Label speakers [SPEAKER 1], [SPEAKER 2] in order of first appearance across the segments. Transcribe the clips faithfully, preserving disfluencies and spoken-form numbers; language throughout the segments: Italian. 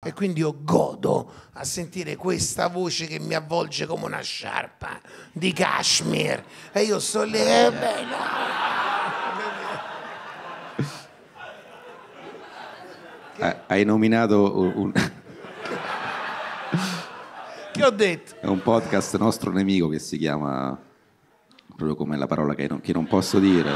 [SPEAKER 1] e quindi io godo a sentire questa voce che mi avvolge come una sciarpa di cashmere e io sto lì eh, beh, no.
[SPEAKER 2] Eh, hai nominato un, un...
[SPEAKER 1] Che ho detto?
[SPEAKER 2] È un podcast nostro nemico che si chiama proprio come la parola che non, che non posso dire.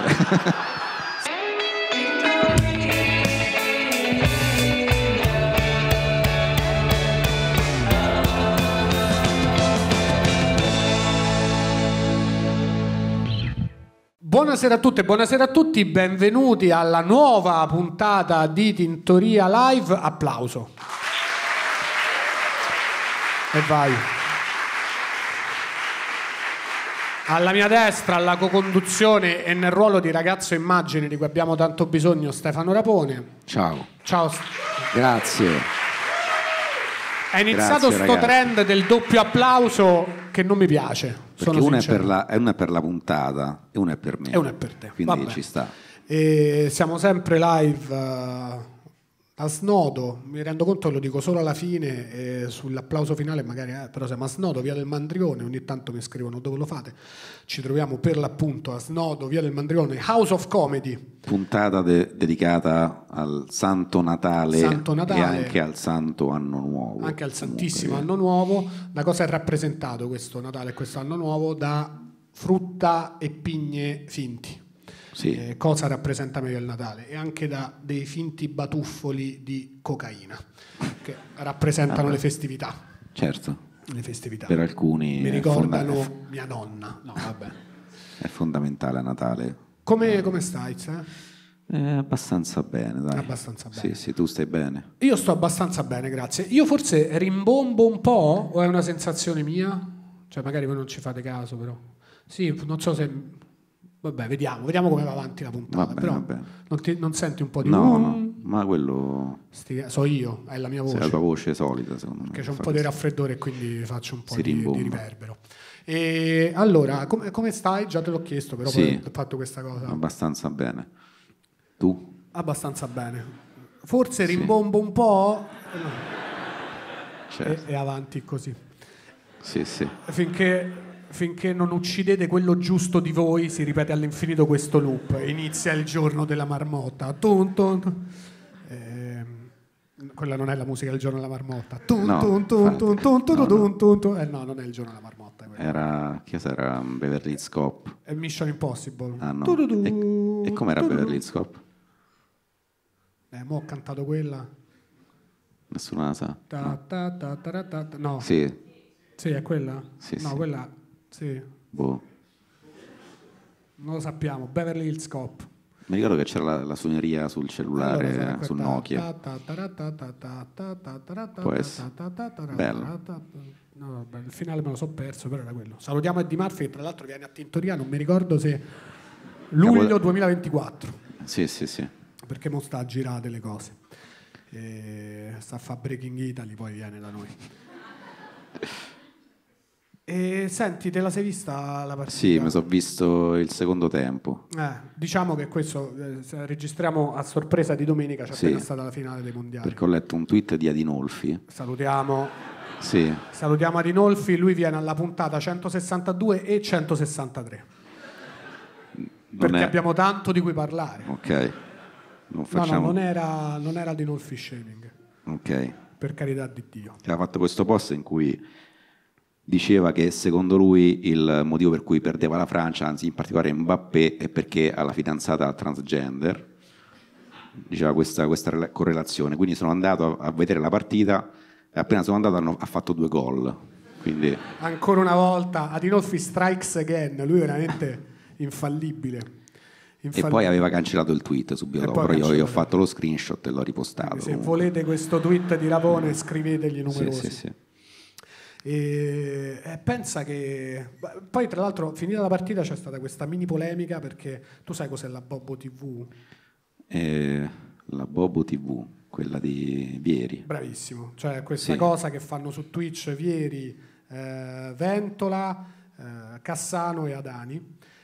[SPEAKER 3] Buonasera a tutte, buonasera a tutti, benvenuti alla nuova puntata di Tintoria Live. Applauso. E vai. Alla mia destra, alla co-conduzione e nel ruolo di ragazzo immagine di cui abbiamo tanto bisogno, Stefano Rapone.
[SPEAKER 2] Ciao.
[SPEAKER 3] Ciao.
[SPEAKER 2] Grazie.
[SPEAKER 3] È iniziato
[SPEAKER 2] Grazie,
[SPEAKER 3] sto
[SPEAKER 2] ragazzi.
[SPEAKER 3] trend del doppio applauso che non mi piace.
[SPEAKER 2] Perché
[SPEAKER 3] Sono
[SPEAKER 2] una è,
[SPEAKER 3] sincero.
[SPEAKER 2] per la, è una è per la puntata e una è per me.
[SPEAKER 3] E una è per te.
[SPEAKER 2] Quindi
[SPEAKER 3] Vabbè.
[SPEAKER 2] ci sta.
[SPEAKER 3] E siamo sempre live uh, a snodo, mi rendo conto che lo dico solo alla fine e sull'applauso finale magari, eh, però siamo a snodo, via del Mandrione, ogni tanto mi scrivono dove lo fate, ci troviamo per l'appunto a snodo, via del Mandrione, House of Comedy.
[SPEAKER 2] Puntata de- dedicata al Santo Natale,
[SPEAKER 3] Santo Natale.
[SPEAKER 2] e anche al Santo Anno Nuovo.
[SPEAKER 3] Anche al Santissimo
[SPEAKER 2] Comunque,
[SPEAKER 3] Anno Nuovo. Da cosa è rappresentato questo Natale e questo Anno Nuovo? Da frutta e pigne finti.
[SPEAKER 2] Sì.
[SPEAKER 3] Eh, cosa rappresenta meglio il Natale? E anche da dei finti batuffoli di cocaina che rappresentano
[SPEAKER 2] Ah,
[SPEAKER 3] le festività.
[SPEAKER 2] Certo.
[SPEAKER 3] Le festività.
[SPEAKER 2] Per alcuni
[SPEAKER 3] mi
[SPEAKER 2] è
[SPEAKER 3] ricordano
[SPEAKER 2] fonda-
[SPEAKER 3] mia nonna. No, vabbè.
[SPEAKER 2] è fondamentale a Natale.
[SPEAKER 3] Come, come stai? Zè?
[SPEAKER 2] Eh, abbastanza bene, dai.
[SPEAKER 3] Abbastanza bene.
[SPEAKER 2] Sì, sì, tu stai bene.
[SPEAKER 3] Io sto abbastanza bene, grazie. Io forse rimbombo un po', o è una sensazione mia? Cioè, magari voi non ci fate caso, però. Sì, non so se. Vabbè, vediamo, vediamo come va avanti la puntata.
[SPEAKER 2] Va bene,
[SPEAKER 3] però
[SPEAKER 2] va bene.
[SPEAKER 3] Non, ti- non senti un po' di.
[SPEAKER 2] No,
[SPEAKER 3] uh,
[SPEAKER 2] no, ma quello
[SPEAKER 3] sti- so io, è la mia
[SPEAKER 2] è
[SPEAKER 3] voce.
[SPEAKER 2] la tua voce solita, secondo me.
[SPEAKER 3] Perché c'è un
[SPEAKER 2] Fa
[SPEAKER 3] po' di
[SPEAKER 2] questo.
[SPEAKER 3] raffreddore e quindi faccio un po'
[SPEAKER 2] Si
[SPEAKER 3] di, di
[SPEAKER 2] rimbomba.
[SPEAKER 3] riverbero. E allora, come, come stai? Già te l'ho chiesto, però
[SPEAKER 2] Sì.
[SPEAKER 3] poi ho fatto questa cosa.
[SPEAKER 2] Abbastanza bene. Tu?
[SPEAKER 3] Abbastanza bene. Forse rimbombo un po'
[SPEAKER 2] Certo.
[SPEAKER 3] e, e avanti così.
[SPEAKER 2] Sì, sì.
[SPEAKER 3] Finché, finché non uccidete quello giusto di voi, si ripete all'infinito questo loop. Inizia il giorno della marmotta. Tun, tun, tun. Ehm, quella non è la musica del giorno della marmotta. Tun,
[SPEAKER 2] No,
[SPEAKER 3] tun, tun,
[SPEAKER 2] infatti.
[SPEAKER 3] tun, tun, tun,
[SPEAKER 2] No,
[SPEAKER 3] tun,
[SPEAKER 2] no.
[SPEAKER 3] tun, tun. Eh no, non è il giorno della marmotta. quella.
[SPEAKER 2] Era... Che era Beverly Hills Cop?
[SPEAKER 3] È Mission Impossible.
[SPEAKER 2] Ah no.
[SPEAKER 3] Tu-du-du,
[SPEAKER 2] E, e com'era
[SPEAKER 3] tu-du-du.
[SPEAKER 2] Beverly Hills Cop?
[SPEAKER 3] Eh, mo ho cantato quella.
[SPEAKER 2] Nessuno la sa.
[SPEAKER 3] Ta,
[SPEAKER 2] No.
[SPEAKER 3] ta, ta, ta, ta, ta, ta. No.
[SPEAKER 2] Sì,
[SPEAKER 3] Sì, è quella?
[SPEAKER 2] Sì,
[SPEAKER 3] no,
[SPEAKER 2] sì.
[SPEAKER 3] quella. Sì.
[SPEAKER 2] boh.
[SPEAKER 3] Non lo sappiamo. Beverly Hills Cop.
[SPEAKER 2] Mi ricordo che c'era la, la suoneria sul cellulare,
[SPEAKER 3] Allora, sarà
[SPEAKER 2] sul
[SPEAKER 3] questa.
[SPEAKER 2] Nokia.
[SPEAKER 3] Ta, ta, ta, ta, ta, ta, ta, ta, ta, ta,
[SPEAKER 2] Può
[SPEAKER 3] ta,
[SPEAKER 2] essere.
[SPEAKER 3] ta, ta, ta, ta,
[SPEAKER 2] Bello.
[SPEAKER 3] ta, ta. No, vabbè, il finale me lo so perso, però era quello. Salutiamo Eddie Murphy, che tra l'altro viene a Tintoria, non mi ricordo se luglio
[SPEAKER 2] Capo-
[SPEAKER 3] duemilaventiquattro,
[SPEAKER 2] Sì, sì, sì.
[SPEAKER 3] perché mo sta a girare delle cose. E sta a fa Breaking Italy, poi viene da noi. E senti, te la sei vista la partita?
[SPEAKER 2] Sì, mi sono visto il secondo tempo.
[SPEAKER 3] Eh, diciamo che questo eh, se registriamo a sorpresa di domenica, c'è
[SPEAKER 2] Sì.
[SPEAKER 3] appena stata la finale dei mondiali.
[SPEAKER 2] Perché ho letto un tweet di Adinolfi.
[SPEAKER 3] Salutiamo,
[SPEAKER 2] Sì,
[SPEAKER 3] salutiamo Adinolfi, lui viene alla puntata centosessantadue e centosessantatré.
[SPEAKER 2] non
[SPEAKER 3] Perché
[SPEAKER 2] è...
[SPEAKER 3] abbiamo tanto di cui parlare.
[SPEAKER 2] Ok, non
[SPEAKER 3] No,
[SPEAKER 2] facciamo...
[SPEAKER 3] no, non era, non era Adinolfi shaming,
[SPEAKER 2] Ok.
[SPEAKER 3] per carità di Dio.
[SPEAKER 2] Aveva fatto questo post in cui diceva che secondo lui il motivo per cui perdeva la Francia, anzi in particolare Mbappé, è perché ha la fidanzata transgender. Diceva questa, questa rela- correlazione. Quindi sono andato a, a vedere la partita e appena sono andato hanno, ha fatto due gol. Quindi
[SPEAKER 3] Ancora una volta, Adinolfi strikes again, lui è veramente infallibile.
[SPEAKER 2] e
[SPEAKER 3] Infallibile.
[SPEAKER 2] poi aveva cancellato il tweet subito
[SPEAKER 3] E
[SPEAKER 2] dopo,
[SPEAKER 3] poi
[SPEAKER 2] però io, io ho
[SPEAKER 3] cancellato.
[SPEAKER 2] fatto lo screenshot e l'ho ripostato.
[SPEAKER 3] Se
[SPEAKER 2] comunque.
[SPEAKER 3] volete questo tweet di Rapone, scrivetegli
[SPEAKER 2] Sì,
[SPEAKER 3] numerosi.
[SPEAKER 2] sì, sì.
[SPEAKER 3] E, e pensa che poi tra l'altro finita la partita c'è stata questa mini polemica, perché tu sai cos'è la Bobo tivù?
[SPEAKER 2] E la Bobo tivù, quella di Vieri.
[SPEAKER 3] Bravissimo, cioè questa
[SPEAKER 2] Sì.
[SPEAKER 3] cosa che fanno su Twitch Vieri, eh, Ventola, eh, Cassano e Adani,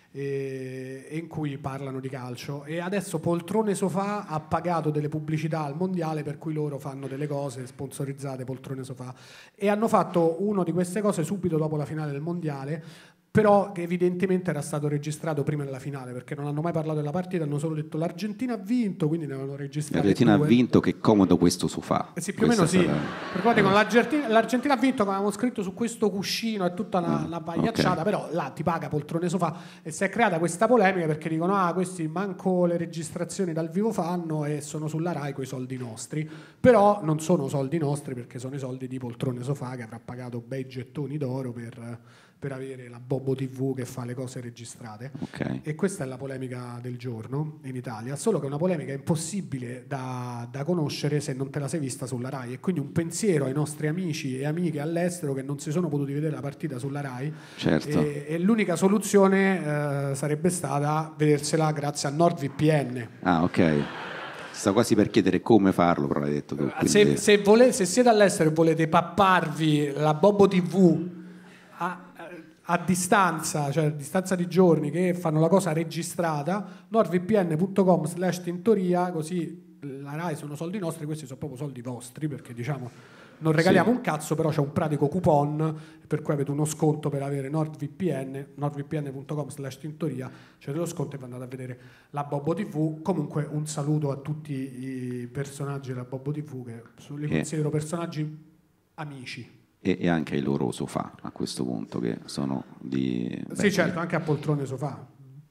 [SPEAKER 3] e, e in cui parlano di calcio, e adesso Poltrone Sofà ha pagato delle pubblicità al mondiale per cui loro fanno delle cose sponsorizzate, Poltrone Sofà, e hanno fatto una di queste cose subito dopo la finale del mondiale, però che evidentemente era stato registrato prima della finale, perché non hanno mai parlato della partita, hanno solo detto l'Argentina ha vinto, quindi ne avevano registrato.
[SPEAKER 2] L'Argentina
[SPEAKER 3] due.
[SPEAKER 2] ha vinto, che comodo questo sofà.
[SPEAKER 3] Eh sì, più o
[SPEAKER 2] Questa
[SPEAKER 3] meno sì.
[SPEAKER 2] sarà...
[SPEAKER 3] Per cui dicono l'Argentina, l'Argentina ha vinto, come avevamo scritto su questo cuscino, è tutta una,
[SPEAKER 2] Ah,
[SPEAKER 3] una pagliacciata,
[SPEAKER 2] okay.
[SPEAKER 3] però là ti paga Poltrone Sofà, e si è creata questa polemica perché dicono ah questi manco le registrazioni dal vivo fanno e sono sulla Rai coi soldi nostri, però non sono soldi nostri perché sono i soldi di Poltrone Sofà, che avrà pagato bei gettoni d'oro per... per avere la Bobo tivù che fa le cose registrate.
[SPEAKER 2] Okay.
[SPEAKER 3] E questa è la polemica del giorno in Italia, solo che è una polemica impossibile da, da conoscere se non te la sei vista sulla Rai, e quindi un pensiero ai nostri amici e amiche all'estero che non si sono potuti vedere la partita sulla Rai.
[SPEAKER 2] Certo.
[SPEAKER 3] E, e l'unica soluzione eh, sarebbe stata vedersela grazie a NordVPN.
[SPEAKER 2] Ah, ok. Sta quasi per chiedere come farlo, però l'hai detto tu.
[SPEAKER 3] Se,
[SPEAKER 2] Quindi...
[SPEAKER 3] se, vole, se siete all'estero e volete papparvi la Bobo tivù a, a distanza, cioè a distanza di giorni, che fanno la cosa registrata, nordvpn punto com slash tintoria, così la Rai sono soldi nostri, questi sono proprio soldi vostri, perché diciamo non regaliamo
[SPEAKER 2] sì.
[SPEAKER 3] un cazzo, però c'è un pratico coupon per cui avete uno sconto per avere NordVPN, nordvpn punto com slash tintoria, c'è dello sconto e vi andate a vedere la Bobo tivù. Comunque un saluto a tutti i personaggi della Bobo tivù, che li
[SPEAKER 2] Eh.
[SPEAKER 3] considero personaggi amici.
[SPEAKER 2] E, e anche i loro sofà a questo punto, che sono di...
[SPEAKER 3] Sì,
[SPEAKER 2] beh,
[SPEAKER 3] certo, anche a Poltrone Sofà.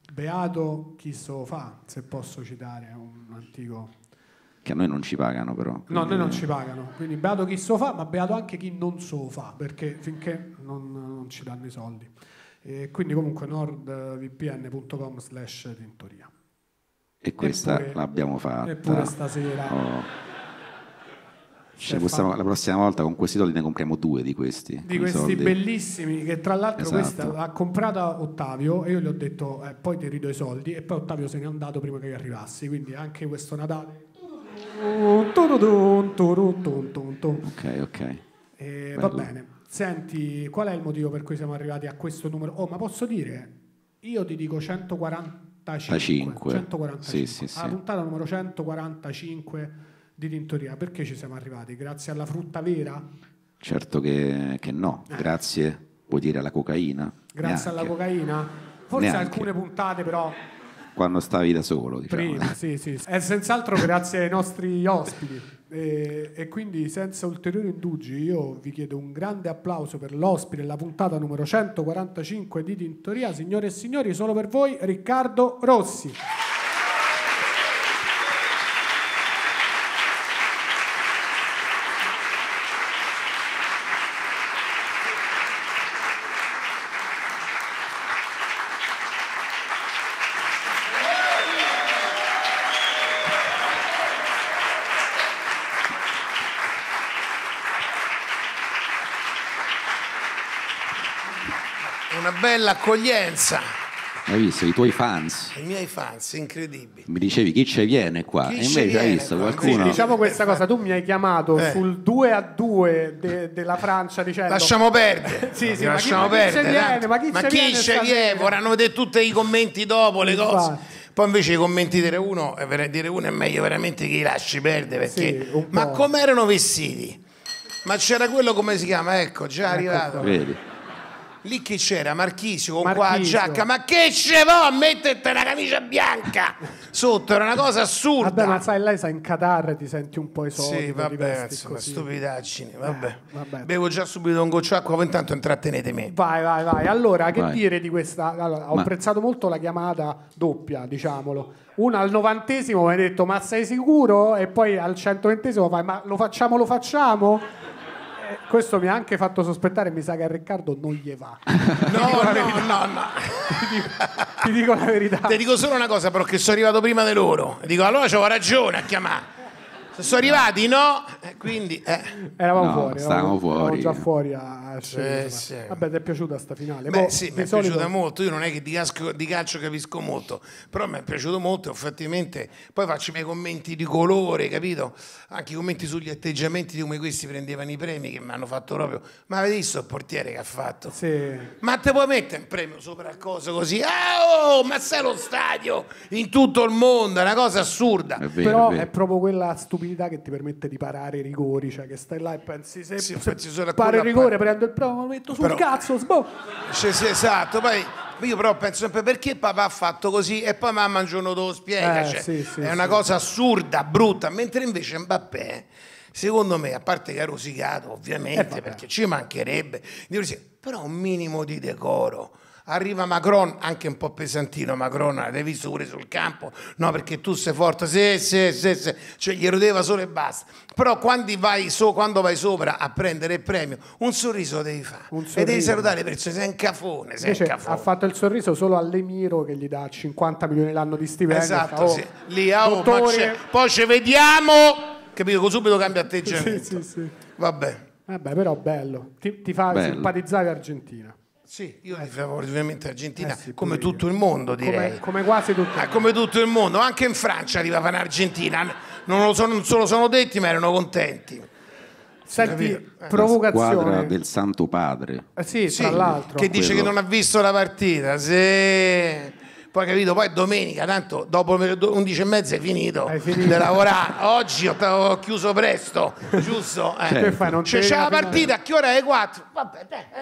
[SPEAKER 3] Beato chi so fa, se posso citare un antico...
[SPEAKER 2] che a noi non ci pagano però.
[SPEAKER 3] No,
[SPEAKER 2] quindi-
[SPEAKER 3] noi non ci pagano, quindi beato chi so fa, ma beato anche chi non so fa, perché finché non, non ci danno i soldi. E quindi comunque nordvpn punto com slash tintoria.
[SPEAKER 2] E questa
[SPEAKER 3] Eppure-
[SPEAKER 2] l'abbiamo fatta.
[SPEAKER 3] Eppure stasera...
[SPEAKER 2] Oh.
[SPEAKER 3] si
[SPEAKER 2] Cioè,
[SPEAKER 3] è
[SPEAKER 2] possiamo-
[SPEAKER 3] fatto-
[SPEAKER 2] la prossima volta con questi soldi ne compriamo due di questi.
[SPEAKER 3] di
[SPEAKER 2] con i
[SPEAKER 3] questi
[SPEAKER 2] soldi.
[SPEAKER 3] bellissimi, che tra l'altro
[SPEAKER 2] Esatto.
[SPEAKER 3] questa l'ha comprata Ottavio e io gli ho detto eh, poi ti ridò i soldi, e poi Ottavio se n'è andato prima che io arrivassi, quindi anche questo Natale
[SPEAKER 2] Ok, ok.
[SPEAKER 3] Eh,
[SPEAKER 2] Bello.
[SPEAKER 3] va bene. Senti, qual è il motivo per cui siamo arrivati a questo numero? Oh, ma posso dire, io ti dico centoquarantacinque,
[SPEAKER 2] cinque.
[SPEAKER 3] centoquarantacinque.
[SPEAKER 2] Sì, sì, sì.
[SPEAKER 3] Alla puntata numero centoquarantacinque di Tintoria. Perché ci siamo arrivati? Grazie alla frutta vera?
[SPEAKER 2] Certo che, che no. Grazie, vuoi dire, alla cocaina?
[SPEAKER 3] Grazie alla
[SPEAKER 2] Neanche.
[SPEAKER 3] cocaina? Forse
[SPEAKER 2] Neanche.
[SPEAKER 3] alcune puntate però
[SPEAKER 2] Quando stavi da solo, diciamo.
[SPEAKER 3] prima, sì, sì. È senz'altro grazie ai nostri ospiti. E, e quindi senza ulteriori indugi io vi chiedo un grande applauso per l'ospite della puntata numero centoquarantacinque di Tintoria, signore e signori, solo per voi Riccardo Rossi.
[SPEAKER 1] Una bella accoglienza.
[SPEAKER 2] Hai visto i tuoi fans?
[SPEAKER 1] I miei fans, incredibili.
[SPEAKER 2] Mi dicevi chi ci viene qua?
[SPEAKER 1] Chi
[SPEAKER 2] e
[SPEAKER 1] ci
[SPEAKER 2] invece hai
[SPEAKER 1] viene
[SPEAKER 2] visto
[SPEAKER 1] qua?
[SPEAKER 2] qualcuno?
[SPEAKER 1] Sì,
[SPEAKER 3] Diciamo questa cosa, tu mi hai chiamato
[SPEAKER 1] Eh.
[SPEAKER 3] sul due a due de- della Francia dicendo
[SPEAKER 1] Lasciamo perdere.
[SPEAKER 3] Sì, sì, ma chi-
[SPEAKER 1] lasciamo
[SPEAKER 3] ma chi ci
[SPEAKER 1] perdere.
[SPEAKER 3] viene?
[SPEAKER 1] tanto.
[SPEAKER 3] Ma chi ci viene
[SPEAKER 1] ci
[SPEAKER 3] stasera?
[SPEAKER 1] viene? Vorranno vedere tutti i commenti dopo le
[SPEAKER 3] Infatti.
[SPEAKER 1] cose. Poi invece i commenti dire uno, eh, per dire uno è meglio veramente che li lasci perdere, perché
[SPEAKER 3] Sì, un
[SPEAKER 1] ma
[SPEAKER 3] po'.
[SPEAKER 1] com'erano vestiti? Ma c'era quello, come si chiama? Ecco, già arrivato.
[SPEAKER 2] Vedi?
[SPEAKER 1] Lì chi c'era? Marchisio con qua la
[SPEAKER 3] Marchisio.
[SPEAKER 1] giacca. Ma che ce va a metterti una camicia bianca sotto? Era una cosa assurda.
[SPEAKER 3] Vabbè, ma sai, lei sa in Qatar ti senti un po' esotico,
[SPEAKER 1] Sì,
[SPEAKER 3] ti
[SPEAKER 1] vabbè,
[SPEAKER 3] vesti
[SPEAKER 1] insomma,
[SPEAKER 3] così.
[SPEAKER 1] stupidaggini, vabbè.
[SPEAKER 3] Eh, vabbè.
[SPEAKER 1] Bevo già subito un goccio d'acqua, voi intanto intrattenete me.
[SPEAKER 3] Vai, vai, vai. Allora, che
[SPEAKER 2] Vai.
[SPEAKER 3] dire di questa? Allora, ho
[SPEAKER 2] Ma-
[SPEAKER 3] apprezzato molto la chiamata doppia, diciamolo. Una al novantesimo mi ha detto "Ma sei sicuro?" E poi al centoventesimo fai "Ma lo facciamo, lo facciamo?" Eh, questo mi ha anche fatto sospettare, mi sa che a Riccardo non gli va.
[SPEAKER 1] No, no, no, no.
[SPEAKER 3] Ti dico la verità.
[SPEAKER 1] Ti dico solo una cosa, però, che sono arrivato prima di loro. E dico, allora c'avevo ragione a chiamare. sono arrivati, no? Eh, quindi eh.
[SPEAKER 3] eravamo
[SPEAKER 2] No,
[SPEAKER 3] fuori,
[SPEAKER 2] stavamo
[SPEAKER 3] eravamo,
[SPEAKER 2] fuori.
[SPEAKER 3] eravamo già fuori a, a scegliere.
[SPEAKER 1] Sì, sì.
[SPEAKER 3] Vabbè, ti è piaciuta sta finale?
[SPEAKER 1] Beh,
[SPEAKER 3] Boh,
[SPEAKER 1] sì,
[SPEAKER 3] di
[SPEAKER 1] mi è
[SPEAKER 3] solito-
[SPEAKER 1] piaciuta molto. Io non è che di, casco- di calcio capisco molto, però mi è piaciuto molto. Effettivamente, poi faccio i miei commenti di colore, capito? Anche i commenti sugli atteggiamenti di come questi prendevano i premi, che mi hanno fatto proprio. Ma avete visto il portiere che ha fatto?
[SPEAKER 3] Sì.
[SPEAKER 1] Ma te puoi mettere un premio sopra il coso così? Ah, oh, ma sei lo stadio in tutto il mondo, è una cosa assurda.
[SPEAKER 2] È vero,
[SPEAKER 3] Però
[SPEAKER 2] è
[SPEAKER 3] è,
[SPEAKER 2] vero.
[SPEAKER 3] proprio quella stupidità che ti permette di parare i rigori, cioè che stai là e pensi se,
[SPEAKER 1] Sì,
[SPEAKER 3] se
[SPEAKER 1] pensi solo a
[SPEAKER 3] pare il
[SPEAKER 1] quello,
[SPEAKER 3] rigore,
[SPEAKER 1] poi-
[SPEAKER 3] prendo il primo, lo metto sul
[SPEAKER 1] Però-
[SPEAKER 3] cazzo, sboh.
[SPEAKER 1] Cioè, sì, esatto, poi io però penso sempre perché papà ha fatto così e poi mamma un giorno te lo spiega,
[SPEAKER 3] Eh,
[SPEAKER 1] cioè,
[SPEAKER 3] sì, sì,
[SPEAKER 1] è una
[SPEAKER 3] sì.
[SPEAKER 1] cosa assurda, brutta, mentre invece Mbappé, secondo me, a parte che ha rosicato
[SPEAKER 3] Eh,
[SPEAKER 1] ovviamente,
[SPEAKER 3] vabbè.
[SPEAKER 1] perché ci mancherebbe, di rosicare, però un minimo di decoro. Arriva Macron, anche un po' pesantino Macron, l'hai visto pure sul campo, no perché tu sei forte, sì, sì, sì, sì. Cioè gli rodeva solo e basta. Però quando vai, so, quando vai sopra a prendere il premio, un sorriso devi fare.
[SPEAKER 3] Un
[SPEAKER 1] E devi
[SPEAKER 3] sorriso.
[SPEAKER 1] salutare le persone, sei un cafone, sei
[SPEAKER 3] Invece
[SPEAKER 1] un cafone.
[SPEAKER 3] ha fatto il sorriso solo all'Emiro che gli dà cinquanta milioni l'anno di stipendio.
[SPEAKER 1] Esatto,
[SPEAKER 3] Fa, oh,
[SPEAKER 1] sì. Lì, ah, oh, ma
[SPEAKER 3] dottore.
[SPEAKER 1] c'è- poi ci vediamo, capito? Che subito cambia atteggiamento.
[SPEAKER 3] Sì, sì, sì.
[SPEAKER 1] Vabbè.
[SPEAKER 3] Vabbè, però bello. Ti, ti fa
[SPEAKER 2] Bello.
[SPEAKER 3] simpatizzare Argentina.
[SPEAKER 1] Sì, io tifavo ovviamente Argentina,
[SPEAKER 3] Eh sì,
[SPEAKER 1] come
[SPEAKER 3] pure
[SPEAKER 1] tutto il mondo direi.
[SPEAKER 3] Come, come quasi tutto.
[SPEAKER 1] Ah, come tutto il mondo, anche in Francia arrivava in Argentina, non, lo sono, non se lo sono detti ma erano contenti.
[SPEAKER 3] Senti,
[SPEAKER 1] capito? Eh.
[SPEAKER 2] La
[SPEAKER 3] provocazione.
[SPEAKER 2] squadra del Santo Padre.
[SPEAKER 3] Eh sì,
[SPEAKER 1] Sì,
[SPEAKER 3] tra l'altro.
[SPEAKER 1] che dice
[SPEAKER 2] Quello-
[SPEAKER 1] che non ha visto la partita, sì. Poi capito, poi domenica, tanto dopo le undici e mezza è finito,
[SPEAKER 3] Hai finito.
[SPEAKER 1] di lavorare. Oggi ho, ho chiuso presto, giusto? Eh.
[SPEAKER 2] Certo.
[SPEAKER 3] Che fai, non
[SPEAKER 1] C'è,
[SPEAKER 3] ti
[SPEAKER 1] c'è
[SPEAKER 3] vedi
[SPEAKER 1] la
[SPEAKER 3] la finale?
[SPEAKER 1] partita, a che ora è? quattro? Vabbè,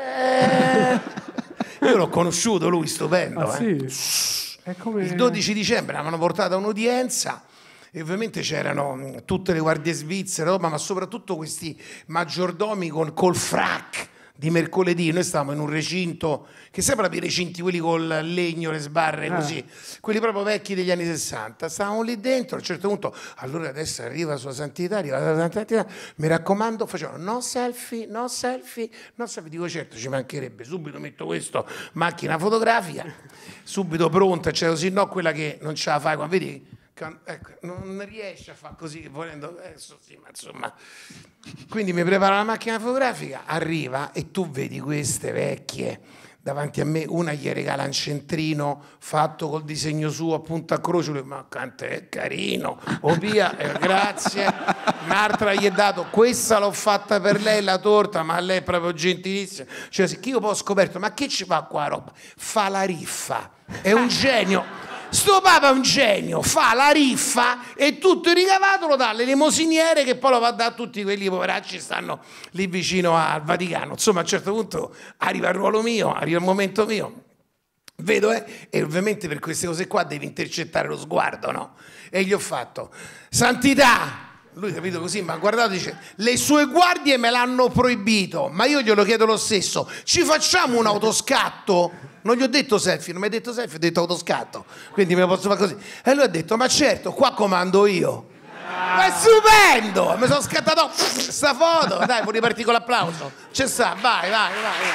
[SPEAKER 1] dai. Eh. Io l'ho conosciuto, lui stupendo.
[SPEAKER 3] Ah,
[SPEAKER 1] eh.
[SPEAKER 3] sì? È come...
[SPEAKER 1] Il dodici dicembre avevano portato a un'udienza e ovviamente c'erano mh, tutte le guardie svizzere, roba, ma soprattutto questi maggiordomi con, col frac di mercoledì. Noi stavamo in un recinto che sembrano i recinti quelli col legno, le sbarre,
[SPEAKER 3] Eh.
[SPEAKER 1] così, quelli proprio vecchi degli anni sessanta. Stavamo lì dentro, a un certo punto, allora adesso arriva Sua Santità, arriva la Sua Santità, mi raccomando, facevano no selfie, no selfie, no selfie. Dico certo, ci mancherebbe, subito metto questo, macchina fotografica, subito pronta, cioè così, no quella che non ce la fai, quando vedi, can- ecco, non riesce a fare così, volendo, adesso sì, ma insomma. Quindi mi prepara la macchina fotografica, arriva e tu vedi queste vecchie davanti a me, una gli regala un centrino fatto col disegno suo appunto a croce, lui, ma quanto è carino, oh via, eh, grazie. Un'altra gli è dato, questa l'ho fatta per lei la torta, ma lei è proprio gentilissima. Cioè, che io poi ho scoperto, ma che ci fa qua roba? Fa la riffa, è un genio. Sto Papa è un genio, fa la riffa e tutto il ricavato lo dà alle lemosiniere che poi lo va a dare a tutti quelli poveracci che stanno lì vicino al Vaticano. Insomma, a un certo punto arriva il ruolo mio, arriva il momento mio, vedo eh, e ovviamente per queste cose qua devi intercettare lo sguardo, no? E gli ho fatto, Santità! Lui capito così, ma guardate, dice, le sue guardie me l'hanno proibito, ma io glielo chiedo lo stesso, ci facciamo un autoscatto? Non gli ho detto selfie, non mi ha detto selfie, ho detto autoscatto, quindi me lo posso fare così. E lui ha detto, ma certo, qua comando io. Ma è stupendo! Mi sono scattato sta foto, dai, vuoi ripartire con l'applauso? C'è sta, vai, vai, vai, vai.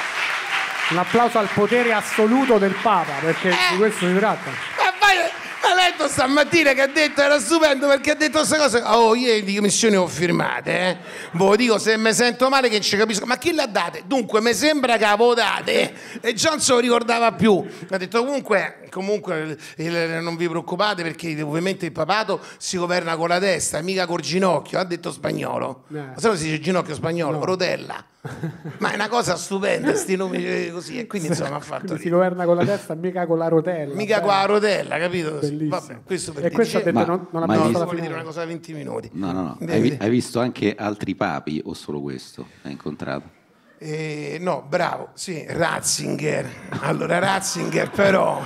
[SPEAKER 3] Un applauso al potere assoluto del Papa, perché
[SPEAKER 1] Eh.
[SPEAKER 3] di questo si tratta.
[SPEAKER 1] Ma vai, hai letto stamattina che ha detto, era stupendo perché ha detto queste cose. Oh, ieri di commissioni ho firmate, eh. Ve lo dico, se mi sento male che non ci capisco. Ma chi l'ha date? Dunque, mi sembra che la votate e John se lo ricordava più. Ha detto comunque, comunque il- il- non vi preoccupate perché ovviamente il papato si governa con la testa, mica col ginocchio. Ha detto spagnolo.
[SPEAKER 3] Eh.
[SPEAKER 1] Ma se no si dice ginocchio spagnolo,
[SPEAKER 3] No.
[SPEAKER 1] rotella. Ma è una cosa stupenda, sti nomi eh, così. E quindi insomma ha fatto
[SPEAKER 3] Quindi si
[SPEAKER 1] ridere.
[SPEAKER 3] governa con la testa, mica con la rotella.
[SPEAKER 1] Mica
[SPEAKER 3] bello.
[SPEAKER 1] qua la rotella, capito?
[SPEAKER 3] Bellissimo.
[SPEAKER 1] Vabbè, questo per
[SPEAKER 3] E questo ha
[SPEAKER 1] dire-
[SPEAKER 3] detto
[SPEAKER 2] Ma-
[SPEAKER 3] non, non
[SPEAKER 2] ma
[SPEAKER 3] abbiamo
[SPEAKER 2] hai
[SPEAKER 1] No,
[SPEAKER 3] visto la
[SPEAKER 1] volevo dire
[SPEAKER 3] finale.
[SPEAKER 1] una cosa da venti minuti.
[SPEAKER 2] No, no, no.
[SPEAKER 1] Devi
[SPEAKER 2] Hai, vi-
[SPEAKER 1] vedere.
[SPEAKER 2] hai visto anche altri papi o solo questo? Hai incontrato?
[SPEAKER 1] Eh, no, bravo, sì, Ratzinger. Allora, Ratzinger però,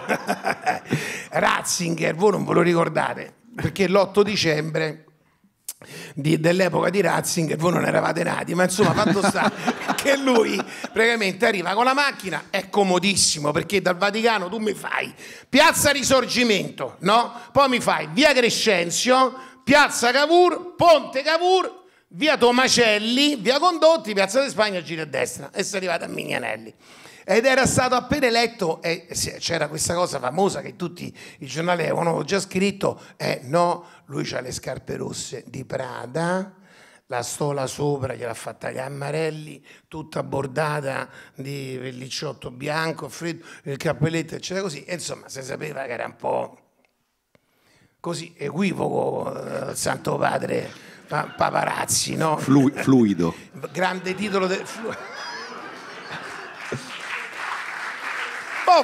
[SPEAKER 1] Ratzinger, voi non ve lo ricordate, perché l'otto dicembre di- dell'epoca di Ratzinger voi non eravate nati, ma insomma fatto sta che lui praticamente arriva con la macchina, è comodissimo perché dal Vaticano tu mi fai Piazza Risorgimento, no? Poi mi fai Via Crescenzio, Piazza Cavour, Ponte Cavour, Via Tomacelli, Via Condotti, Piazza di Spagna, giri a destra e sei arrivato a Mignanelli. ed era stato appena eletto, e c'era questa cosa famosa che tutti i giornali avevano già scritto, eh no, lui c'ha le scarpe rosse di Prada, la stola sopra gliel'ha fatta gli Ammarelli, tutta bordata di pellicciotto bianco, freddo, il cappelletto, eccetera, così, e insomma si sapeva che era un po' così equivoco il eh, Santo Padre pa- Paparazzi, no?
[SPEAKER 2] Flu- fluido.
[SPEAKER 1] Grande titolo del... Flu- Oh,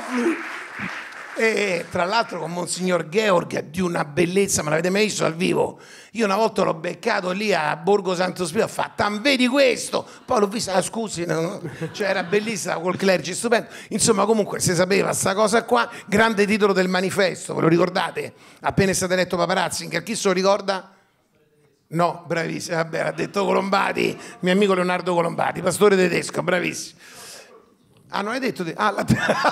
[SPEAKER 1] e tra l'altro con Monsignor Georg di una bellezza, ma l'avete mai visto dal vivo? Io una volta l'ho beccato lì a Borgo Santo Spirito, ho fatto, vedi questo? Poi l'ho vista, ah, scusi, no? Cioè era bellissima col clergy, stupendo. Insomma, comunque si sapeva sta cosa qua, grande titolo del manifesto, ve lo ricordate? Appena è stato eletto Paparazzi, chi se lo ricorda? No, bravissimo, vabbè, l'ha detto Colombati, mio amico Leonardo Colombati, pastore tedesco, bravissimo. Ah, non hai detto? Di... Ah, la...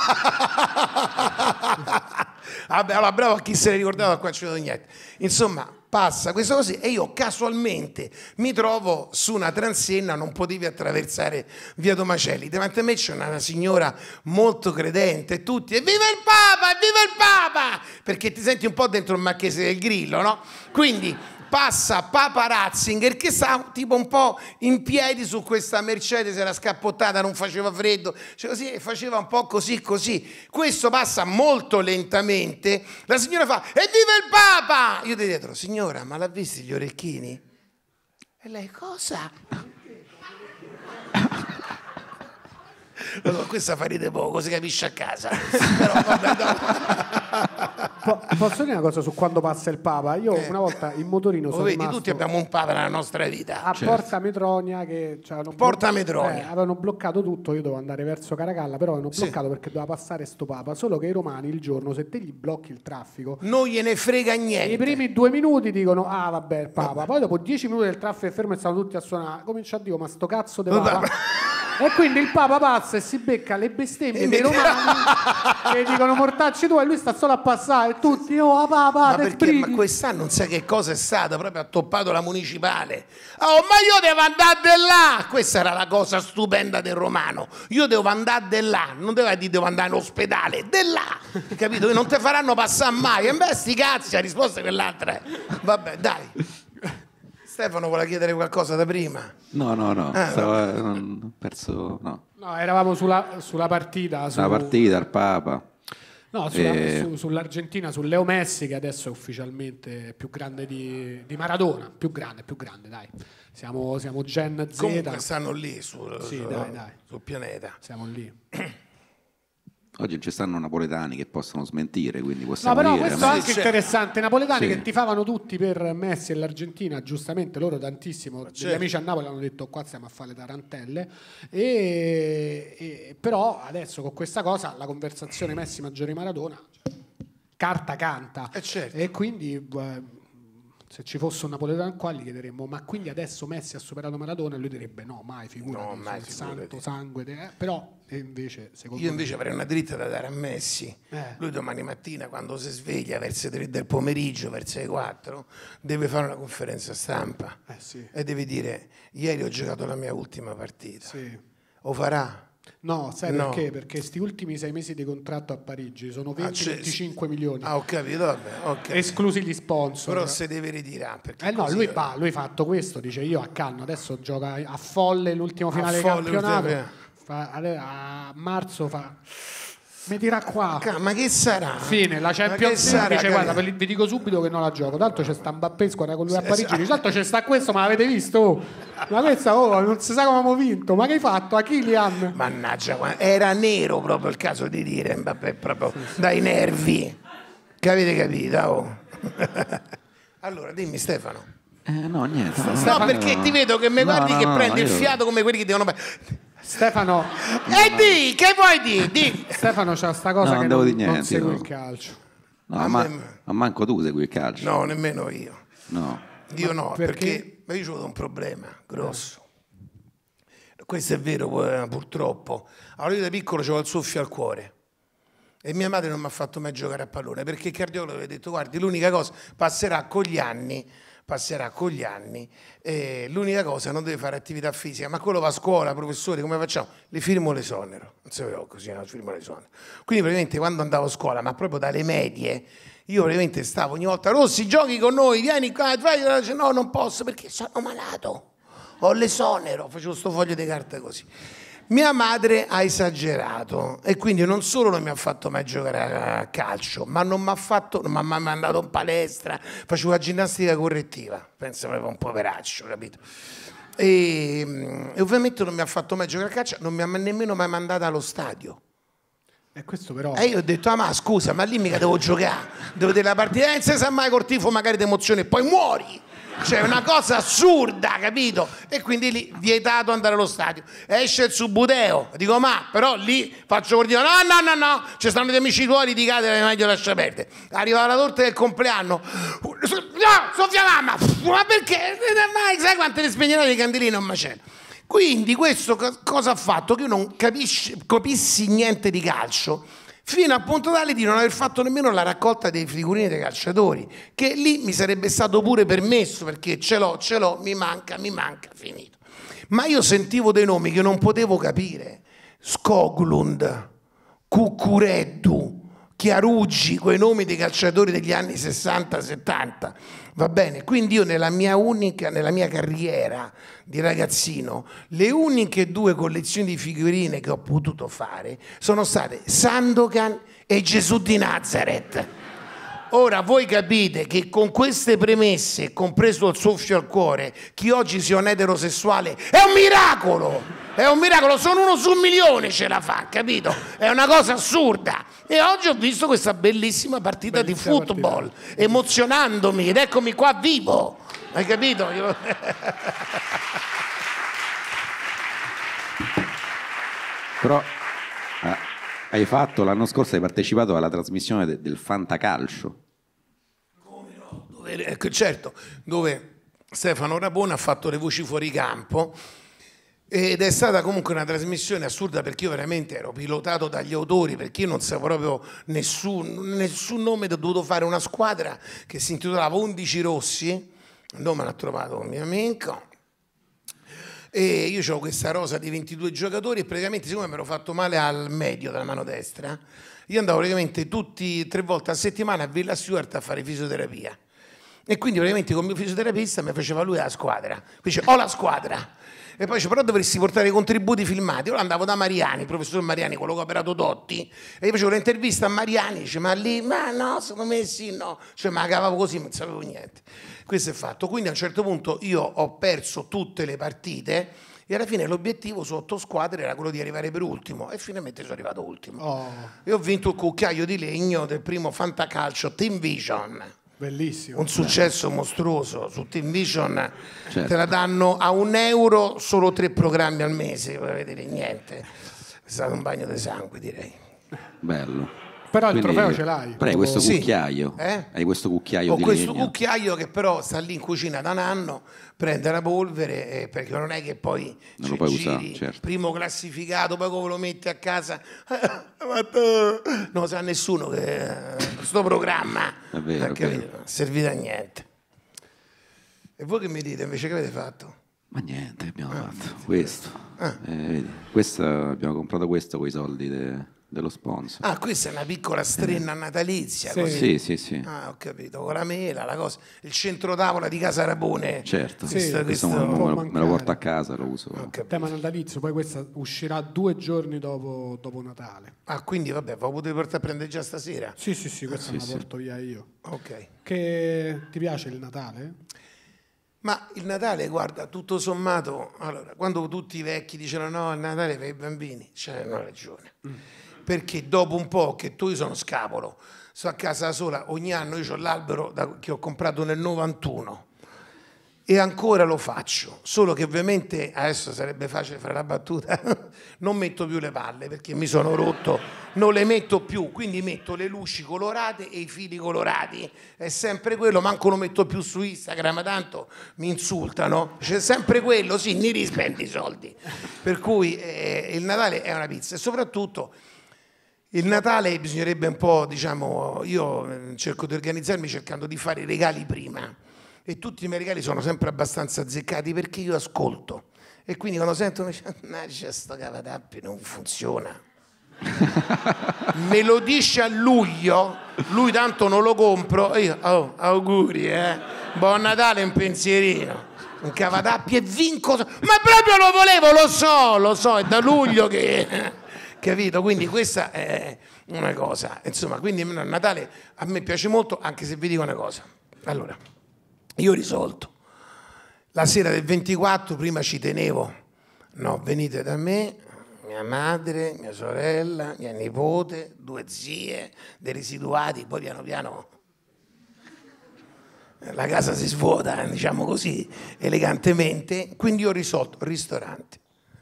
[SPEAKER 1] Vabbè, allora bravo a chi se ne ricordava, qua non ci vedo niente. Insomma, passa questo così e io casualmente mi trovo su una transenna, non potevi attraversare via Tomacelli. Davanti a me c'è una signora molto credente e tutti, evviva il Papa, evviva il Papa! Perché ti senti un po' dentro il Marchese del Grillo, no? Quindi... passa Papa Ratzinger che sta tipo un po' in piedi su questa Mercedes, era scappottata, non faceva freddo, cioè così, faceva un po' così così. Questo passa molto lentamente, la signora fa evviva il Papa! Io di dietro, signora, ma l'ha visti gli orecchini? E lei cosa? Allora, questa fa ride poco, si capisce a casa. Però vabbè, no.
[SPEAKER 3] Po- posso dire una cosa su quando passa il Papa? Io
[SPEAKER 1] Eh.
[SPEAKER 3] una volta in motorino
[SPEAKER 1] Lo
[SPEAKER 3] sono
[SPEAKER 1] vedi,
[SPEAKER 3] rimasto
[SPEAKER 1] tutti abbiamo un Papa nella nostra vita.
[SPEAKER 3] a
[SPEAKER 2] Certo.
[SPEAKER 3] Porta Metronia che cioè, avevano
[SPEAKER 1] Porta
[SPEAKER 3] blo-
[SPEAKER 1] Metronia.
[SPEAKER 3] eh, avevano bloccato tutto, io dovevo andare verso Caracalla, però avevano
[SPEAKER 1] Sì.
[SPEAKER 3] bloccato perché doveva passare sto Papa, solo che i romani il giorno, se te gli blocchi il traffico,
[SPEAKER 1] Non gliene frega niente.
[SPEAKER 3] i primi due minuti dicono ah vabbè il Papa, poi dopo dieci minuti del traffico è fermo e stanno tutti a suonare, comincia a dire ma sto cazzo di Papa. E quindi il Papa passa e si becca le bestemmie dei romani che dicono mortacci tu e lui sta solo a passare e tutti oh Papa
[SPEAKER 1] Ma
[SPEAKER 3] te
[SPEAKER 1] perché?
[SPEAKER 3] sbrighi.
[SPEAKER 1] Ma quest'anno non sai che cosa è stata, proprio ha toppato la municipale. Oh, ma io devo andare di là! Questa era la cosa stupenda del romano. Io devo andare di là, non devo dire devo andare in ospedale, di là! Capito? Che non ti faranno passare mai. E beh, sti cazzi, la risposta è quell'altra. Vabbè, dai. Stefano vuole chiedere qualcosa da prima?
[SPEAKER 2] No, no, no,
[SPEAKER 1] Ah,
[SPEAKER 2] stavo, eh, non- ho perso, no.
[SPEAKER 3] No, eravamo sulla, sulla partita su,
[SPEAKER 2] La partita, il Papa.
[SPEAKER 3] no, sulla-
[SPEAKER 2] Eh.
[SPEAKER 3] su- sull'Argentina, su Leo Messi che adesso è ufficialmente più grande di, di Maradona, più grande, più grande dai, siamo, siamo Gen Z,
[SPEAKER 1] Comunque stanno lì sul,
[SPEAKER 3] Sì,
[SPEAKER 1] sul-
[SPEAKER 3] dai, dai.
[SPEAKER 1] sul pianeta.
[SPEAKER 3] siamo lì.
[SPEAKER 2] Oggi ci stanno napoletani che possono smentire, quindi
[SPEAKER 3] No,
[SPEAKER 2] possiamo
[SPEAKER 3] però
[SPEAKER 2] dire.
[SPEAKER 3] questo è
[SPEAKER 2] ma-
[SPEAKER 3] anche
[SPEAKER 1] Sì,
[SPEAKER 3] interessante. I napoletani
[SPEAKER 2] Sì.
[SPEAKER 3] che tifavano tutti per Messi e l'Argentina, giustamente loro tantissimo. Degli
[SPEAKER 1] certo.
[SPEAKER 3] amici a Napoli hanno detto qua stiamo a fare le tarantelle. E, e- però adesso con questa cosa la conversazione Messi maggiore Maradona carta canta.
[SPEAKER 1] Eh, certo.
[SPEAKER 3] E quindi eh, se ci fosse un napoletano qua gli chiederemmo ma quindi adesso Messi ha superato Maradona e lui direbbe no, mai, figurati,
[SPEAKER 1] No, mai,
[SPEAKER 3] sul santo
[SPEAKER 1] figurati.
[SPEAKER 3] sangue. de- eh, però e invece secondo
[SPEAKER 1] Io invece avrei una dritta da dare a Messi.
[SPEAKER 3] Eh.
[SPEAKER 1] Lui domani mattina quando si sveglia verso le tre del pomeriggio, verso le quattro, deve fare una conferenza stampa
[SPEAKER 3] me, eh, sì,
[SPEAKER 1] e deve dire ieri ho giocato la mia ultima partita.
[SPEAKER 3] sì.
[SPEAKER 1] Lo farà?
[SPEAKER 3] No, sai
[SPEAKER 1] No.
[SPEAKER 3] perché? Perché questi ultimi sei mesi di contratto a Parigi sono
[SPEAKER 1] Ah, cioè,
[SPEAKER 3] venti venticinque milioni,
[SPEAKER 1] Ah, ho capito, vabbè, ok.
[SPEAKER 3] esclusi gli sponsor.
[SPEAKER 1] Però se deve ritirare. perché
[SPEAKER 3] Eh no,
[SPEAKER 1] così-
[SPEAKER 3] lui, va, lui ha fatto questo, dice io a Cannes, adesso gioca a folle l'ultimo finale di
[SPEAKER 1] folle
[SPEAKER 3] campionato,
[SPEAKER 1] l'ultimo-
[SPEAKER 3] fa- a marzo fa... Mi dirà qua.
[SPEAKER 1] Ca- Ma che sarà?
[SPEAKER 3] Fine, la
[SPEAKER 1] Ma che
[SPEAKER 3] Champions League
[SPEAKER 1] sarà,
[SPEAKER 3] dice
[SPEAKER 1] capito?
[SPEAKER 3] guarda, vi vi dico subito che non la gioco, tanto c'è sta Mbappé in squadra con lui a
[SPEAKER 1] Sì,
[SPEAKER 3] Parigi,
[SPEAKER 1] sì.
[SPEAKER 3] dice, tanto c'è sta questo, ma l'avete visto? Oh? Ma questa oh, non si sa come abbiamo vinto, ma che hai fatto? A Kylian?
[SPEAKER 1] Mannaggia, qua- era nero proprio il caso di dire Mbappé, proprio dai nervi. Che avete capito? Oh. Allora, dimmi Stefano.
[SPEAKER 2] Eh, no, niente. no,
[SPEAKER 1] No,
[SPEAKER 2] no,
[SPEAKER 1] perché
[SPEAKER 2] no.
[SPEAKER 1] ti vedo che mi
[SPEAKER 2] No,
[SPEAKER 1] guardi
[SPEAKER 2] no,
[SPEAKER 1] che
[SPEAKER 2] no,
[SPEAKER 1] prendi
[SPEAKER 2] io-
[SPEAKER 1] il fiato come quelli che devono...
[SPEAKER 3] Stefano,
[SPEAKER 1] E di, che vuoi dire? Di.
[SPEAKER 3] Stefano c'ha sta cosa
[SPEAKER 2] No, non
[SPEAKER 3] che
[SPEAKER 2] devo
[SPEAKER 3] non,
[SPEAKER 2] dire
[SPEAKER 3] non
[SPEAKER 2] niente,
[SPEAKER 3] segue
[SPEAKER 2] io.
[SPEAKER 3] il calcio.
[SPEAKER 2] No,
[SPEAKER 1] A
[SPEAKER 2] ma,
[SPEAKER 1] me-
[SPEAKER 2] ma manco tu segui il calcio.
[SPEAKER 1] No, nemmeno io.
[SPEAKER 2] No.
[SPEAKER 1] Io no,
[SPEAKER 3] perché?
[SPEAKER 1] perché, ma io ho avuto un problema grosso. Questo è vero, eh, purtroppo. Allora io da piccolo avevo il soffio al cuore e mia madre non mi ha fatto mai giocare a pallone perché il cardiologo aveva detto guardi l'unica cosa passerà con gli anni, passerà con gli anni. Eh, l'unica cosa, non deve fare attività fisica, ma quello va a scuola, professore, come facciamo? Le firmo l'esonero, non sapevo così, no, firmo l'esonero. Quindi praticamente quando andavo a scuola, ma proprio dalle medie, io praticamente stavo ogni volta, Rossi, giochi con noi, vieni qua, vai, no, non posso perché sono malato, ho l'esonero, facevo sto foglio di carta così. Mia madre ha esagerato e quindi non solo non mi ha fatto mai giocare a calcio, ma non mi ha fatto, non mi ha mai mandato in palestra, facevo la ginnastica correttiva, penso proprio un poveraccio, capito? E, e ovviamente non mi ha fatto mai giocare a calcio, non mi ha nemmeno mai mandato allo stadio.
[SPEAKER 3] E questo però...
[SPEAKER 1] E io ho detto, ah ma scusa, ma lì mica devo giocare, devo vedere la partita, e non si sa mai col tifo magari di emozione e poi muori. Cioè, una cosa assurda, capito? E quindi lì vietato andare allo stadio. Esce il Subuteo, dico, ma però lì faccio ordine, no, no, no, no, ci stanno degli amici tuoi, litigate, è meglio lascia perdere. Arriva la torta del compleanno, no, Sofia mamma, ma perché? Sai quante ne spegnerai le candeline a un macello? Quindi questo cosa ha fatto? Che io non capisci, capissi niente di calcio, fino al punto tale di non aver fatto nemmeno la raccolta dei figurini dei calciatori, che lì mi sarebbe stato pure permesso, perché ce l'ho, ce l'ho, mi manca, mi manca, finito. Ma io sentivo dei nomi che non potevo capire. Skoglund, Cuccureddu, Chiaruggi, quei nomi dei calciatori degli anni sessanta settanta, va bene? Quindi io nella mia unica, nella mia carriera di ragazzino, le uniche due collezioni di figurine che ho potuto fare sono state Sandokan e Gesù di Nazareth. Ora voi capite che con queste premesse, compreso il soffio al cuore, chi oggi sia un eterosessuale è un miracolo! È un miracolo, sono uno su un milione ce la fa, capito? È una cosa assurda. E oggi ho visto questa bellissima partita bellissima di football, partita. Emozionandomi, ed eccomi qua vivo. Hai capito?
[SPEAKER 2] Però eh, hai fatto, l'anno scorso hai partecipato alla trasmissione de, del Fantacalcio.
[SPEAKER 1] Come no? Dove, ecco, certo, dove Stefano Rapone ha fatto le voci fuori campo. Ed è stata comunque una trasmissione assurda perché io veramente ero pilotato dagli autori, perché io non sapevo proprio nessun, nessun nome, ho dovuto fare una squadra che si intitolava undici Rossi, il nome l'ha trovato un mio amico, e io avevo questa rosa di ventidue giocatori e praticamente siccome mi ero fatto male al medio della mano destra, io andavo praticamente tutti tre volte a settimana a Villa Stuart a fare fisioterapia. E quindi praticamente con il mio fisioterapista mi faceva lui la squadra, mi dice ho la squadra. E poi dice, però dovresti portare i contributi filmati. Io andavo da Mariani, il professor Mariani, quello che ha operato Totti, e io facevo l'intervista a Mariani, dice, ma lì, ma no, secondo me sì, no. Cioè, ma cavavo così, non sapevo niente. Questo è fatto. Quindi a un certo punto io ho perso tutte le partite e alla fine l'obiettivo su otto squadre era quello di arrivare per ultimo e finalmente sono arrivato ultimo. Oh. E ho vinto il cucchiaio di legno del primo Fantacalcio Team Vision.
[SPEAKER 3] Bellissimo.
[SPEAKER 1] Un successo eh. mostruoso su Team Vision,
[SPEAKER 2] certo.
[SPEAKER 1] Te la danno a un euro solo tre programmi al mese, non vedere niente. È stato un bagno di sangue, direi.
[SPEAKER 2] Bello.
[SPEAKER 3] Però il
[SPEAKER 2] Quindi,
[SPEAKER 3] trofeo ce l'hai.
[SPEAKER 2] Però hai questo
[SPEAKER 1] sì.
[SPEAKER 2] cucchiaio.
[SPEAKER 1] Eh?
[SPEAKER 2] Hai questo cucchiaio
[SPEAKER 1] Ho
[SPEAKER 2] di
[SPEAKER 1] questo
[SPEAKER 2] legno.
[SPEAKER 1] cucchiaio che però sta lì in cucina da un anno, prende la polvere, eh, perché non è che poi
[SPEAKER 2] non lo puoi usare, certo.
[SPEAKER 1] Primo classificato, poi come lo metti a casa, non sa nessuno che questo programma
[SPEAKER 2] è vero, è vero.
[SPEAKER 1] non servite a niente. E voi che mi dite invece che avete fatto?
[SPEAKER 2] Ma niente, abbiamo ah, fatto questo.
[SPEAKER 1] Ah.
[SPEAKER 2] Eh, vedi, questa, abbiamo comprato questo con i soldi de, dello sponsor.
[SPEAKER 1] Ah, questa è una piccola strenna eh. natalizia.
[SPEAKER 2] Sì.
[SPEAKER 1] Così.
[SPEAKER 2] sì, sì, sì.
[SPEAKER 1] Ah, ho capito, con la mela, la cosa. Il centro tavola di Casa Rapone.
[SPEAKER 2] Certo,
[SPEAKER 1] sì, questo,
[SPEAKER 2] questo
[SPEAKER 1] questo
[SPEAKER 2] me, lo, me lo porto a casa, lo uso.
[SPEAKER 3] Tema natalizio, poi questa uscirà due giorni dopo, dopo Natale.
[SPEAKER 1] Ah, quindi vabbè, ve lo potete portare a prendere già stasera?
[SPEAKER 3] Sì, sì, sì, questa
[SPEAKER 2] sì,
[SPEAKER 3] me la
[SPEAKER 2] sì.
[SPEAKER 3] porto via io.
[SPEAKER 1] Ok.
[SPEAKER 3] Che ti piace il Natale?
[SPEAKER 1] Ma il Natale, guarda, tutto sommato, allora, quando tutti i vecchi dicono no, il Natale per i bambini, c'hanno ragione. Mm. Perché dopo un po' che tu, io sono scapolo, sto a casa da sola, ogni anno io ho l'albero da, che ho comprato nel novantuno e ancora lo faccio, solo che ovviamente adesso sarebbe facile fare la battuta, non metto più le palle perché mi sono rotto, non le metto più, quindi metto le luci colorate e i fili colorati, è sempre quello, manco lo metto più su Instagram, tanto mi insultano, c'è sempre quello, sì, ne rispendi i soldi, per cui eh, il Natale è una pizza e soprattutto il Natale bisognerebbe un po', diciamo, io cerco di organizzarmi cercando di fare i regali prima. e tutti i miei regali sono sempre abbastanza azzeccati perché io ascolto. E quindi quando sento uno dice, mannaggia sto cavatappi non funziona. Me lo dice a luglio, lui tanto non lo compro, io, oh, auguri, eh. Buon Natale, un pensierino. Un cavatappi e vinco, ma proprio lo volevo, lo so, lo so, è da luglio che... Capito? Quindi questa è una cosa. Insomma, quindi Natale a me piace molto, anche se vi dico una cosa. Allora, io ho risolto. La sera del ventiquattro, prima ci tenevo, no, venite da me, mia madre, mia sorella, mia nipote, due zie, dei residuati, poi piano piano la casa si svuota, diciamo così, elegantemente. Quindi io ho risolto ristorante.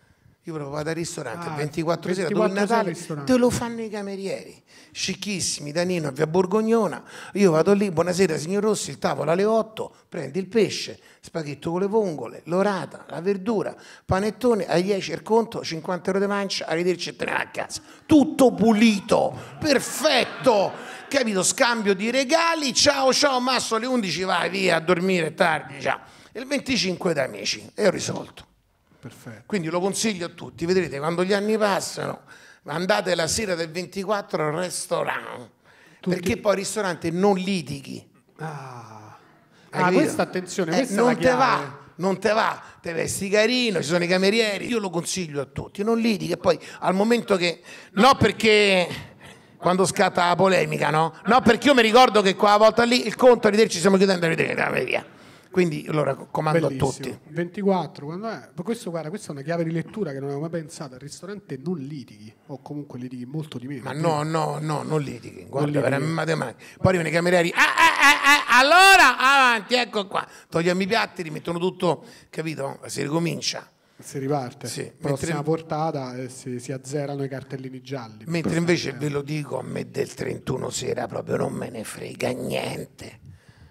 [SPEAKER 1] Io proprio vado al ristorante il ah, ventiquattro sera, dove il Natale te lo fanno i camerieri, scicchissimi, Danino a via Borgognona. Io vado lì, buonasera signor Rossi, il tavolo alle otto, prendi il pesce, spaghetto con le vongole, l'orata, la verdura, panettone, alle dieci il conto, cinquanta euro di mancia, arrivederci e te ne vai a casa. Tutto pulito, perfetto, capito? Scambio di regali, ciao ciao Masso, alle undici vai via a dormire tardi, ciao. Il venticinque da amici e ho risolto.
[SPEAKER 3] Perfetto.
[SPEAKER 1] Quindi lo consiglio a tutti, vedrete quando gli anni passano andate la sera del ventiquattro al ristorante, tutti... perché poi al ristorante non litighi.
[SPEAKER 3] Ah, ah questa attenzione, questa
[SPEAKER 1] eh, non
[SPEAKER 3] te
[SPEAKER 1] va, non te va, te vesti carino, ci sono i camerieri, io lo consiglio a tutti, non litighi e poi al momento che no perché quando scatta la polemica, no? No, perché io mi ricordo che quella volta lì il conto arrivederci ci stiamo chiudendo a vedere via. Quindi allora comando
[SPEAKER 3] bellissimo.
[SPEAKER 1] A tutti.
[SPEAKER 3] ventiquattro, quando è? Questo, guarda, questa è una chiave di lettura che non avevo mai pensato. Al ristorante non litighi, o comunque litighi molto di meno.
[SPEAKER 1] Ma no, no, no, non litighi. Guarda, veramente matematica. Poi arrivano i camerieri. Ah, ah, ah, ah, allora avanti, ecco qua. Togliamo i piatti, rimettono tutto, capito? Si ricomincia.
[SPEAKER 3] Si riparte.
[SPEAKER 1] Sì,
[SPEAKER 3] prossima
[SPEAKER 1] mentre...
[SPEAKER 3] portata e si, si azzerano i cartellini gialli.
[SPEAKER 1] Mentre invece ve lo dico, a me del trentuno sera proprio non me ne frega niente.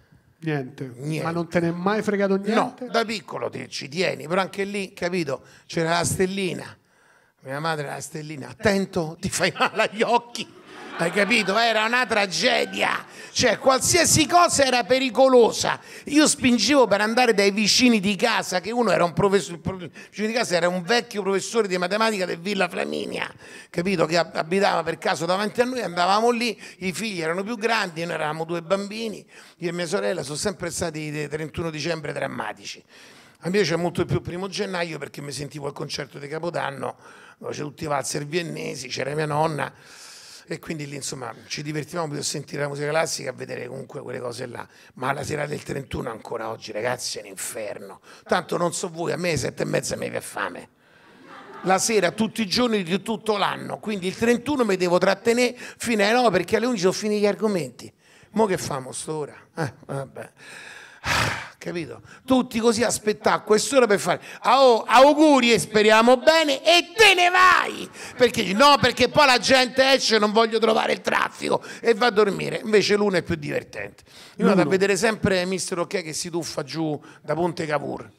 [SPEAKER 3] Niente.
[SPEAKER 1] Niente,
[SPEAKER 3] ma non te ne è mai fregato niente?
[SPEAKER 1] No, da piccolo ti ci tieni, però anche lì, capito, c'era la stellina, mia madre la stellina, attento, ti fai male agli occhi, hai capito? Era una tragedia, cioè qualsiasi cosa era pericolosa. Io spingevo per andare dai vicini di casa, che uno era un professore, il vicino di casa era un vecchio professore di matematica del Villa Flaminia, capito, che abitava per caso davanti a noi, andavamo lì, i figli erano più grandi, noi eravamo due bambini, io e mia sorella sono sempre stati i trentuno dicembre drammatici. A me piace molto di più il primo gennaio perché mi sentivo al concerto di Capodanno, dove c'erano tutti i valzer viennesi, c'era mia nonna, e quindi lì insomma ci divertivamo più a sentire la musica classica, a vedere comunque quelle cose là. Ma la sera del trentuno ancora oggi, ragazzi, è un inferno. Tanto non so voi, a me alle sette e mezza mi fa fame. La sera tutti i giorni di tutto l'anno, quindi il trentuno mi devo trattenere fino alle nove perché alle undici sono finiti gli argomenti. Mo che famo st'ora? Eh, vabbè. Capito? Tutti così aspettare quest'ora per fare oh, auguri e speriamo bene e te ne vai perché no, perché poi la gente esce, non voglio trovare il traffico e va a dormire. Invece l'uno è più divertente. Io vado a vedere sempre mister Ok che si tuffa giù da Ponte Cavour.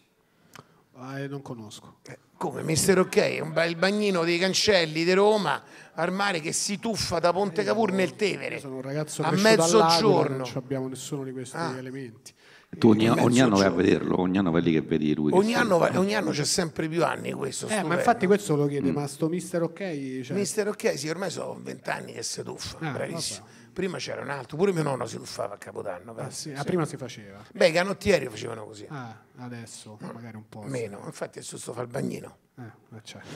[SPEAKER 3] Ah, non conosco.
[SPEAKER 1] Eh, come mister Ok, un bel bagnino dei Cancelli di Roma al mare che si tuffa da Ponte Cavour nel Tevere.
[SPEAKER 3] Io sono un ragazzo
[SPEAKER 1] a mezzogiorno.
[SPEAKER 3] Non abbiamo nessuno di questi ah. elementi.
[SPEAKER 2] Tu ogni, ogni anno vai a vederlo, ogni anno vai lì che vedi lui.
[SPEAKER 1] Ogni anno, va, ogni anno c'è sempre più anni questo.
[SPEAKER 3] Eh, ma infatti questo lo chiede, mm. ma sto mister Ok? Cioè...
[SPEAKER 1] mister Ok, sì, ormai sono vent'anni che si tuffa, ah, bravissimo. Vabbè. Prima c'era un altro, pure mio nonno si tuffava a Capodanno.
[SPEAKER 3] Ah, sì.
[SPEAKER 1] Sì.
[SPEAKER 3] Ah, prima si faceva.
[SPEAKER 1] Beh, i canottieri facevano così.
[SPEAKER 3] Ah, adesso no. magari un po'.
[SPEAKER 1] Meno, sì. Infatti adesso sto fa il bagnino.
[SPEAKER 3] Eh, certo.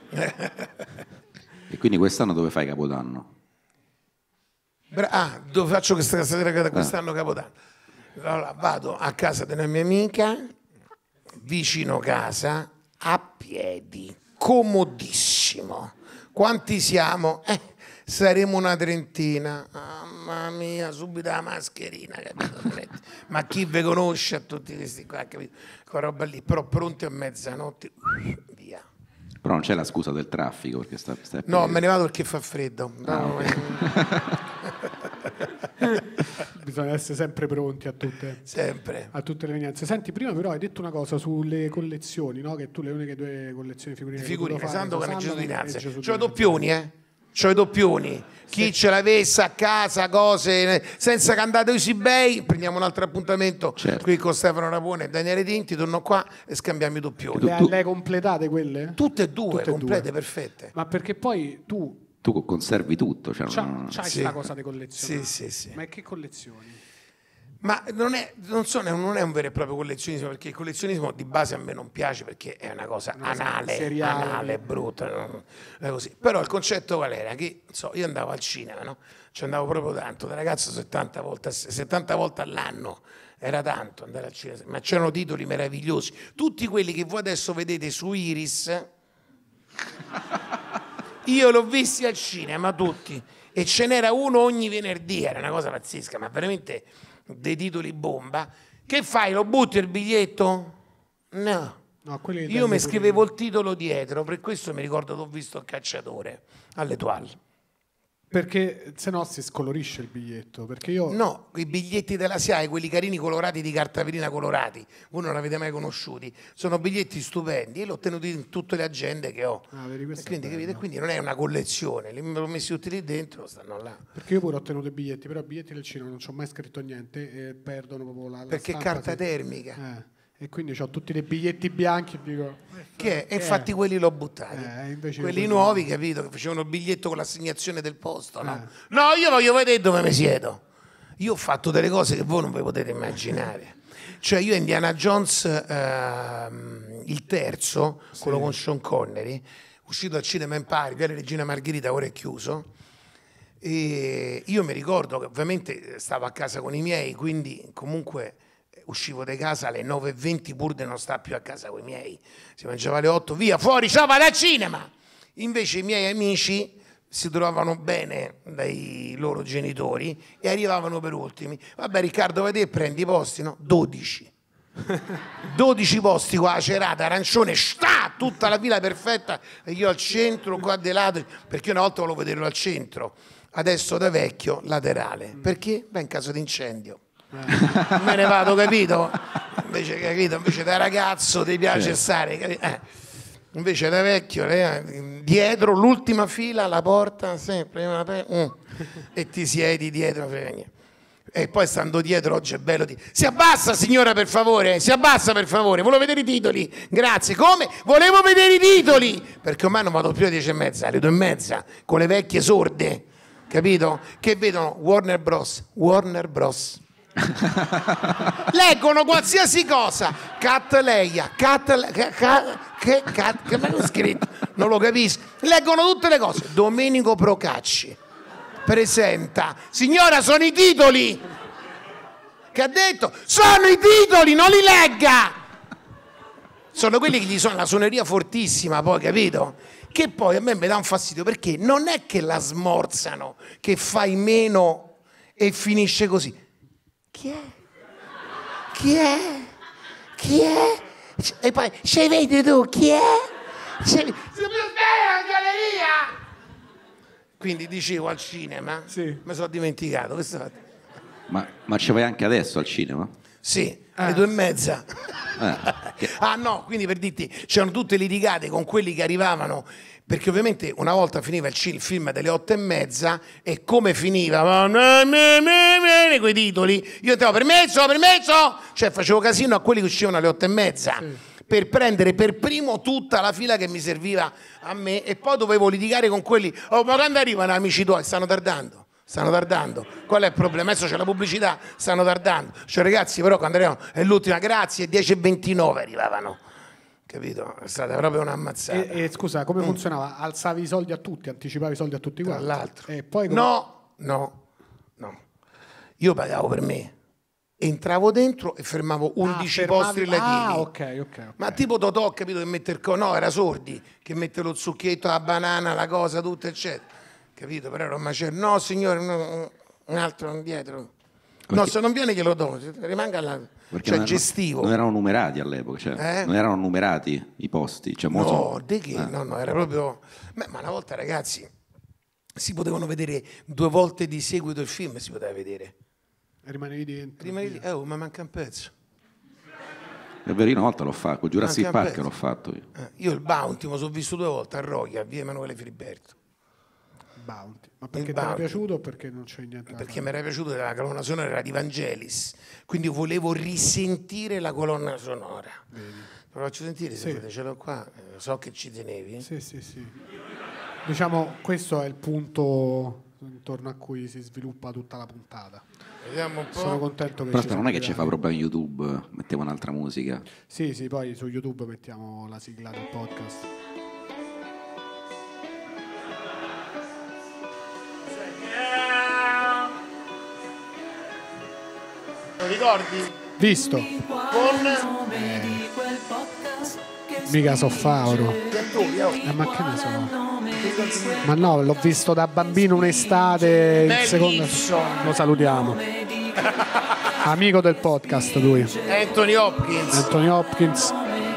[SPEAKER 2] E quindi quest'anno dove fai Capodanno?
[SPEAKER 1] Bra- ah, dove faccio questa sera quest'anno ah. Capodanno? Allora, vado a casa di una mia amica, vicino casa, a piedi, comodissimo. Quanti siamo? Eh, saremo una trentina. Mamma mia, subito la mascherina, capito? Ma chi vi conosce a tutti questi qua, capito? Con roba lì, però pronti a mezzanotte, via.
[SPEAKER 2] Però non c'è la scusa del traffico perché sta, sta
[SPEAKER 1] no, me ne vado perché fa freddo. No,
[SPEAKER 2] ah, okay.
[SPEAKER 3] Bisogna essere sempre pronti a tutte,
[SPEAKER 1] sempre.
[SPEAKER 3] a tutte le evenienze. Senti, prima però hai detto una cosa sulle collezioni, no? Che tu le uniche due collezioni figurine
[SPEAKER 1] figurine,
[SPEAKER 3] che
[SPEAKER 1] Sandokan e
[SPEAKER 3] Gesù
[SPEAKER 1] di Nazareth. Cioè doppioni, eh? c'ho i doppioni. Chi ce l'avesse a casa, cose, senza che andate su eBay, prendiamo un altro appuntamento
[SPEAKER 2] certo.
[SPEAKER 1] qui con Stefano Rapone e Daniele Tinti, torno qua e scambiamo i doppioni.
[SPEAKER 3] Le, le hai completate quelle?
[SPEAKER 1] Tutte e due,
[SPEAKER 3] Tutte e
[SPEAKER 1] complete,
[SPEAKER 3] due.
[SPEAKER 1] perfette.
[SPEAKER 3] Ma perché poi tu
[SPEAKER 2] Tu conservi tutto. Cioè
[SPEAKER 3] c'ha,
[SPEAKER 2] non...
[SPEAKER 3] c'hai
[SPEAKER 1] Sì.
[SPEAKER 3] questa cosa di collezione?
[SPEAKER 1] Sì, sì, sì.
[SPEAKER 3] Ma che collezioni?
[SPEAKER 1] Ma non è, non so, non è un vero e proprio collezionismo, perché il collezionismo di base a me non piace, perché è una cosa
[SPEAKER 3] Una cosa
[SPEAKER 1] anale,
[SPEAKER 3] seriale.
[SPEAKER 1] anale, brutta, non è così. Però il concetto qual era? Che so, io andavo al cinema, no? Ci andavo proprio tanto, da ragazzo settanta volte, settanta volte all'anno, era tanto andare al cinema, ma c'erano titoli meravigliosi, tutti quelli che voi adesso vedete su Iris, io l'ho visti al cinema, tutti, e ce n'era uno ogni venerdì, era una cosa pazzesca, ma veramente dei titoli bomba. Che fai, lo butti il biglietto? No.
[SPEAKER 3] No, quelli li
[SPEAKER 1] Io
[SPEAKER 3] tengo
[SPEAKER 1] mi
[SPEAKER 3] pure
[SPEAKER 1] scrivevo
[SPEAKER 3] io.
[SPEAKER 1] il titolo dietro, per questo mi ricordo che ho visto Il cacciatore all'Etoile.
[SPEAKER 3] Perché se no si scolorisce il biglietto. Perché io
[SPEAKER 1] No, i biglietti della S I A E, quelli carini colorati di carta velina colorati, voi non l'avete mai conosciuti, sono biglietti stupendi, io li ho tenuti in tutte le agende che ho.
[SPEAKER 3] Ah, vedi,
[SPEAKER 1] E
[SPEAKER 3] questo è
[SPEAKER 1] quindi,
[SPEAKER 3] bello.
[SPEAKER 1] capite? Quindi non è una collezione, li ho messi tutti lì dentro, stanno là.
[SPEAKER 3] Perché io pure ho tenuto i biglietti, però i biglietti del cinema non ci ho mai scritto niente e perdono proprio la, la
[SPEAKER 1] Perché
[SPEAKER 3] stampa,
[SPEAKER 1] carta
[SPEAKER 3] sì.
[SPEAKER 1] termica.
[SPEAKER 3] Eh, e quindi ho tutti dei biglietti bianchi e dico...
[SPEAKER 1] Che è? E
[SPEAKER 3] Eh.
[SPEAKER 1] infatti quelli l'ho buttati.
[SPEAKER 3] Eh, invece
[SPEAKER 1] quelli
[SPEAKER 3] io-
[SPEAKER 1] nuovi, capito? Che facevano il biglietto con l'assegnazione del posto, no?
[SPEAKER 3] Eh.
[SPEAKER 1] No, io voglio vedere dove mi siedo. Io ho fatto delle cose che voi non vi potete immaginare. Cioè io Indiana Jones, ehm, il terzo, quello con Sean Connery, uscito al Cinema Empire, Viale Regina Margherita, ora è chiuso. E io mi ricordo che ovviamente stavo a casa con i miei, quindi comunque uscivo di casa alle nove e venti pur di non stare più a casa con i miei. Si mangiava alle otto, via, fuori, ciao, vado al cinema! Invece i miei amici si trovavano bene dai loro genitori e arrivavano per ultimi. Vabbè, Riccardo, vai te, prendi i posti, no? dodici. dodici posti qua, cerata, arancione, sta, tutta la fila perfetta, e io al centro, qua dei lati, perché una volta volevo vederlo al centro, adesso da vecchio, laterale. Perché? Beh, in caso di incendio. Me ne vado, capito? Invece, capito? Invece da ragazzo ti piace
[SPEAKER 2] Certo.
[SPEAKER 1] stare, capito? Eh. Invece da vecchio, eh, dietro, l'ultima fila, la porta, sempre, una pe- mm, e ti siedi dietro. E poi stando dietro oggi è bello di... Si abbassa, signora, per favore, si abbassa, per favore, volevo vedere i titoli. Grazie. Come? Volevo vedere i titoli! Perché ormai non vado più alle dieci e mezza, alle due e mezza, con le vecchie sorde, capito? Che vedono Warner Bros. Warner Bros. Leggono qualsiasi cosa, Cat Leia, Cat Le- che, che, cat, che me l'ho scritto, non lo capisco. Leggono tutte le cose. Domenico Procacci presenta, signora, sono i titoli. Che ha detto? Sono i titoli, non li legga. Sono quelli che gli sono la suoneria fortissima, poi, capito? Che poi a me mi dà un fastidio, perché non è che la smorzano, che fai meno e finisce così. Chi è? Chi è? Chi è? E poi, ci vedi tu, chi è? Ci... Si più bene in galleria! Quindi dicevo al cinema,
[SPEAKER 3] Sì.
[SPEAKER 1] mi sono dimenticato. Questo...
[SPEAKER 2] Ma, ma ci vai anche adesso al cinema?
[SPEAKER 1] Sì,
[SPEAKER 3] Ah.
[SPEAKER 1] alle due e mezza.
[SPEAKER 2] Eh, che-
[SPEAKER 1] Ah no, quindi per dirti, c'erano tutte litigate con quelli che arrivavano, perché ovviamente una volta finiva il, ci- il film delle otto e mezza e come finiva? Quei titoli, io entravo, permesso, permesso, cioè facevo casino a quelli che uscivano alle otto e mezza.
[SPEAKER 3] Sì.
[SPEAKER 1] Per prendere per primo tutta la fila che mi serviva a me e poi dovevo litigare con quelli. Oh, ma quando arrivano amici tuoi? Stanno tardando, stanno tardando. Qual è il problema? Adesso c'è la pubblicità, stanno tardando. Cioè ragazzi, però quando arrivano è l'ultima, grazie, dieci e ventinove arrivavano. Capito? È stata proprio un'ammazzata.
[SPEAKER 3] E, e scusa, come funzionava? Alzavi i soldi a tutti, anticipavi i soldi a tutti
[SPEAKER 1] Tra
[SPEAKER 3] quanti?
[SPEAKER 1] l'altro.
[SPEAKER 3] E poi come-
[SPEAKER 1] No, no, no. Io pagavo per me. Entravo dentro e fermavo undici
[SPEAKER 3] Ah, fermavi-
[SPEAKER 1] posti relativi.
[SPEAKER 3] Ah, ok, ok. ok.
[SPEAKER 1] Ma tipo Totò, capito, che mette il co- no, era Sordi, che mette lo zucchetto, la banana, la cosa, tutto, eccetera. Capito? Però era un macello. No, signore, no, un altro indietro. No,
[SPEAKER 2] Perché-
[SPEAKER 1] se non viene glielo do, rimanga là.
[SPEAKER 2] Perché
[SPEAKER 1] Cioè,
[SPEAKER 2] non,
[SPEAKER 1] gestivo.
[SPEAKER 2] non erano numerati all'epoca, cioè,
[SPEAKER 1] Eh?
[SPEAKER 2] non erano numerati i posti. Cioè, mo
[SPEAKER 1] No,
[SPEAKER 2] sono-
[SPEAKER 1] di che?
[SPEAKER 2] eh.
[SPEAKER 1] No, no, era proprio... Ma, ma una volta, ragazzi, si potevano vedere due volte di seguito il film, si poteva vedere.
[SPEAKER 3] Rimanevi dentro.
[SPEAKER 1] Prima di... Eh, oh, ma manca un pezzo.
[SPEAKER 2] È vero, io una volta l'ho fatto, con Jurassic
[SPEAKER 1] Manca un
[SPEAKER 2] Park
[SPEAKER 1] pezzo.
[SPEAKER 2] l'ho fatto io.
[SPEAKER 1] Eh, io il Bounty me lo sono visto due volte a Roglia, via Emanuele Filiberto.
[SPEAKER 3] Bounty. Ma perché
[SPEAKER 1] Il
[SPEAKER 3] ti era
[SPEAKER 1] Bounty.
[SPEAKER 3] piaciuto o perché non c'è niente da
[SPEAKER 1] Perché
[SPEAKER 3] fare?
[SPEAKER 1] mi era piaciuto la colonna sonora era di Vangelis, quindi volevo risentire la colonna sonora.
[SPEAKER 3] Vedi.
[SPEAKER 1] Lo faccio sentire, se
[SPEAKER 3] Sì.
[SPEAKER 1] volete, ce l'ho qua, eh, so che ci tenevi.
[SPEAKER 3] Sì, sì, sì. Diciamo, questo è il punto intorno a cui si sviluppa tutta la puntata.
[SPEAKER 1] Vediamo un po'.
[SPEAKER 3] Sono contento che
[SPEAKER 2] Però
[SPEAKER 3] ci
[SPEAKER 2] aspetta, non è che ci
[SPEAKER 3] seguirai.
[SPEAKER 2] fa problemi YouTube, mettiamo un'altra musica.
[SPEAKER 3] Sì, sì, poi su YouTube mettiamo la sigla del podcast.
[SPEAKER 1] Lo ricordi?
[SPEAKER 3] Visto,
[SPEAKER 1] Con
[SPEAKER 3] mica so Fauro.
[SPEAKER 1] gli attori, oh.
[SPEAKER 3] Eh, ma che ne so? Ma no, l'ho visto da bambino un'estate, il secondo...
[SPEAKER 1] Bellissimo.
[SPEAKER 3] Lo salutiamo. Amico del podcast lui.
[SPEAKER 1] Anthony Hopkins.
[SPEAKER 3] Anthony Hopkins.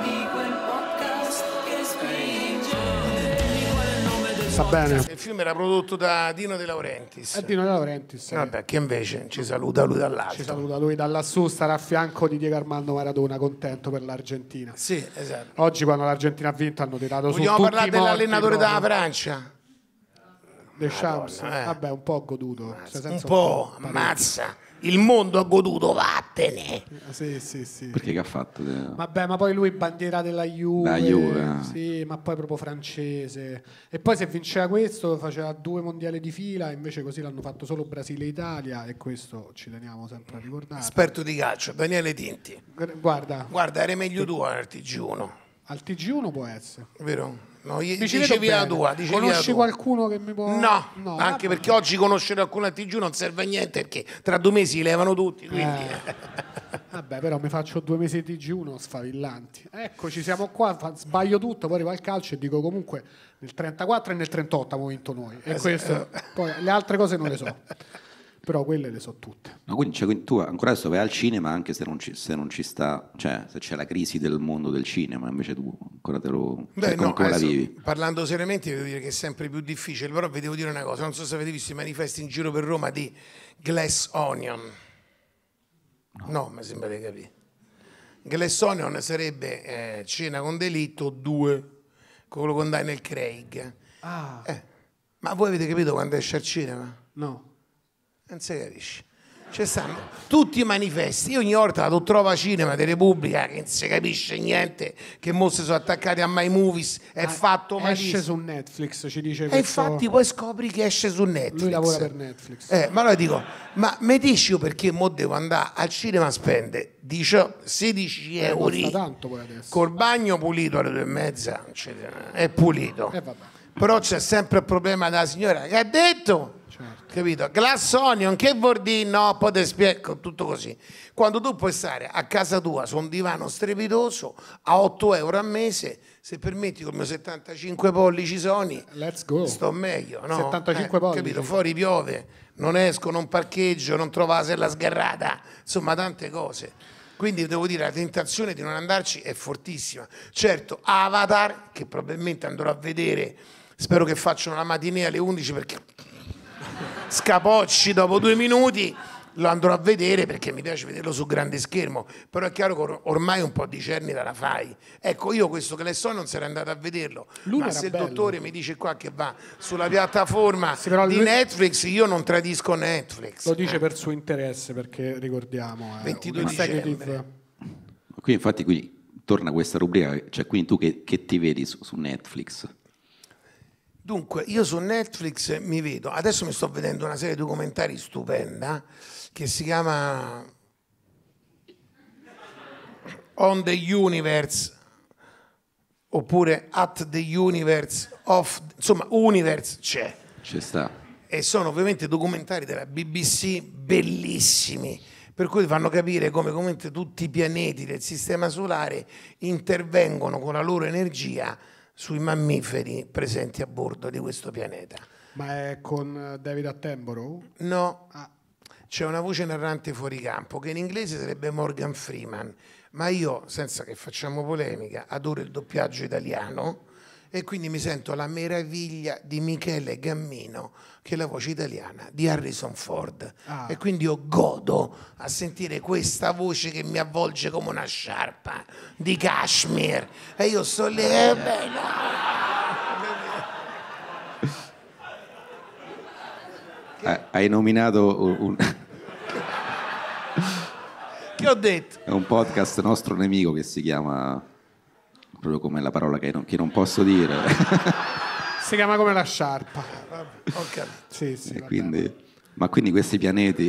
[SPEAKER 3] Sta bene.
[SPEAKER 1] Il film era prodotto da Dino De Laurentiis.
[SPEAKER 3] E Dino De Laurentiis.
[SPEAKER 1] E vabbè, che invece ci saluta lui dall'alto.
[SPEAKER 3] Ci saluta lui da lassù, starà a fianco di Diego Armando Maradona, contento per l'Argentina.
[SPEAKER 1] Sì, esatto.
[SPEAKER 3] Oggi quando l'Argentina ha vinto hanno tirato su
[SPEAKER 1] Vogliamo
[SPEAKER 3] tutti
[SPEAKER 1] parlare
[SPEAKER 3] i morti
[SPEAKER 1] dell'allenatore
[SPEAKER 3] proprio.
[SPEAKER 1] della Francia?
[SPEAKER 3] Deschamps.
[SPEAKER 1] Madonna, eh.
[SPEAKER 3] Vabbè, un po' goduto. Cioè,
[SPEAKER 1] Un
[SPEAKER 3] senza
[SPEAKER 1] po',
[SPEAKER 3] parecchio.
[SPEAKER 1] ammazza. Il mondo ha goduto, vattene.
[SPEAKER 3] Sì, sì, sì.
[SPEAKER 2] Perché che ha fatto?
[SPEAKER 3] Vabbè, ma poi lui bandiera della Juve,
[SPEAKER 2] La Juve.
[SPEAKER 3] sì, ma poi proprio francese. E poi se vinceva questo faceva due mondiali di fila, invece così l'hanno fatto solo Brasile e Italia e questo ci teniamo sempre a ricordare.
[SPEAKER 1] Esperto di calcio, Daniele Tinti.
[SPEAKER 3] Guarda,
[SPEAKER 1] Guarda, eri meglio tu al T G uno,
[SPEAKER 3] al T G uno può essere.
[SPEAKER 1] vero? No, gli-
[SPEAKER 3] Mi ci
[SPEAKER 1] dicevi
[SPEAKER 3] vedo
[SPEAKER 1] la
[SPEAKER 3] bene.
[SPEAKER 1] tua, dicevi la
[SPEAKER 3] Conosci
[SPEAKER 1] tua.
[SPEAKER 3] qualcuno che mi può...
[SPEAKER 1] No,
[SPEAKER 3] No,
[SPEAKER 1] anche
[SPEAKER 3] vabbè.
[SPEAKER 1] perché oggi conoscere qualcuno al T G uno non serve a niente perché tra due mesi li levano tutti, quindi...
[SPEAKER 3] Eh. Vabbè, però mi faccio due mesi di T G uno sfavillanti. Ecco, ci siamo qua, fa- sbaglio tutto, poi arrivo al calcio e dico comunque nel trentaquattro e nel trentotto abbiamo vinto noi. E
[SPEAKER 1] Esatto.
[SPEAKER 3] questo, poi le altre cose non le so, però quelle le so tutte.
[SPEAKER 2] No, quindi, cioè, quindi tu ancora adesso vai al cinema anche se non, ci, se non ci sta, cioè se c'è la crisi del mondo del cinema, invece tu ancora te lo...
[SPEAKER 1] Beh,
[SPEAKER 2] cioè, come,
[SPEAKER 1] no,
[SPEAKER 2] come la
[SPEAKER 1] adesso,
[SPEAKER 2] vivi?
[SPEAKER 1] parlando seriamente devo dire che è sempre più difficile, però vi devo dire una cosa, non so se avete visto i manifesti in giro per Roma di Glass Onion. No, mi sembra di capire. Glass Onion sarebbe eh, Cena con delitto due, quello con Daniel Craig.
[SPEAKER 3] Ah,
[SPEAKER 1] Eh, ma voi avete capito quando esce al cinema?
[SPEAKER 3] no.
[SPEAKER 1] Non si capisce. Ci stanno tutti i manifesti. Io ogni volta vado trova cinema di Repubblica che non si capisce niente, che mostre sono attaccati a My Movies, è
[SPEAKER 3] Ah,
[SPEAKER 1] fatto
[SPEAKER 3] esce
[SPEAKER 1] malissimo.
[SPEAKER 3] su Netflix, ci dice
[SPEAKER 1] E
[SPEAKER 3] questo...
[SPEAKER 1] infatti poi scopri che esce su Netflix.
[SPEAKER 3] Lui lavora per Netflix.
[SPEAKER 1] Eh, ma allora dico, ma mi dici io perché mo devo andare al cinema a spendere diciotto, sedici
[SPEAKER 3] Eh,
[SPEAKER 1] euro
[SPEAKER 3] costa tanto poi adesso.
[SPEAKER 1] col bagno pulito alle due e mezza, non c'è- è pulito.
[SPEAKER 3] Eh, vabbè.
[SPEAKER 1] Però c'è sempre il problema della signora che ha detto,
[SPEAKER 3] Certo.
[SPEAKER 1] capito? Glass Onion, che vuol dire? No, poi ti spiego, tutto così. Quando tu puoi stare a casa tua su un divano strepitoso a otto euro al mese, se permetti col mio settantacinque pollici Sony,
[SPEAKER 3] Let's go.
[SPEAKER 1] sto meglio, no?
[SPEAKER 3] settantacinque pollici.
[SPEAKER 1] Capito? Fuori piove, non esco, non parcheggio, non trovo la sella sgarrata, insomma tante cose. Quindi devo dire la tentazione di non andarci è fortissima. Certo, Avatar, che probabilmente andrò a vedere, spero che facciano la matinée alle undici perché scapocci dopo due minuti, lo andrò a vedere perché mi piace vederlo su grande schermo, però è chiaro che or- ormai un po' di cernita la fai. Ecco, io questo che le so non sarei andato a vederlo,
[SPEAKER 3] L'uno
[SPEAKER 1] ma
[SPEAKER 3] era
[SPEAKER 1] se il
[SPEAKER 3] bello.
[SPEAKER 1] dottore mi dice qua che va sulla piattaforma
[SPEAKER 3] Sì, però
[SPEAKER 1] di
[SPEAKER 3] lui-
[SPEAKER 1] Netflix, io non tradisco Netflix.
[SPEAKER 3] Lo dice per suo interesse perché ricordiamo è
[SPEAKER 1] ventidue
[SPEAKER 3] un
[SPEAKER 1] dicembre.
[SPEAKER 3] executive.
[SPEAKER 2] Qui infatti qui torna questa rubrica, cioè quindi tu che, che ti vedi su, su Netflix?
[SPEAKER 1] Dunque, io su Netflix mi vedo, adesso mi sto vedendo una serie di documentari stupenda che si chiama On the Universe oppure At the Universe of, insomma, Universe c'è.
[SPEAKER 2] Ci sta.
[SPEAKER 1] E sono ovviamente documentari della B B C bellissimi, per cui fanno capire come comunque tutti i pianeti del sistema solare intervengono con la loro energia sui mammiferi presenti a bordo di questo pianeta.
[SPEAKER 3] Ma è con David Attenborough?
[SPEAKER 1] No,
[SPEAKER 3] Ah,
[SPEAKER 1] c'è una voce narrante fuori campo che in inglese sarebbe Morgan Freeman, ma io, senza che facciamo polemica, adoro il doppiaggio italiano e quindi mi sento la meraviglia di Michele Gammino, che è la voce italiana di Harrison Ford.
[SPEAKER 3] Ah.
[SPEAKER 1] E quindi io godo a sentire questa voce che mi avvolge come una sciarpa di Kashmir. E io sto lì, eh, beh, no.
[SPEAKER 2] hai nominato un...
[SPEAKER 1] Che ho detto?
[SPEAKER 2] È un podcast nostro nemico che si chiama proprio come la parola che non, che non posso dire.
[SPEAKER 3] Si chiama come la sciarpa.
[SPEAKER 1] Ok.
[SPEAKER 3] Sì, sì,
[SPEAKER 2] E quindi, ma quindi questi pianeti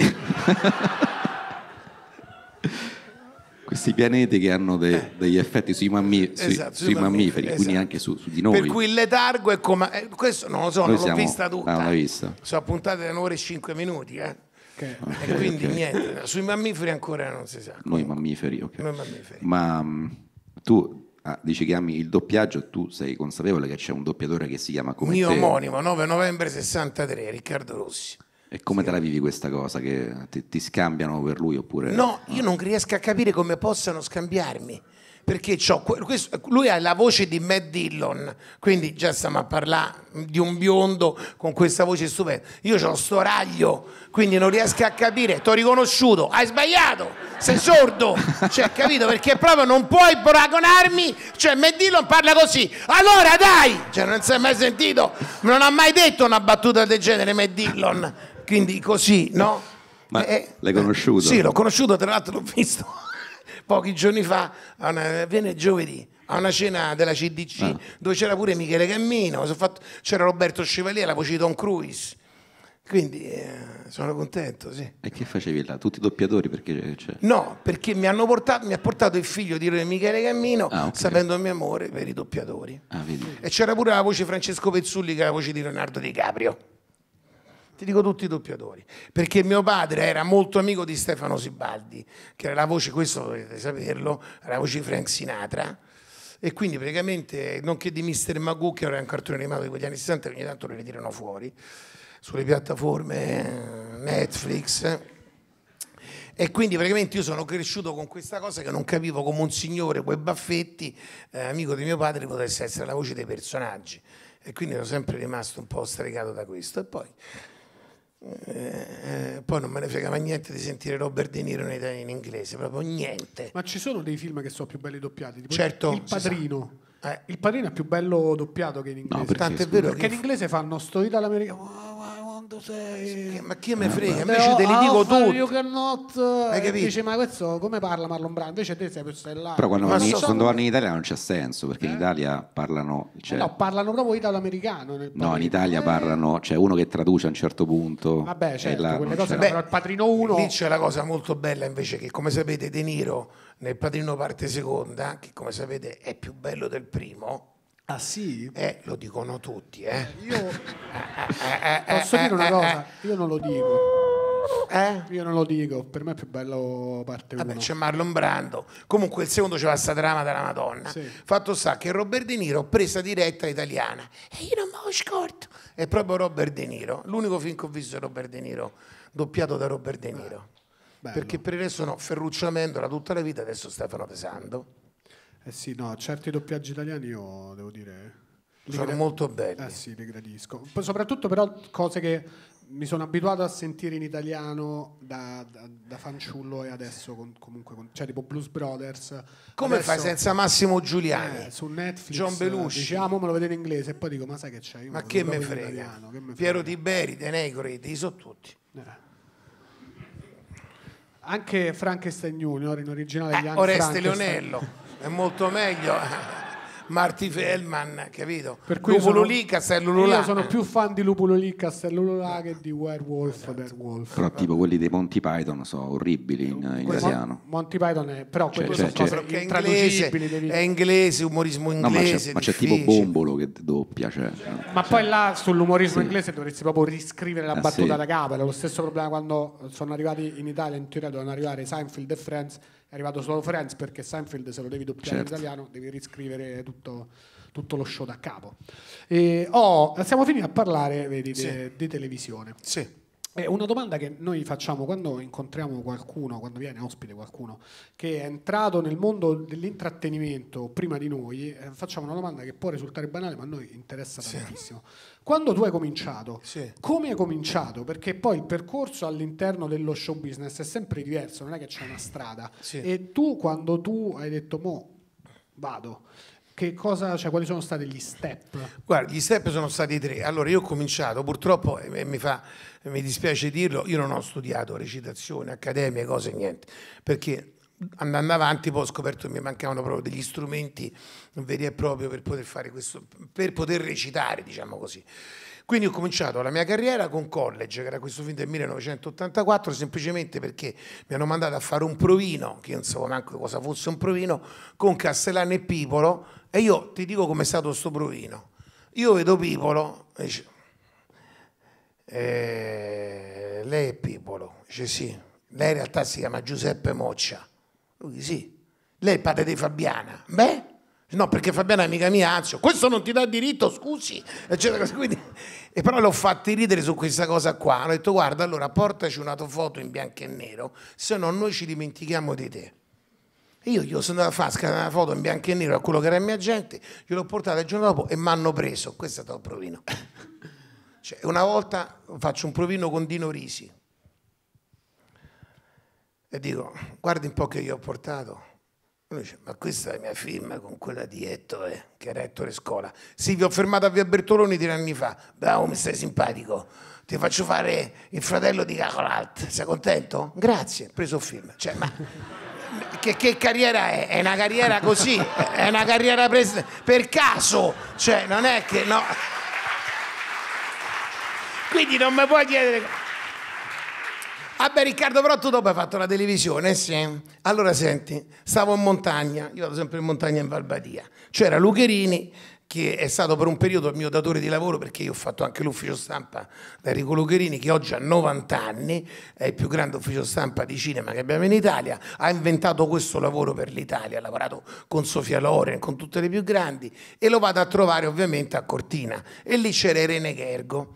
[SPEAKER 2] questi pianeti che hanno de, eh. degli effetti sui, mammi, sui,
[SPEAKER 1] esatto,
[SPEAKER 2] sui, sui mammiferi, mammiferi esatto. Quindi anche su, su di noi.
[SPEAKER 1] Per cui il letargo è come eh, questo non lo so,
[SPEAKER 2] noi
[SPEAKER 1] non
[SPEAKER 2] siamo,
[SPEAKER 1] l'ho vista tutta.
[SPEAKER 2] Ah, l'ho vista.
[SPEAKER 1] Sono puntate da un'ora e cinque minuti, eh.
[SPEAKER 3] Okay.
[SPEAKER 1] E quindi okay. niente, sui mammiferi ancora non si sa.
[SPEAKER 2] Noi mammiferi, ok.
[SPEAKER 1] Noi mammiferi.
[SPEAKER 2] Ma mh, tu ah, dici che ami il doppiaggio, tu sei consapevole che c'è un doppiatore che si chiama come
[SPEAKER 1] mio
[SPEAKER 2] te?
[SPEAKER 1] omonimo, nove novembre sessantatré, Riccardo Rossi.
[SPEAKER 2] E come
[SPEAKER 1] sì.
[SPEAKER 2] te la vivi questa cosa? Che ti, ti scambiano per lui oppure...
[SPEAKER 1] No, io non riesco a capire come possano scambiarmi. Perché c'ho, questo, lui ha la voce di Matt Dillon, quindi già stiamo a parlare di un biondo con questa voce stupenda. Io c'ho sto raglio, quindi non riesco a capire. T'ho riconosciuto, hai sbagliato, sei sordo, cioè, capito? Perché proprio non puoi paragonarmi, cioè Matt Dillon parla così, allora dai, cioè non si è mai sentito, non ha mai detto una battuta del genere Matt Dillon, quindi così, no?
[SPEAKER 2] Ma
[SPEAKER 1] eh,
[SPEAKER 2] l'hai conosciuto?
[SPEAKER 1] Sì, l'ho conosciuto, tra l'altro l'ho visto pochi giorni fa, a una, viene giovedì, a una cena della C D C, ah. dove c'era pure Michele Cammino, fatto, c'era Roberto Chevalier, la voce di Tom Cruise. Quindi eh, sono contento, sì.
[SPEAKER 2] E che facevi là? Tutti doppiatori? Perché c'è...
[SPEAKER 1] No, perché mi hanno portato, mi ha portato il figlio di Michele Cammino,
[SPEAKER 2] ah, okay.
[SPEAKER 1] sapendo il mio amore per i doppiatori.
[SPEAKER 2] Ah, vedi.
[SPEAKER 1] E c'era pure la voce Francesco Pezzulli, che è la voce di Leonardo DiCaprio. Ti dico tutti i doppiatori, perché mio padre era molto amico di Stefano Sibaldi, che era la voce, questo dovete saperlo, era la voce di Frank Sinatra, e quindi praticamente, nonché di mister Magoo, che era un cartone animato di quegli anni sessanta, ogni tanto lo ritirano fuori, sulle piattaforme Netflix, e quindi praticamente io sono cresciuto con questa cosa che non capivo come un signore, quei baffetti, eh, amico di mio padre, potesse essere la voce dei personaggi, e quindi sono sempre rimasto un po' stregato da questo, e poi... Eh, poi non me ne fregava niente di sentire Robert De Niro in, in inglese, proprio niente.
[SPEAKER 3] Ma ci sono dei film che sono più belli doppiati, tipo
[SPEAKER 1] certo,
[SPEAKER 3] Il Padrino.
[SPEAKER 1] Eh.
[SPEAKER 3] Il Padrino è più bello doppiato che in inglese.
[SPEAKER 2] No, perché,
[SPEAKER 1] tanto è vero
[SPEAKER 3] perché
[SPEAKER 1] che
[SPEAKER 3] in inglese fanno sto italo-americano. Quando sei?
[SPEAKER 1] Ma chi me frega?
[SPEAKER 3] Eh,
[SPEAKER 1] Invece te li dico tutti.
[SPEAKER 3] You cannot.
[SPEAKER 1] Hai capito?
[SPEAKER 3] Dice, ma questo come parla Marlon Brando? Invece te sei per stare là.
[SPEAKER 2] Però quando,
[SPEAKER 1] Ma
[SPEAKER 2] vanno,
[SPEAKER 1] so...
[SPEAKER 2] quando vanno in Italia non c'è senso, perché
[SPEAKER 3] eh?
[SPEAKER 2] in Italia parlano... Cioè...
[SPEAKER 3] Eh no, parlano proprio italo-americano. Nel
[SPEAKER 2] no, in Italia eh. parlano... C'è uno che traduce a un certo punto.
[SPEAKER 3] Vabbè, certo,
[SPEAKER 2] là,
[SPEAKER 3] quelle cose...
[SPEAKER 2] Beh,
[SPEAKER 3] però il Padrino uno...
[SPEAKER 1] Lì c'è la cosa molto bella invece che, come sapete, De Niro nel Padrino parte seconda, che come sapete è più bello del primo.
[SPEAKER 3] Ah sì?
[SPEAKER 1] Eh, lo dicono tutti, eh.
[SPEAKER 3] Io posso dire una cosa, io non lo dico.
[SPEAKER 1] Eh?
[SPEAKER 3] Io non lo dico, per me è più bello parte uno.
[SPEAKER 1] Vabbè, c'è Marlon Brando. Comunque il secondo c'era sta trama della Madonna.
[SPEAKER 3] Sì.
[SPEAKER 1] Fatto sta che Robert De Niro presa diretta italiana. E io non me lo scordo. È proprio Robert De Niro. L'unico film che ho visto è Robert De Niro, doppiato da Robert De Niro.
[SPEAKER 3] Bello.
[SPEAKER 1] Perché per il resto no, Ferruccio Amendola tutta la vita, adesso Stefano Pesando.
[SPEAKER 3] Eh sì, no, certi doppiaggi italiani io devo dire...
[SPEAKER 1] Sono
[SPEAKER 3] gra-
[SPEAKER 1] molto belli.
[SPEAKER 3] Eh sì, li gradisco. Poi soprattutto però cose che mi sono abituato a sentire in italiano da, da, da fanciullo e adesso con, comunque, con, cioè tipo Blues Brothers.
[SPEAKER 1] Come
[SPEAKER 3] adesso,
[SPEAKER 1] fai senza Massimo Giuliani?
[SPEAKER 3] Eh, su Netflix.
[SPEAKER 1] John Belushi.
[SPEAKER 3] Diciamo, me lo vedete in inglese e poi dico, ma sai che c'è? Io
[SPEAKER 1] Ma
[SPEAKER 3] me
[SPEAKER 1] che
[SPEAKER 3] lo
[SPEAKER 1] me
[SPEAKER 3] vedo in
[SPEAKER 1] frega?
[SPEAKER 3] italiano, che me
[SPEAKER 1] Piero
[SPEAKER 3] frega.
[SPEAKER 1] Tiberi, De Negri, ti so tutti.
[SPEAKER 3] Eh. Anche Frankenstein Junior in originale.
[SPEAKER 1] Eh, Oreste Leonello, è molto meglio. Marty Feldman, capito?
[SPEAKER 3] Per cui
[SPEAKER 1] Lupulo
[SPEAKER 3] sono,
[SPEAKER 1] lì, Castello là.
[SPEAKER 3] Io sono più fan di Lupulo lì, Castello là che di Werewolf Dead Wolf.
[SPEAKER 2] Però tipo quelli dei Monty Python sono orribili in, in italiano.
[SPEAKER 3] Monty Python è, però
[SPEAKER 2] Cioè,
[SPEAKER 3] quelli
[SPEAKER 2] cioè,
[SPEAKER 3] sono
[SPEAKER 2] cioè,
[SPEAKER 3] cose
[SPEAKER 1] è
[SPEAKER 3] intraducibili.
[SPEAKER 1] inglese,
[SPEAKER 3] Devi...
[SPEAKER 1] è inglese, umorismo
[SPEAKER 2] No, ma
[SPEAKER 1] inglese.
[SPEAKER 2] c'è, ma c'è tipo Bombolo che doppia. Cioè,
[SPEAKER 3] Ma
[SPEAKER 2] cioè,
[SPEAKER 3] poi là sull'umorismo
[SPEAKER 2] sì.
[SPEAKER 3] inglese dovresti proprio riscrivere la
[SPEAKER 2] Ah,
[SPEAKER 3] battuta
[SPEAKER 2] sì.
[SPEAKER 3] da capo. Era lo stesso problema quando sono arrivati in Italia, in teoria dovevano arrivare Seinfeld e Friends. È arrivato solo Friends perché Seinfeld, se lo devi doppiare
[SPEAKER 2] Certo.
[SPEAKER 3] in italiano, devi riscrivere tutto, tutto lo show da capo. E, oh, siamo finiti a parlare, vedi,
[SPEAKER 1] Sì.
[SPEAKER 3] di, di televisione.
[SPEAKER 1] Sì.
[SPEAKER 3] È una domanda che noi facciamo quando incontriamo qualcuno, quando viene ospite qualcuno che è entrato nel mondo dell'intrattenimento prima di noi, eh, facciamo una domanda che può risultare banale ma a noi interessa
[SPEAKER 1] Sì.
[SPEAKER 3] tantissimo. Quando tu hai cominciato,
[SPEAKER 1] Sì.
[SPEAKER 3] come hai cominciato? Perché poi il percorso all'interno dello show business è sempre diverso, non è che c'è una strada.
[SPEAKER 1] Sì.
[SPEAKER 3] E tu quando tu hai detto mo vado, che cosa, cioè, quali sono stati gli step?
[SPEAKER 1] Guarda, gli step sono stati tre. Allora, io ho cominciato, purtroppo, e mi fa, mi dispiace dirlo, io non ho studiato recitazione, accademia, cose, niente, perché andando avanti poi ho scoperto che mi mancavano proprio degli strumenti veri e propri per poter fare questo, per poter recitare, diciamo così. Quindi ho cominciato la mia carriera con College, che era questo film del millenovecentottantaquattro, semplicemente perché mi hanno mandato a fare un provino, che io non sapevo manco cosa fosse un provino, con Castellano e Pipolo, e io ti dico com'è stato sto provino. Io vedo Pipolo, e dice, eh, lei è Pipolo? Dice sì, lei in realtà si chiama Giuseppe Moccia. Lui sì, lei è il padre di Fabiana. Beh, no, perché Fabiana è amica mia, anzi, questo non ti dà diritto, scusi, eccetera. Quindi, e però l'ho fatti ridere su questa cosa qua. Ho detto, guarda, allora portaci una tua foto in bianco e nero, se no noi ci dimentichiamo di te. E io gli sono andato a fare scattare una foto in bianco e nero a quello che era il mio agente, gliel'ho portata il giorno dopo e mi hanno preso. Questo è stato il provino. Cioè, una volta faccio un provino con Dino Risi e dico, guardi un po' che io ho portato. Lui dice, ma questa è la mia firma con quella di Ettore, che era Ettore Scola. Sì, vi ho fermato a via Bertoloni tre anni fa. Bravo, mi stai simpatico. Ti faccio fare il fratello di Cacolalt. Sei contento? Grazie, preso firma. Cioè, ma che, che carriera è? È una carriera così, è una carriera presa per caso. Cioè, non è che no. Quindi non mi puoi chiedere. Vabbè Riccardo, però tu dopo hai fatto la televisione, sì? Allora senti, stavo in montagna, io vado sempre in montagna in Valbadia, c'era Lucherini che è stato per un periodo il mio datore di lavoro, perché io ho fatto anche l'ufficio stampa da Enrico Lucherini, che oggi ha novanta anni, è il più grande ufficio stampa di cinema che abbiamo in Italia, ha inventato questo lavoro per l'Italia, ha lavorato con Sofia Loren, con tutte le più grandi, e lo vado a trovare ovviamente a Cortina, e lì c'era Irene Gergo,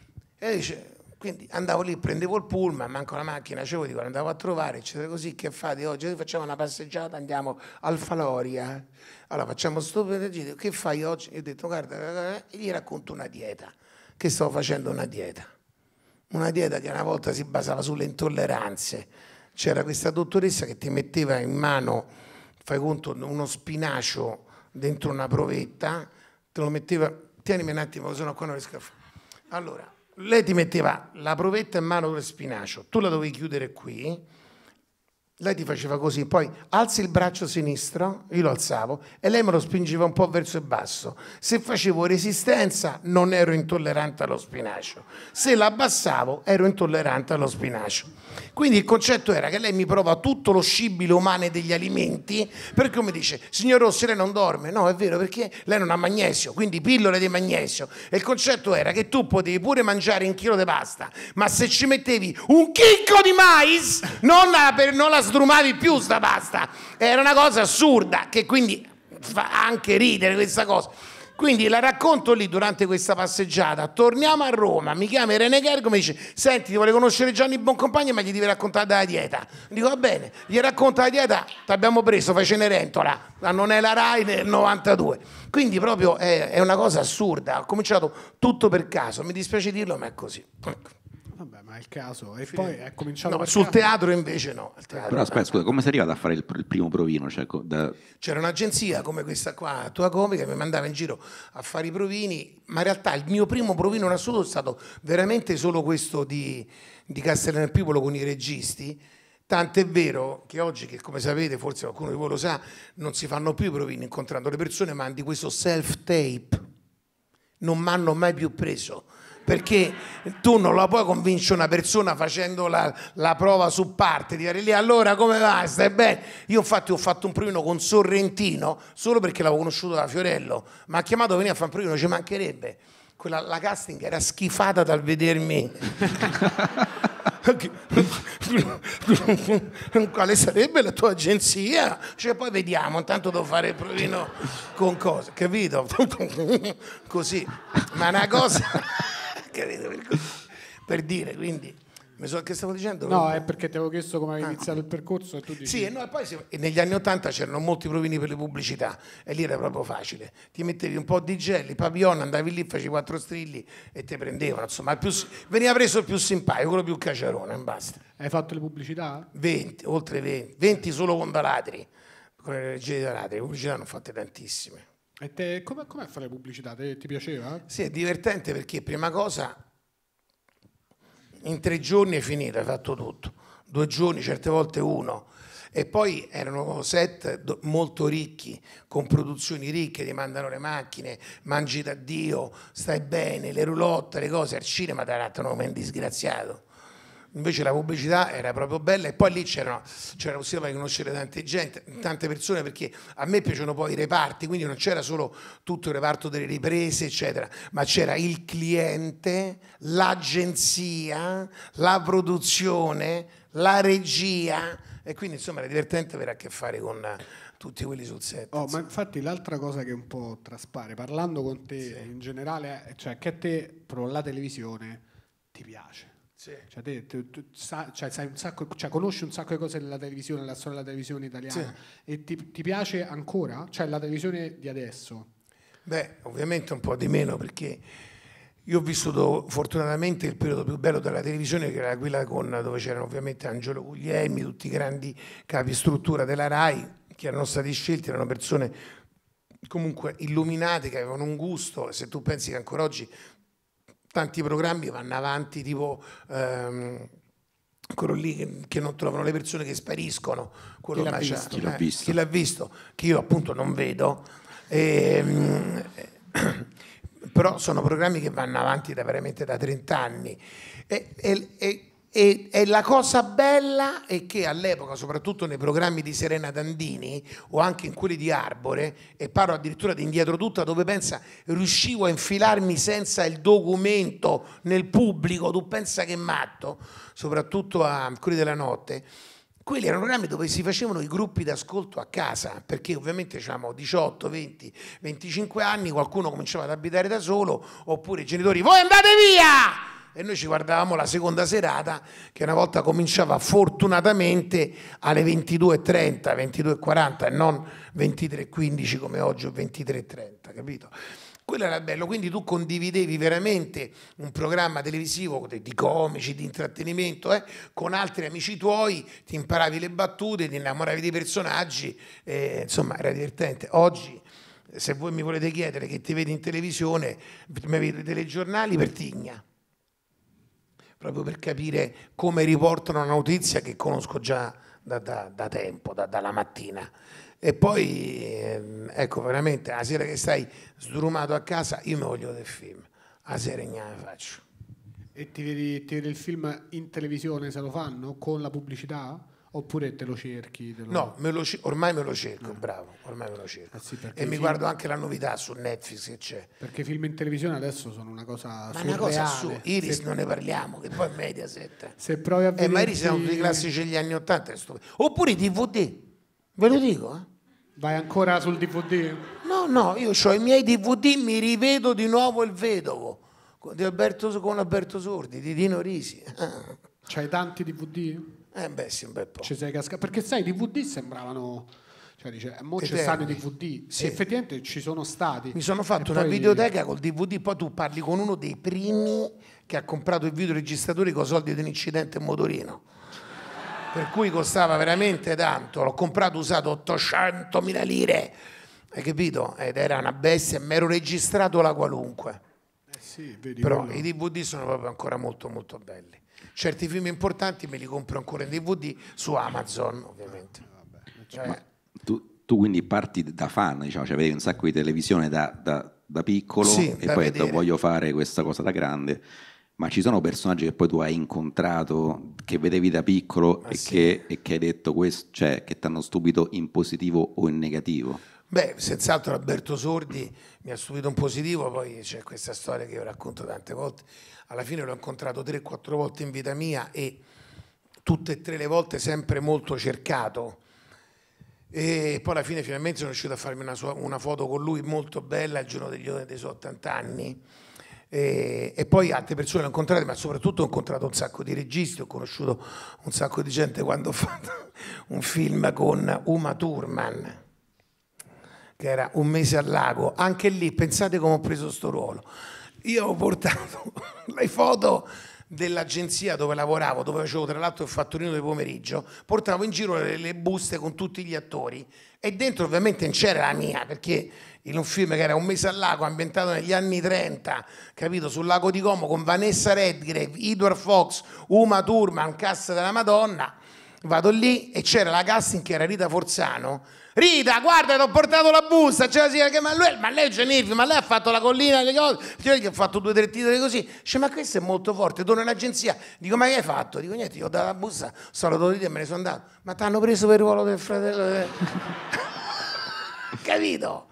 [SPEAKER 1] e dice... Quindi andavo lì, prendevo il pullman, manco la macchina, c'avevo, dico, andavo a trovare, eccetera, così, che fate oggi? Facciamo una passeggiata, andiamo al Faloria. Allora facciamo sto, che fai oggi? Io ho detto, guarda, e gli racconto una dieta, che stavo facendo una dieta. Una dieta che una volta si basava sulle intolleranze. C'era questa dottoressa che ti metteva in mano, fai conto, uno spinacio dentro una provetta, te lo metteva, tienimi un attimo, sono qua, non riesco a fare. Allora, lei ti metteva la provetta in mano del spinacio, tu la dovevi chiudere qui, lei ti faceva così, poi alzi il braccio sinistro, io lo alzavo e lei me lo spingeva un po' verso il basso. Se facevo resistenza non ero intollerante allo spinacio, se l'abbassavo ero intollerante allo spinacio. Quindi il concetto era che lei mi prova tutto lo scibile umano degli alimenti, perché mi dice, signor Rossi, lei non dorme? No, è vero, perché lei non ha magnesio, quindi pillole di magnesio. E il concetto era che tu potevi pure mangiare un chilo di pasta, ma se ci mettevi un chicco di mais, non la, per, non la sdrumavi più sta pasta. Era una cosa assurda, che quindi fa anche ridere questa cosa. Quindi la racconto lì durante questa passeggiata, torniamo a Roma, mi chiama Irene Gergo, mi dice, senti, ti vuole conoscere Gianni Boncompagni, ma gli devi raccontare della dieta. Dico, va bene, gli racconta la dieta, ti abbiamo preso, fai Cenerentola, non è la Rai nel novantadue. Quindi proprio è, è una cosa assurda, ho cominciato tutto per caso, mi dispiace dirlo, ma è così. Ecco.
[SPEAKER 3] Vabbè, ma è il caso. E poi è cominciato
[SPEAKER 1] no, sul caso. Teatro invece no. Teatro
[SPEAKER 2] Però aspetta, scusa, come sei arrivato a fare il, il primo provino? Cioè, da... C'era
[SPEAKER 1] un'agenzia come questa qua, Tua Comica, che mi mandava in giro a fare i provini, ma in realtà il mio primo provino in assoluto è stato veramente solo questo di, di Castellano e Pipolo con i registi. Tant'è vero che oggi, che come sapete, forse qualcuno di voi lo sa, non si fanno più i provini incontrando le persone, ma di questo self-tape. Non mi hanno mai più preso. Perché tu non la puoi convincere una persona facendo la, la prova su parte, di dire lì, allora come va, stai bene? Io infatti ho fatto un provino con Sorrentino solo perché l'avevo conosciuto da Fiorello, mi ha chiamato a venire a fare un provino, ci mancherebbe. Quella, la casting era schifata dal vedermi. Quale sarebbe la tua agenzia? Cioè poi vediamo, intanto devo fare il provino con cosa, capito? Così, ma una cosa... per dire, quindi mi so, che stavo dicendo?
[SPEAKER 3] No, è perché ti avevo chiesto come avevi ah. iniziato il percorso e tu dici...
[SPEAKER 1] Sì, e, no, e poi e negli anni ottanta c'erano molti provini per le pubblicità e lì era proprio facile, ti mettevi un po' di gel, papillon, andavi lì, facevi quattro strilli e ti prendevano, insomma il più, veniva preso il più simpatico, quello più caciarone, basta.
[SPEAKER 3] Hai fatto le pubblicità?
[SPEAKER 1] venti, oltre venti, venti solo con Dalatri, con le regie di Dalatri, le pubblicità ne ho fatte tantissime.
[SPEAKER 3] E te, come, come fare pubblicità? Te, ti piaceva?
[SPEAKER 1] Sì, è divertente perché prima cosa in tre giorni è finito, hai fatto tutto. Due giorni, certe volte uno. E poi erano set do- molto ricchi, con produzioni ricche, ti mandano le macchine, mangi da Dio, stai bene, le roulotte, le cose, al cinema ti trattano come un disgraziato. Invece la pubblicità era proprio bella e poi lì c'era la possibilità di conoscere tante gente, tante persone, perché a me piacciono poi i reparti, quindi non c'era solo tutto il reparto delle riprese, eccetera, ma c'era il cliente, l'agenzia, la produzione, la regia, e quindi insomma era divertente avere a che fare con tutti quelli sul set.
[SPEAKER 3] Oh, ma infatti l'altra cosa che un po' traspare, parlando con te
[SPEAKER 1] Sì.
[SPEAKER 3] in generale, cioè che a te proprio la televisione ti piace.
[SPEAKER 1] Sì.
[SPEAKER 3] Cioè, te, tu, tu, sa, cioè, sai un sacco, cioè, conosci un sacco di cose della televisione, della storia della televisione italiana,
[SPEAKER 1] Sì.
[SPEAKER 3] e ti, ti piace ancora? Cioè la televisione di adesso?
[SPEAKER 1] Beh, ovviamente un po' di meno, perché io ho vissuto fortunatamente il periodo più bello della televisione, che era quella con, dove c'erano ovviamente Angelo Guglielmi, tutti i grandi capi struttura della RAI, che erano stati scelti, erano persone comunque illuminate, che avevano un gusto. Se tu pensi che ancora oggi tanti programmi vanno avanti, tipo ehm, quello lì che, che non trovano le persone, che spariscono, quello
[SPEAKER 3] Chi l'ha
[SPEAKER 1] ormai
[SPEAKER 3] visto?
[SPEAKER 1] c'ha-
[SPEAKER 2] Chi l'ha
[SPEAKER 1] eh,
[SPEAKER 2] visto?
[SPEAKER 1] chi l'ha visto, che io appunto non vedo. Ehm, però sono programmi che vanno avanti da veramente da trenta anni e, e- e- e- e la cosa bella è che all'epoca, soprattutto nei programmi di Serena Dandini o anche in quelli di Arbore, e parlo addirittura di Indietro Tutta, dove pensa riuscivo a infilarmi senza il documento nel pubblico, tu pensa che matto, soprattutto a quelli della notte. Quelli erano programmi dove si facevano i gruppi d'ascolto a casa, perché ovviamente avevamo diciotto, venti, venticinque anni, qualcuno cominciava ad abitare da solo, oppure i genitori, voi andate via! E noi ci guardavamo la seconda serata, che una volta cominciava fortunatamente alle ventidue e trenta, ventidue e quaranta, e non ventitré e quindici come oggi o ventitré e trenta, capito? Quello era bello, quindi tu condividevi veramente un programma televisivo di comici, di intrattenimento, eh, con altri amici tuoi, ti imparavi le battute, ti innamoravi dei personaggi, eh, insomma era divertente. Oggi, se voi mi volete chiedere che ti vedi in televisione, mi vedo i telegiornali per tigna, proprio per capire come riportano una notizia che conosco già da, da- da tempo, da- dalla mattina. E poi, ehm, ecco, veramente, la sera che stai sdrumato a casa, io mi voglio vedere il film, la sera non la faccio.
[SPEAKER 3] E ti vedi, ti vedi il film in televisione se lo fanno con la pubblicità? Oppure te lo cerchi? Te lo...
[SPEAKER 1] No, me lo ce- ormai me lo cerco, bravo, ormai me lo cerco.
[SPEAKER 3] Eh sì, perché
[SPEAKER 1] E
[SPEAKER 3] i
[SPEAKER 1] mi
[SPEAKER 3] film-
[SPEAKER 1] guardo anche la novità su Netflix che c'è.
[SPEAKER 3] Perché i film in televisione adesso sono una cosa
[SPEAKER 1] Ma
[SPEAKER 3] surreale.
[SPEAKER 1] una cosa su Iris
[SPEAKER 3] Se,
[SPEAKER 1] non ne parliamo, che poi è Mediaset.
[SPEAKER 3] se provi a
[SPEAKER 1] Eh,
[SPEAKER 3] vedere...
[SPEAKER 1] ma Iris sono dei classici degli anni Ottanta, è stupendo. Oppure i D V D, ve lo dico, eh.
[SPEAKER 3] Vai ancora sul D V D?
[SPEAKER 1] No, no, io ho i miei D V D, mi rivedo di nuovo Il Vedovo, con, di Alberto, con Alberto Sordi, di Dino Risi.
[SPEAKER 3] C'hai tanti D V D?
[SPEAKER 1] Eh beh, sì, un bel po'.
[SPEAKER 3] Ci sei cascato? Perché sai, i D V D sembravano... Cioè dice, mo ci
[SPEAKER 1] Eterni.
[SPEAKER 3] stanno i D V D.
[SPEAKER 1] Sì.
[SPEAKER 3] E effettivamente ci sono stati.
[SPEAKER 1] Mi sono fatto
[SPEAKER 3] E
[SPEAKER 1] una
[SPEAKER 3] poi-
[SPEAKER 1] videoteca col D V D, poi tu parli con uno dei primi che ha comprato il videoregistratore con soldi di un incidente in motorino. Per cui costava veramente tanto, l'ho comprato usato ottocentomila lire, hai capito? Ed era una bestia, mi ero registrato la qualunque.
[SPEAKER 3] Eh sì, vedi
[SPEAKER 1] Però
[SPEAKER 3] quello.
[SPEAKER 1] i D V D sono proprio ancora molto molto belli. Certi film importanti me li compro ancora in D V D su Amazon, ovviamente. Eh,
[SPEAKER 2] Tu, tu quindi parti da fan, diciamo, cioè vedi un sacco di televisione da, da- da piccolo
[SPEAKER 1] Sì,
[SPEAKER 2] e
[SPEAKER 1] da
[SPEAKER 2] poi hai detto
[SPEAKER 1] vedere.
[SPEAKER 2] voglio fare questa cosa da grande, ma ci sono personaggi che poi tu hai incontrato, che vedevi da piccolo
[SPEAKER 1] Ma
[SPEAKER 2] e,
[SPEAKER 1] sì.
[SPEAKER 2] che, e che hai detto questo, cioè che ti hanno stupito in positivo o in negativo?
[SPEAKER 1] Beh, senz'altro Alberto Sordi mi ha stupito in positivo, poi c'è questa storia che io racconto tante volte. Alla fine l'ho incontrato tre quattro volte in vita mia e tutte e tre le volte sempre molto cercato. E poi alla fine finalmente sono riuscito a farmi una, sua- una foto con lui molto bella il giorno degli, dei suoi ottanta anni. E, e poi altre persone le ho incontrate, ma soprattutto ho incontrato un sacco di registi, ho conosciuto un sacco di gente quando ho fatto un film con Uma Thurman, che era Un mese al lago. Anche lì, pensate come ho preso sto ruolo. Io ho portato le foto dell'agenzia dove lavoravo, dove facevo tra l'altro il fattorino di pomeriggio, portavo in giro le, le buste con tutti gli attori e dentro ovviamente non c'era la mia, perché in un film che era Un mese al lago, ambientato negli anni trenta, capito, sul lago di Como, con Vanessa Redgrave, Edward Fox, Uma Thurman, cast della Madonna, vado lì e c'era la casting che era Rita Forzano. Rita, guarda, ti ho portato la busta, c'era la che ma, lui, ma lei è Genifri, ma lei ha fatto la collina, le cose, che ha fatto due o tre titoli così. Dice, ma questo è molto forte, torno in agenzia. Dico, ma che hai fatto? Dico, niente, gli ho dato la busta, sono andato lì e me ne sono andato. Ma ti hanno preso per il ruolo del fratello? Capito?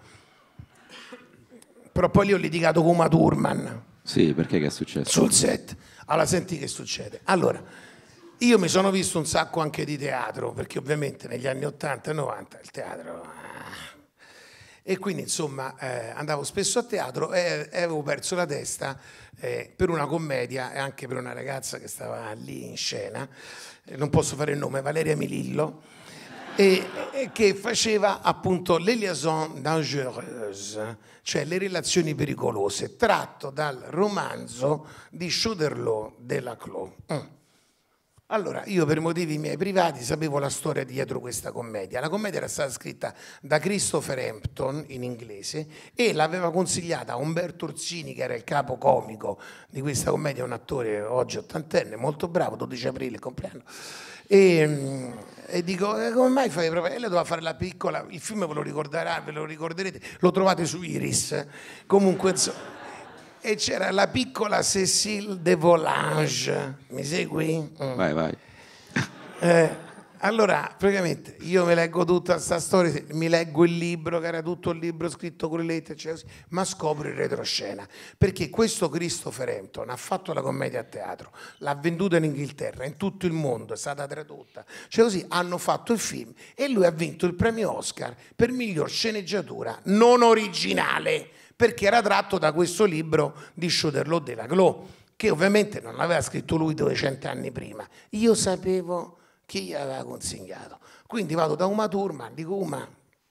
[SPEAKER 1] Però poi lì ho litigato con Uma Thurman.
[SPEAKER 2] Sì, perché che è successo?
[SPEAKER 1] Sul set. Allora, senti che succede. Allora, io mi sono visto un sacco anche di teatro, perché ovviamente negli anni ottanta e novanta il teatro... ah. E quindi, insomma, eh, andavo spesso a teatro e, e avevo perso la testa eh, per una commedia e anche per una ragazza che stava lì in scena, eh, non posso fare il nome, Valeria Milillo, e, e che faceva appunto les liaisons dangereuses, cioè le relazioni pericolose, tratto dal romanzo di Choderlos de Laclos. Mm. Allora, io per motivi miei privati sapevo la storia dietro questa commedia. La commedia era stata scritta da Christopher Hampton in inglese e l'aveva consigliata a Umberto Orsini, che era il capo comico di questa commedia, un attore oggi ottantenne, molto bravo, dodici aprile, compleanno. E, e dico, eh, come mai fai proprio? E lei doveva fare la piccola, il film ve lo ricorderà, ve lo ricorderete, lo trovate su Iris. Comunque, insomma, e c'era la piccola Cécile de Volanges, mi segui? Mm.
[SPEAKER 2] Vai, vai.
[SPEAKER 1] Eh, allora, praticamente, io mi leggo tutta questa storia, mi leggo il libro, che era tutto il libro scritto con le lettere, cioè così, ma scopro il retroscena, perché questo Christopher Hampton ha fatto la commedia a teatro, l'ha venduta in Inghilterra, in tutto il mondo, è stata tradotta, cioè così hanno fatto il film e lui ha vinto il premio Oscar per miglior sceneggiatura non originale, perché era tratto da questo libro di Choderlos de Laclos, che ovviamente non l'aveva scritto lui duecento anni prima. Io sapevo chi gli aveva consigliato. Quindi vado da Uma Thurman, dico Uma,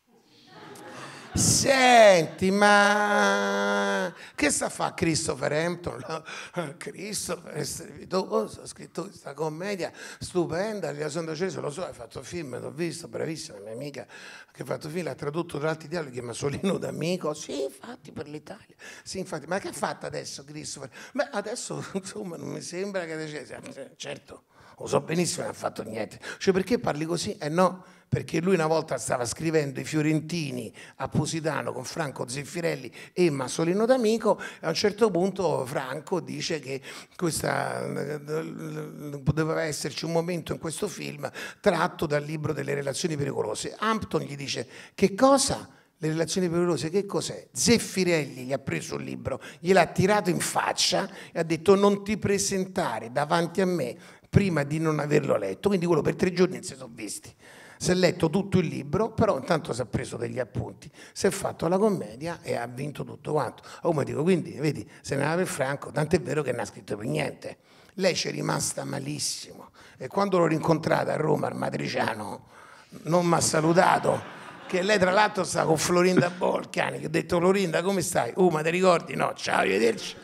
[SPEAKER 1] senti, ma che sta a fare Christopher Hampton? Christopher è strepitoso, ha scritto questa commedia stupenda, gli sono acceso, lo so, hai fatto film, l'ho visto, bravissima, mia amica che ha fatto film, ha tradotto tra altri dialoghi, Masolino d'amico, sì, infatti per l'Italia, sì, infatti, ma che ha fatto adesso Christopher? Beh, adesso, insomma, non mi sembra che... Certo, lo so benissimo, non ha fatto niente. Cioè, perché parli così? Eh no, perché lui una volta stava scrivendo I Fiorentini a Positano con Franco Zeffirelli e Masolino d'amico e a un certo punto Franco dice che questa, poteva esserci un momento in questo film tratto dal libro delle relazioni pericolose. Hampton gli dice, che cosa? Le relazioni pericolose, che cos'è? Zeffirelli gli ha preso il libro, gliel'ha tirato in faccia e ha detto non ti presentare davanti a me prima di non averlo letto. Quindi quello per tre giorni non si sono visti. Si è letto tutto il libro, però intanto si è preso degli appunti, si è fatto la commedia e ha vinto tutto quanto. Oh, ma dico, quindi, vedi, se ne va per Franco, tant'è vero che non ha scritto per niente. Lei ci è rimasta malissimo e quando l'ho rincontrata a Roma, al Matriciano, non mi ha salutato, che lei tra l'altro sta con Florinda Bolcani, che ho detto, Florinda, come stai? Oh, ma ti ricordi? No, ciao, arrivederci.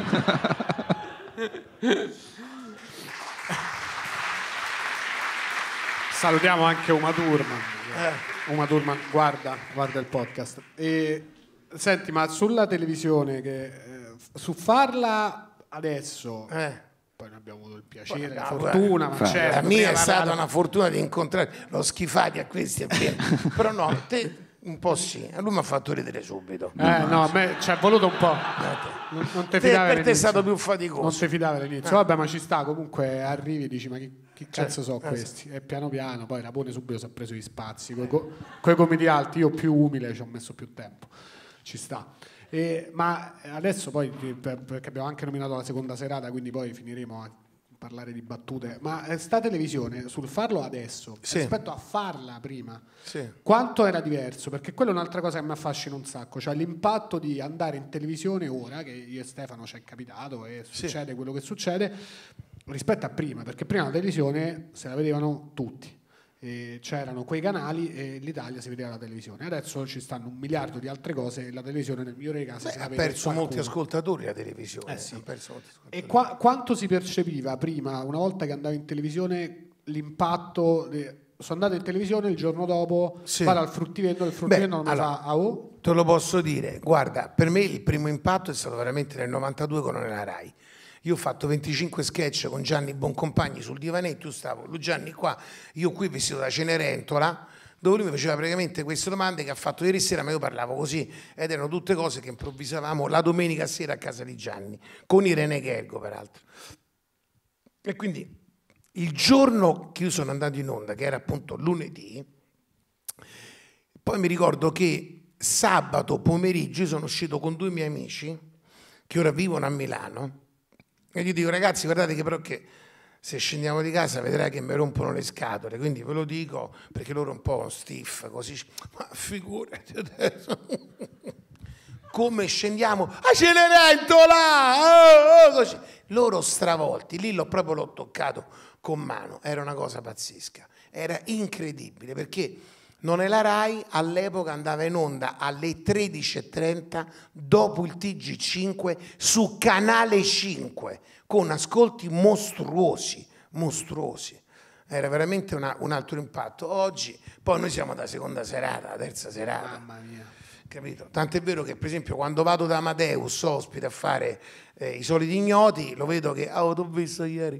[SPEAKER 3] Salutiamo anche Uma Thurman. Eh. Uma Thurman guarda, guarda il podcast. E, senti, ma sulla televisione, che, eh, su farla adesso, eh. poi noi abbiamo avuto il piacere, poi, la no,
[SPEAKER 1] fortuna, ma certo, la mia è stata la... una fortuna di incontrare, l'ho schifati a questi, però no, te... Un po' sì, lui mi ha fatto ridere subito.
[SPEAKER 3] Eh no, a me ci è voluto un po'. Non, non te fidavi
[SPEAKER 1] all'inizio. Per te è stato più faticoso.
[SPEAKER 3] Non ti fidavi all'inizio. Eh. Vabbè, ma ci sta, comunque arrivi e dici ma chi, chi cazzo sono
[SPEAKER 1] eh,
[SPEAKER 3] questi? Sì. E piano piano, poi Rapone subito si è preso gli spazi. Con i gomiti alti, io più umile ci ho messo più tempo. Ci sta. E, ma adesso poi, perché abbiamo anche nominato la seconda serata, quindi poi finiremo a parlare di battute, ma sta televisione sul farlo adesso sì. rispetto a farla prima sì. quanto era diverso? Perché quella è un'altra cosa che mi affascina un sacco, cioè l'impatto di andare in televisione ora, che io e Stefano ci è capitato e succede sì. quello che succede, rispetto a prima, perché prima la televisione se la vedevano tutti e c'erano quei canali e l'Italia si vedeva la televisione. Adesso ci stanno un miliardo di altre cose e la televisione nel migliore dei casi
[SPEAKER 1] Beh,
[SPEAKER 3] se la
[SPEAKER 1] ha
[SPEAKER 3] vede
[SPEAKER 1] perso
[SPEAKER 3] qualcuno.
[SPEAKER 1] molti ascoltatori la televisione.
[SPEAKER 3] Eh sì.
[SPEAKER 1] Ha perso molti ascoltatori.
[SPEAKER 3] E qua, quanto si percepiva prima, una volta che andavo in televisione, l'impatto? De, sono andato in televisione, il giorno dopo
[SPEAKER 1] Sì.
[SPEAKER 3] vado al fruttivendolo, il fruttivendolo
[SPEAKER 1] Beh,
[SPEAKER 3] mi
[SPEAKER 1] allora,
[SPEAKER 3] fa ah, oh?
[SPEAKER 1] te lo posso dire, guarda, per me il primo impatto è stato veramente nel novantadue con la Rai. Io ho fatto venticinque sketch con Gianni Boncompagni sul divanetto, io stavo, lui Gianni qua, io qui vestito da Cenerentola, dove lui mi faceva praticamente queste domande che ha fatto ieri sera, ma io parlavo così, ed erano tutte cose che improvvisavamo la domenica sera a casa di Gianni, con Irene Gergo peraltro. E quindi il giorno che io sono andato in onda, che era appunto lunedì, poi mi ricordo che sabato pomeriggio io sono uscito con due miei amici che ora vivono a Milano e gli dico ragazzi guardate che però che se scendiamo di casa vedrai che mi rompono le scatole, quindi ve lo dico perché loro un po' stiff così, ma figurati adesso come scendiamo a Cenerentola, oh, oh, così. Loro stravolti, lì l'ho proprio l'ho toccato con mano, era una cosa pazzesca, era incredibile perché non è la Rai, all'epoca andava in onda alle tredici e trenta dopo il T G cinque su Canale cinque con ascolti mostruosi, mostruosi. Era veramente una, un altro impatto. Oggi, poi noi siamo da seconda serata, la terza serata.
[SPEAKER 3] Mamma mia.
[SPEAKER 1] Capito? Tant'è vero che per esempio quando vado da Amadeus ospite a fare eh, i soliti ignoti, lo vedo che, ah, oh, t'ho visto ieri.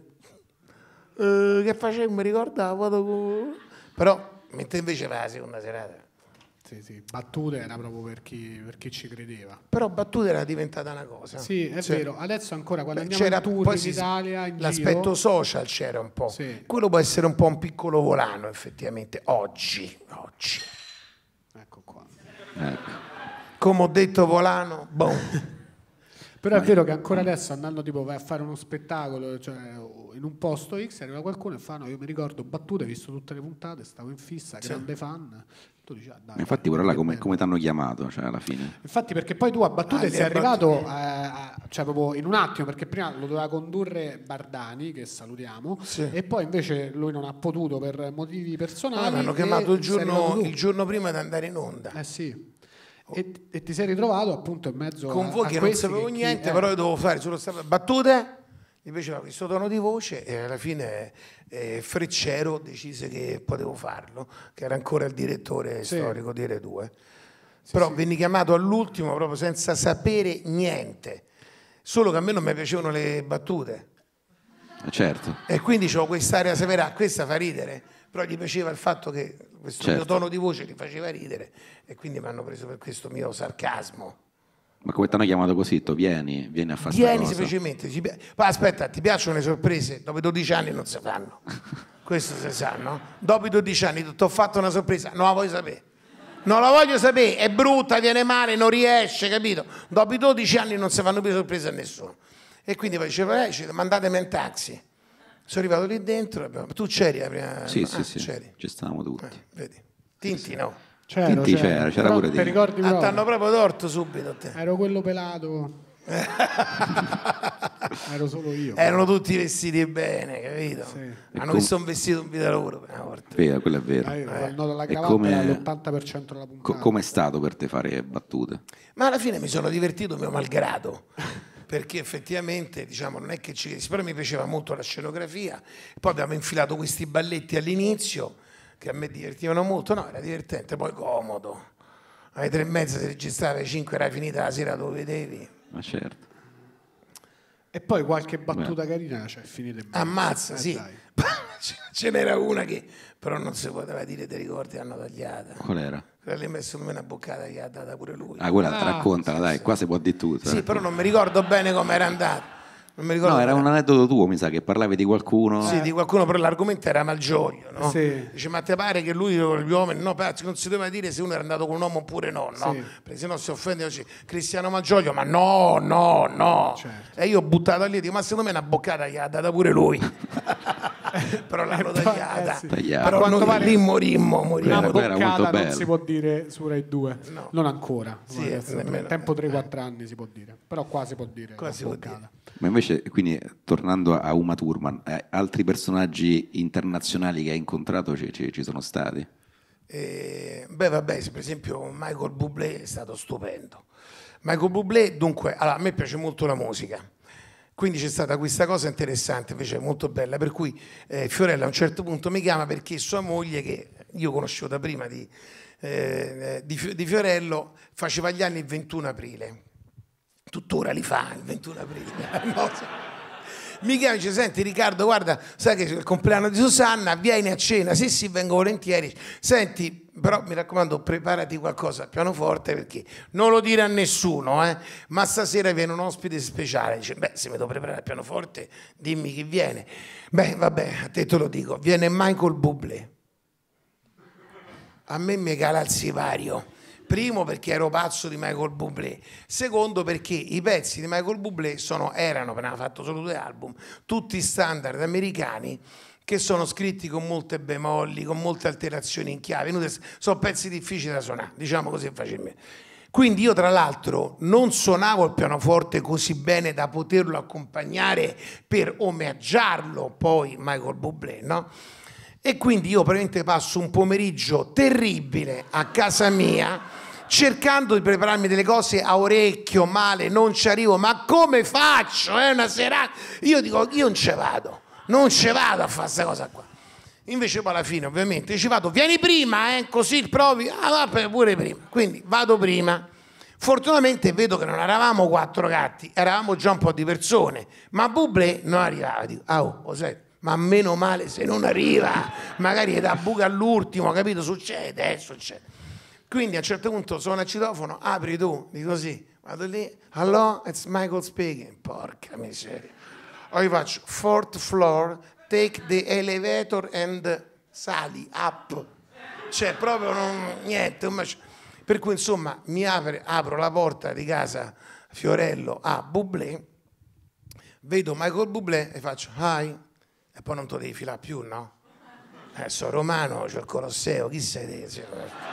[SPEAKER 1] Eh, che facevo? Mi ricordavo. Però mentre invece va la seconda serata.
[SPEAKER 3] Sì, sì, battute era proprio per chi, per chi ci credeva.
[SPEAKER 1] Però battute era diventata una cosa.
[SPEAKER 3] Sì, è
[SPEAKER 1] Cioè,
[SPEAKER 3] vero. Adesso ancora quando
[SPEAKER 1] beh,
[SPEAKER 3] andiamo
[SPEAKER 1] c'era,
[SPEAKER 3] in tour
[SPEAKER 1] poi
[SPEAKER 3] in
[SPEAKER 1] si-
[SPEAKER 3] Italia, in
[SPEAKER 1] l'aspetto
[SPEAKER 3] giro,
[SPEAKER 1] social c'era un po'.
[SPEAKER 3] Sì.
[SPEAKER 1] Quello può essere un po' un piccolo volano effettivamente oggi. Oggi.
[SPEAKER 3] ecco qua.
[SPEAKER 2] Ecco.
[SPEAKER 1] Come ho detto volano, boom.
[SPEAKER 3] Però è vero che ancora adesso andando tipo vai a fare uno spettacolo, cioè in un posto X, arriva qualcuno e fa no, io mi ricordo battute, ho visto tutte le puntate, stavo in fissa, grande fan. Tu dici, ah, dai,
[SPEAKER 2] Ma infatti pure là
[SPEAKER 3] che
[SPEAKER 2] come,
[SPEAKER 3] bello.
[SPEAKER 2] come ti hanno chiamato, cioè alla fine.
[SPEAKER 3] Infatti perché poi tu a battute
[SPEAKER 1] Ah,
[SPEAKER 3] sei
[SPEAKER 1] le
[SPEAKER 3] arrivato a- a- cioè proprio in un attimo, perché prima lo doveva condurre Bardani, che salutiamo,
[SPEAKER 1] Sì.
[SPEAKER 3] e poi invece lui non ha potuto per motivi personali.
[SPEAKER 1] Ah, mi hanno
[SPEAKER 3] e
[SPEAKER 1] chiamato il
[SPEAKER 3] sei arrivato
[SPEAKER 1] giorno,
[SPEAKER 3] tu.
[SPEAKER 1] il giorno prima di andare in onda.
[SPEAKER 3] Eh sì. E, e ti sei ritrovato appunto in mezzo
[SPEAKER 1] Con
[SPEAKER 3] a,
[SPEAKER 1] voi
[SPEAKER 3] a
[SPEAKER 1] che non
[SPEAKER 3] questi
[SPEAKER 1] sapevo
[SPEAKER 3] che chi-
[SPEAKER 1] niente,
[SPEAKER 3] eh,
[SPEAKER 1] però io dovevo fare solo sta- battute. Mi piaceva questo tono di voce e alla fine eh, Freccero decise che potevo farlo, che era ancora il direttore
[SPEAKER 3] Sì.
[SPEAKER 1] storico di Rai due. Però venni chiamato all'ultimo proprio senza sapere niente, solo che a me non mi piacevano le battute.
[SPEAKER 2] Eh, certo.
[SPEAKER 1] E quindi c'ho quest'area severa, questa fa ridere, però gli piaceva il fatto che questo
[SPEAKER 2] Certo.
[SPEAKER 1] mio tono di voce li faceva ridere e quindi mi hanno preso per questo mio sarcasmo.
[SPEAKER 2] Ma come ti hanno chiamato così? Tu vieni, vieni a fare sta
[SPEAKER 1] Vieni
[SPEAKER 2] cosa.
[SPEAKER 1] semplicemente. Ci pi- Poi aspetta, ti piacciono le sorprese? Dopo dodici anni non si fanno. Questo si sa, no? Dopo i dodici anni ti ho fatto una sorpresa, non la voglio sapere. Non la voglio sapere, è brutta, viene male, non riesce, capito? Dopo i dodici anni non si fanno più sorprese a nessuno. E quindi poi diceva, eh, dice, mandatemi in taxi. Sono arrivato lì dentro, abbiamo- tu c'eri la prima?
[SPEAKER 2] Sì,
[SPEAKER 1] ah,
[SPEAKER 2] sì, sì.
[SPEAKER 1] c'eri.
[SPEAKER 2] Ci stavamo tutti.
[SPEAKER 1] Eh, vedi. Tinti no.
[SPEAKER 3] c'ero,
[SPEAKER 2] Tinti
[SPEAKER 3] c'ero.
[SPEAKER 2] c'era, c'era
[SPEAKER 3] Però
[SPEAKER 2] pure
[SPEAKER 3] ti
[SPEAKER 2] te.
[SPEAKER 3] ricordi
[SPEAKER 1] Ah,
[SPEAKER 3] proprio?
[SPEAKER 1] t'hanno proprio torto subito a te.
[SPEAKER 3] Ero quello pelato. Ero solo io.
[SPEAKER 1] Erano tutti vestiti bene, capito?
[SPEAKER 3] Sì.
[SPEAKER 1] Hanno
[SPEAKER 2] com-
[SPEAKER 1] visto un vestito in vita loro per una volta.
[SPEAKER 2] Vero, quello è vero.
[SPEAKER 3] Eh, il nodo alla
[SPEAKER 2] E
[SPEAKER 3] cravatta
[SPEAKER 2] come-
[SPEAKER 3] era l'ottanta per cento della
[SPEAKER 2] Co-
[SPEAKER 3] puntata.
[SPEAKER 2] com'è stato per te fare battute?
[SPEAKER 1] Ma alla fine mi sono divertito mio malgrado, perché effettivamente diciamo, non è che ci... però mi piaceva molto la scenografia, poi abbiamo infilato questi balletti all'inizio che a me divertivano molto, no, era divertente, poi comodo. Alle tre e mezza si registrava, alle cinque era finita la sera, lo vedevi.
[SPEAKER 2] Ma certo.
[SPEAKER 3] E poi qualche battuta carina, cioè finite bene.
[SPEAKER 1] Ammazza,
[SPEAKER 3] Eh,
[SPEAKER 1] sì.
[SPEAKER 3] dai.
[SPEAKER 1] Ce n'era una che però non si poteva dire, ti ricordi, l'hanno tagliata.
[SPEAKER 2] Qual era?
[SPEAKER 1] Quella lì ha messo una boccata che ha data pure lui.
[SPEAKER 2] Ah, quella
[SPEAKER 3] Ah,
[SPEAKER 2] raccontala, dai, qua si può dire tutto.
[SPEAKER 1] Sì,
[SPEAKER 2] eh.
[SPEAKER 1] però non mi ricordo bene come era andato. Non mi ricordo
[SPEAKER 2] No, era
[SPEAKER 1] come
[SPEAKER 2] un aneddoto tuo, mi sa, che parlavi di qualcuno.
[SPEAKER 1] Sì, di qualcuno, però l'argomento era Malgioglio, no?
[SPEAKER 3] Sì.
[SPEAKER 1] Dice, ma ti pare che lui con gli uomini, no, pazzi, non si doveva dire se uno era andato con un uomo oppure no, no?
[SPEAKER 3] Sì.
[SPEAKER 1] Perché sennò si offende, dice, Cristiano Malgioglio, ma no, no, no.
[SPEAKER 3] Certo.
[SPEAKER 1] E io ho buttato lì e dico, ma secondo me una boccata gli ha data pure lui. però l'hanno
[SPEAKER 3] Eh,
[SPEAKER 1] tagliata.
[SPEAKER 3] eh, sì.
[SPEAKER 2] Tagliata.
[SPEAKER 1] Però
[SPEAKER 3] Quanto
[SPEAKER 1] noi
[SPEAKER 3] vale-
[SPEAKER 1] lì morimmo, morimmo.
[SPEAKER 3] Una
[SPEAKER 2] Quella era molto
[SPEAKER 3] boccata non
[SPEAKER 2] bella.
[SPEAKER 3] si può dire su Rai due,
[SPEAKER 1] No.
[SPEAKER 3] non ancora.
[SPEAKER 1] Sì,
[SPEAKER 3] Adesso,
[SPEAKER 1] nemmeno.
[SPEAKER 3] tempo tre quattro anni si può dire, però qua si può dire.
[SPEAKER 1] Qua
[SPEAKER 3] una
[SPEAKER 1] si può
[SPEAKER 3] boccata.
[SPEAKER 2] Ma invece, quindi, tornando a Uma Thurman, eh, altri personaggi internazionali che hai incontrato ci, ci- ci sono stati?
[SPEAKER 1] Eh, beh, vabbè, per esempio Michael Bublé è stato stupendo. Michael Bublé, dunque, allora, a me piace molto la musica, quindi c'è stata questa cosa interessante, invece molto bella, per cui eh, Fiorella a un certo punto mi chiama perché sua moglie, che io conoscevo da prima di, eh, di, Fi- di Fiorello, faceva gli anni il ventuno aprile, tuttora li fa il ventuno aprile. No, sì. Mi chiama e dice: senti Riccardo, guarda, sai che è il compleanno di Susanna, vieni a cena. Sì sì, vengo volentieri. Senti, però mi raccomando, preparati qualcosa al pianoforte, perché non lo dire a nessuno, eh? Ma stasera viene un ospite speciale. Dice: beh, se mi devo preparare al pianoforte, dimmi chi viene. Beh, vabbè, a te te lo dico, viene Michael Bublé. A me mi cala il sipario. Primo perché ero pazzo di Michael Bublé, secondo perché i pezzi di Michael Bublé sono, erano, appena fatto solo due album, tutti standard americani che sono scritti con molte bemolli, con molte alterazioni in chiave, sono pezzi difficili da suonare, diciamo così facilmente. Quindi io tra l'altro non suonavo il pianoforte così bene da poterlo accompagnare per omaggiarlo poi Michael Bublé, no? E quindi io praticamente passo un pomeriggio terribile a casa mia cercando di prepararmi delle cose a orecchio, male, non ci arrivo, ma come faccio? È una serata. Io dico, io non ci vado, non ci vado a fare questa cosa qua. Invece poi alla fine ovviamente ci vado, vieni prima, eh, così provi, ah vabbè, pure prima. Quindi vado prima. Fortunatamente vedo che non eravamo quattro gatti, eravamo già un po' di persone, ma Bublé non arrivava. Dico, ah, oh, lo sai, ma meno male se non arriva, magari è da buca all'ultimo, capito? Succede, eh, succede. Quindi a un certo punto suona il citofono, apri tu, dico sì, vado lì, hello, it's Michael speaking, porca miseria. Poi faccio, fourth floor, take the elevator and sali, up. Cioè proprio non, niente, un mac- per cui insomma mi apre, apro la porta di casa Fiorello a Bublé, vedo Michael Bublé e faccio, hi. E poi non te lo devi filare più, no? Eh, sono romano, c'ho il Colosseo, chi sei te?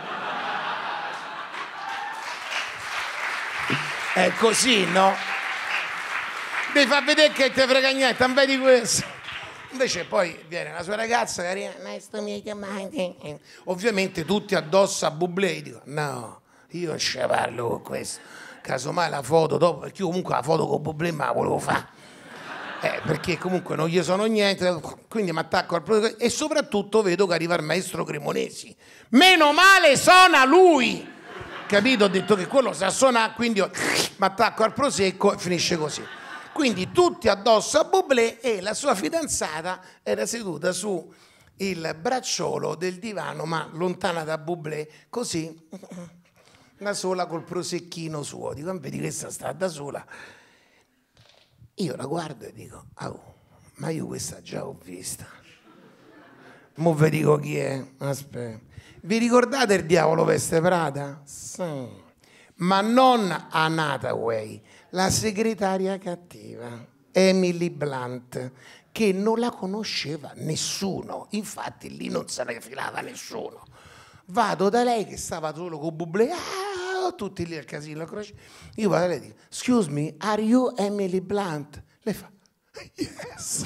[SPEAKER 1] È così, no? Devi far vedere che ti frega niente, non vedi questo? Invece poi viene la sua ragazza carina, nice to meet you. Ovviamente tutti addosso a Bublé, dico, no, io non ci parlo con questo. Casomai la foto dopo, perché io comunque la foto con Bublé me la volevo fare. Eh, perché comunque non gli sono niente, quindi mi attacco al prodotto e soprattutto vedo che arriva il maestro Cremonesi. Meno male suona lui, capito? Ho detto che quello sa suonare, quindi mi attacco al prosecco e finisce così. Quindi tutti addosso a Bublé e la sua fidanzata era seduta su il bracciolo del divano, ma lontana da Bublé, così, da sola col prosecchino suo. Dico, vedi questa sta da sola. Io la guardo e dico, oh, ma io questa già ho vista. Mo vi dico chi è. Aspetta. Vi ricordate Il Diavolo Veste Prada? Sì. Ma non Anne Hathaway, la segretaria cattiva, Emily Blunt, che non la conosceva nessuno. Infatti lì non se ne filava nessuno. Vado da lei che stava solo con Bublé, ah, tutti lì al casino. Io vado da lei e dico, excuse me, are you Emily Blunt? Lei fa, yes.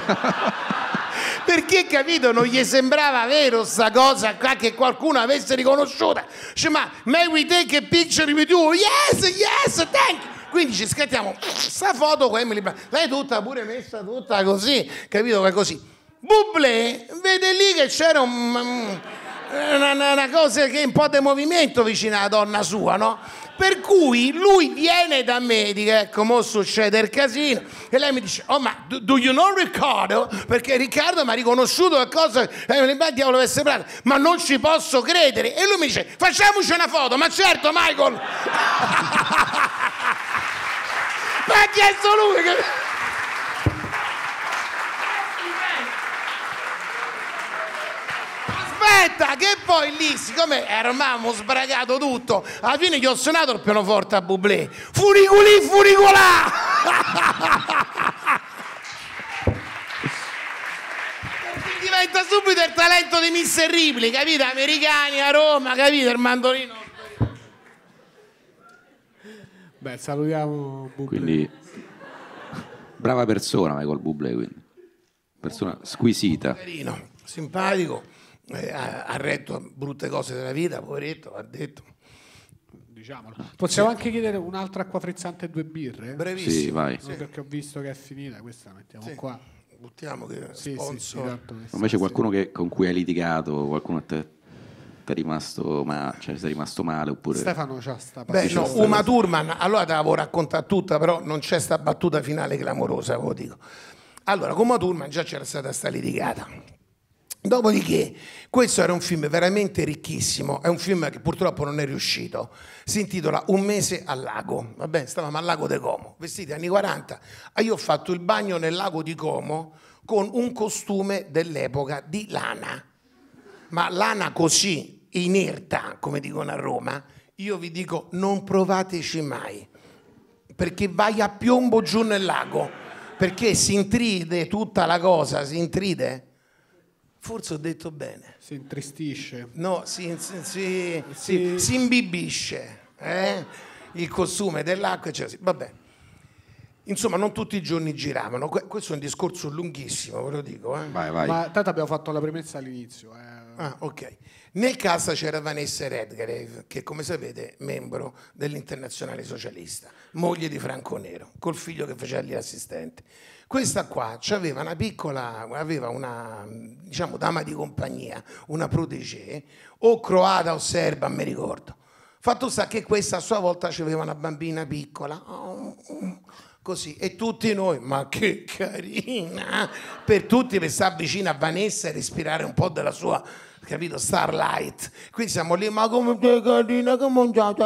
[SPEAKER 1] Perché, capito, non gli sembrava vero sta cosa qua che qualcuno avesse riconosciuta. Dice, ma may we take a picture with you? Yes, yes, thank you. Quindi ci scattiamo sta foto con Emily Blunt. Lei tutta pure messa tutta così, capito che è così. Bublé vede lì che c'era un... Una, una cosa che è un po' di movimento vicino alla donna sua, no? Per cui lui viene da me e dice, ecco, mo succede il casino, e lei mi dice, oh ma do, do you know Riccardo? Perché Riccardo mi ha riconosciuto qualcosa, eh, il diavolo avesse prato, ma non ci posso credere. E lui mi dice, facciamoci una foto. Ma certo, Michael. Ma ha chiesto lui che... Aspetta, che poi lì, siccome eravamo sbragato tutto, alla fine gli ho suonato il pianoforte a Bublé. Furiculì, furicolà! scatta subito il talento di mister Ripley, capito? Americani a Roma, capito? Il mandolino.
[SPEAKER 3] Beh, salutiamo Bublé.
[SPEAKER 2] Quindi brava persona Michael Bublé, quindi persona squisita,
[SPEAKER 1] Carino, simpatico, eh, ha, ha retto brutte cose della vita, poveretto, ha detto.
[SPEAKER 3] Diciamolo. Possiamo anche chiedere un'altra acqua frizzante e due birre?
[SPEAKER 1] Brevissimo.
[SPEAKER 2] sì, vai.
[SPEAKER 3] No, perché ho visto che è finita, questa la mettiamo
[SPEAKER 1] Sì.
[SPEAKER 3] qua.
[SPEAKER 1] Buttiamo che
[SPEAKER 3] Sì, sì, sì,
[SPEAKER 1] sponsor.
[SPEAKER 3] tanto questa-
[SPEAKER 2] invece qualcuno che, con cui hai litigato, qualcuno che te ti è rimasto, ma, cioè, sei rimasto male oppure
[SPEAKER 3] Stefano c'ha sta
[SPEAKER 1] Beh,
[SPEAKER 3] passione.
[SPEAKER 1] no, Uma Thurman, allora te la devo raccontare tutta, però non c'è sta battuta finale clamorosa, ve lo dico. Allora, con Uma Thurman già c'era stata sta litigata. Dopodiché, questo era un film veramente ricchissimo, è un film che purtroppo non è riuscito, si intitola Un mese al lago, vabbè, stavamo al lago di Como, vestiti anni quaranta, e io ho fatto il bagno nel lago di Como con un costume dell'epoca di lana, ma lana così, inerta, come dicono a Roma, io vi dico non provateci mai, perché vai a piombo giù nel lago, perché si intride tutta la cosa, si intride. Forse ho detto bene.
[SPEAKER 3] Si intristisce.
[SPEAKER 1] No, si, si, si,
[SPEAKER 3] Sì.
[SPEAKER 1] si- si imbibisce eh? Il costume dell'acqua, eccetera. Vabbè. Insomma, non tutti i giorni giravano. Que- Questo è un discorso lunghissimo, ve lo dico. Eh?
[SPEAKER 2] vai vai
[SPEAKER 3] Ma tanto abbiamo fatto la premessa all'inizio. Eh.
[SPEAKER 1] Ah, ok. Nel cast c'era Vanessa Redgrave, che come sapete è membro dell'Internazionale Socialista, moglie di Franco Nero, col figlio che faceva lì l'assistente. Questa qua aveva una piccola, aveva una, diciamo, dama di compagnia, una protégée, o croata o serba, non mi ricordo. Fatto sta che questa a sua volta aveva una bambina piccola, così, e tutti noi, ma che carina, per tutti per stare vicino a Vanessa e respirare un po' della sua, capito, starlight. Quindi siamo lì, ma come sei carina, che mangiato,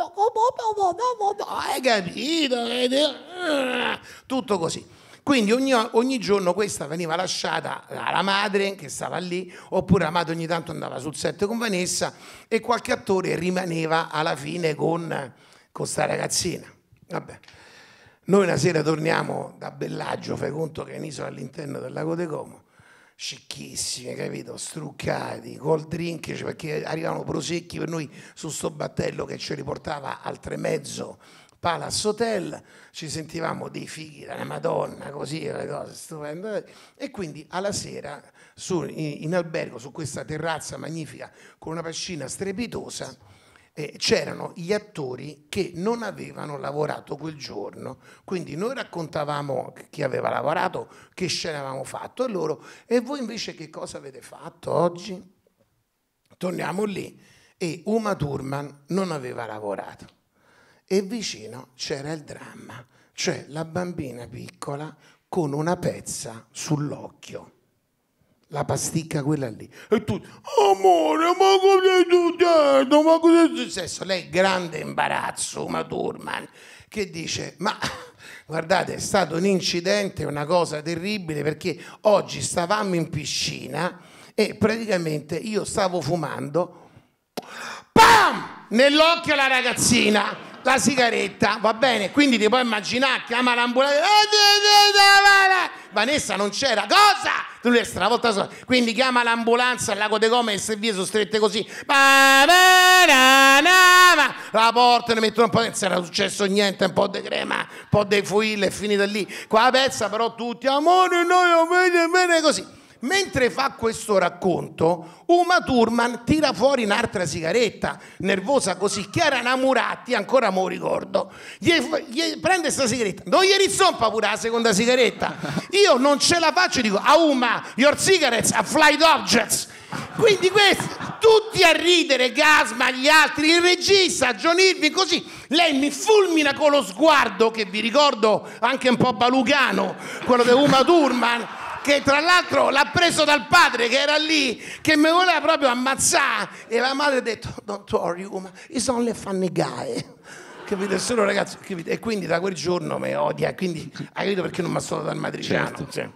[SPEAKER 1] hai capito, tutto così. Quindi ogni, ogni giorno questa veniva lasciata alla madre che stava lì, oppure la madre ogni tanto andava sul set con Vanessa e qualche attore rimaneva alla fine con, con sta ragazzina. Vabbè. Noi una sera torniamo da Bellagio, fai conto che è un'isola all'interno del lago de Como, scicchissimi, capito? Struccati, col drink, cioè perché arrivavano prosecchi per noi su sto battello che ci riportava al Tremezzo Palace Hotel, ci sentivamo dei fighi della Madonna, così, le cose stupende. E quindi alla sera su, in, in albergo, su questa terrazza magnifica, con una piscina strepitosa, eh, c'erano gli attori che non avevano lavorato quel giorno. Quindi noi raccontavamo chi aveva lavorato, che scena avevamo fatto, e loro, e voi invece che cosa avete fatto oggi? Torniamo lì, e Uma Thurman non aveva lavorato. E vicino c'era il dramma, cioè la bambina piccola con una pezza sull'occhio, la pasticca quella lì. E tu, amore, ma cosa è successo? Ma cosa è successo? Lei, grande imbarazzo, Uma Thurman, che dice, ma guardate, è stato un incidente, una cosa terribile, perché oggi stavamo in piscina e praticamente io stavo fumando, pam! Nell'occhio alla ragazzina. La sigaretta, va bene, quindi ti puoi immaginare, chiama l'ambulanza, Vanessa non c'era, cosa? Lui è stravolta sola, quindi chiama l'ambulanza al lago de Como e le vie sono strette così, la porta, ne mettono un po', non era successo niente, un po' di crema, un po' dei fuil, è finita lì, qua la pezza però tutti, amore, noi bene, bene così. Mentre fa questo racconto, Uma Thurman tira fuori un'altra sigaretta, nervosa così, Chiara Namuratti, ancora me lo ricordo, gli, gli prende questa sigaretta, non gli rizzompa pure la seconda sigaretta, io non ce la faccio, dico, a Uma, your cigarettes are flight objects. Quindi questi, tutti a ridere, Gasman, gli altri, il regista, John Irving, così, lei mi fulmina con lo sguardo, che vi ricordo anche un po' balucano, quello di Uma Thurman, che tra l'altro l'ha preso dal padre che era lì, che mi voleva proprio ammazzare, e la madre ha detto, don't worry Uma, he's only a funny guy, capite, solo ragazzi, capite? E quindi da quel giorno mi odia, quindi hai capito perché non mi ha stato dal matriciano.
[SPEAKER 2] Certo.
[SPEAKER 1] Sì.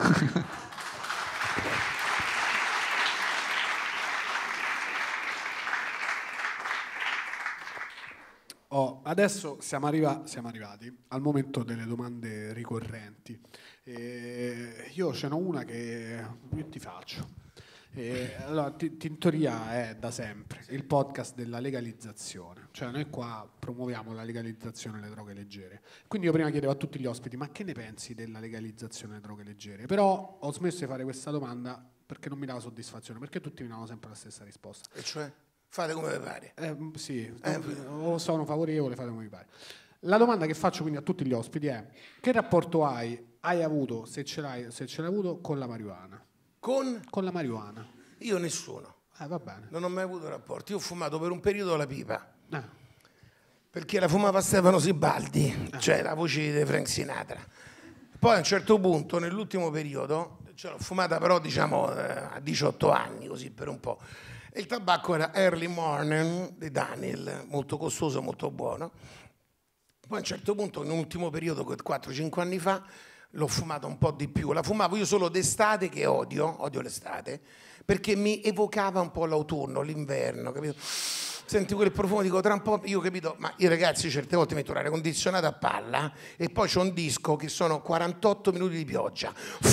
[SPEAKER 3] Oh, adesso siamo, arriva- siamo arrivati al momento delle domande ricorrenti. E io ce n'ho una che io ti faccio. E, allora, t- Tintoria è da sempre il podcast della legalizzazione, cioè noi qua promuoviamo la legalizzazione delle droghe leggere. Quindi io prima chiedevo a tutti gli ospiti: ma che ne pensi della legalizzazione delle droghe leggere? Però ho smesso di fare questa domanda perché non mi dava soddisfazione, perché tutti mi davano sempre la stessa risposta.
[SPEAKER 1] E cioè? Fate come vi pare.
[SPEAKER 3] Eh, sì,
[SPEAKER 1] Eh,
[SPEAKER 3] o sono favorevole, fate come vi pare. La domanda che faccio quindi a tutti gli ospiti è: che rapporto hai, hai avuto, se ce l'hai, se ce l'hai avuto, con la marijuana?
[SPEAKER 1] Con?
[SPEAKER 3] Con la marijuana.
[SPEAKER 1] Io nessuno.
[SPEAKER 3] Eh, va bene.
[SPEAKER 1] Non ho mai avuto rapporti. Io ho fumato per un periodo la pipa.
[SPEAKER 3] Eh.
[SPEAKER 1] Perché la fumava Stefano Sibaldi, eh. cioè la voce di Frank Sinatra. Poi a un certo punto, nell'ultimo periodo, cioè l'ho fumata però diciamo eh, a diciotto anni, così per un po'. E il tabacco era Early Morning di Daniel, molto costoso, molto buono. Poi a un certo punto, in un ultimo periodo, quattro cinque anni fa, l'ho fumata un po' di più. La fumavo io solo d'estate, che odio, odio l'estate, perché mi evocava un po' l'autunno, l'inverno, capito? Senti quel profumo, dico tra un po', io capito, ma io ragazzi certe volte metto l'aria condizionata a palla e poi c'ho un disco che sono quarantotto minuti di pioggia.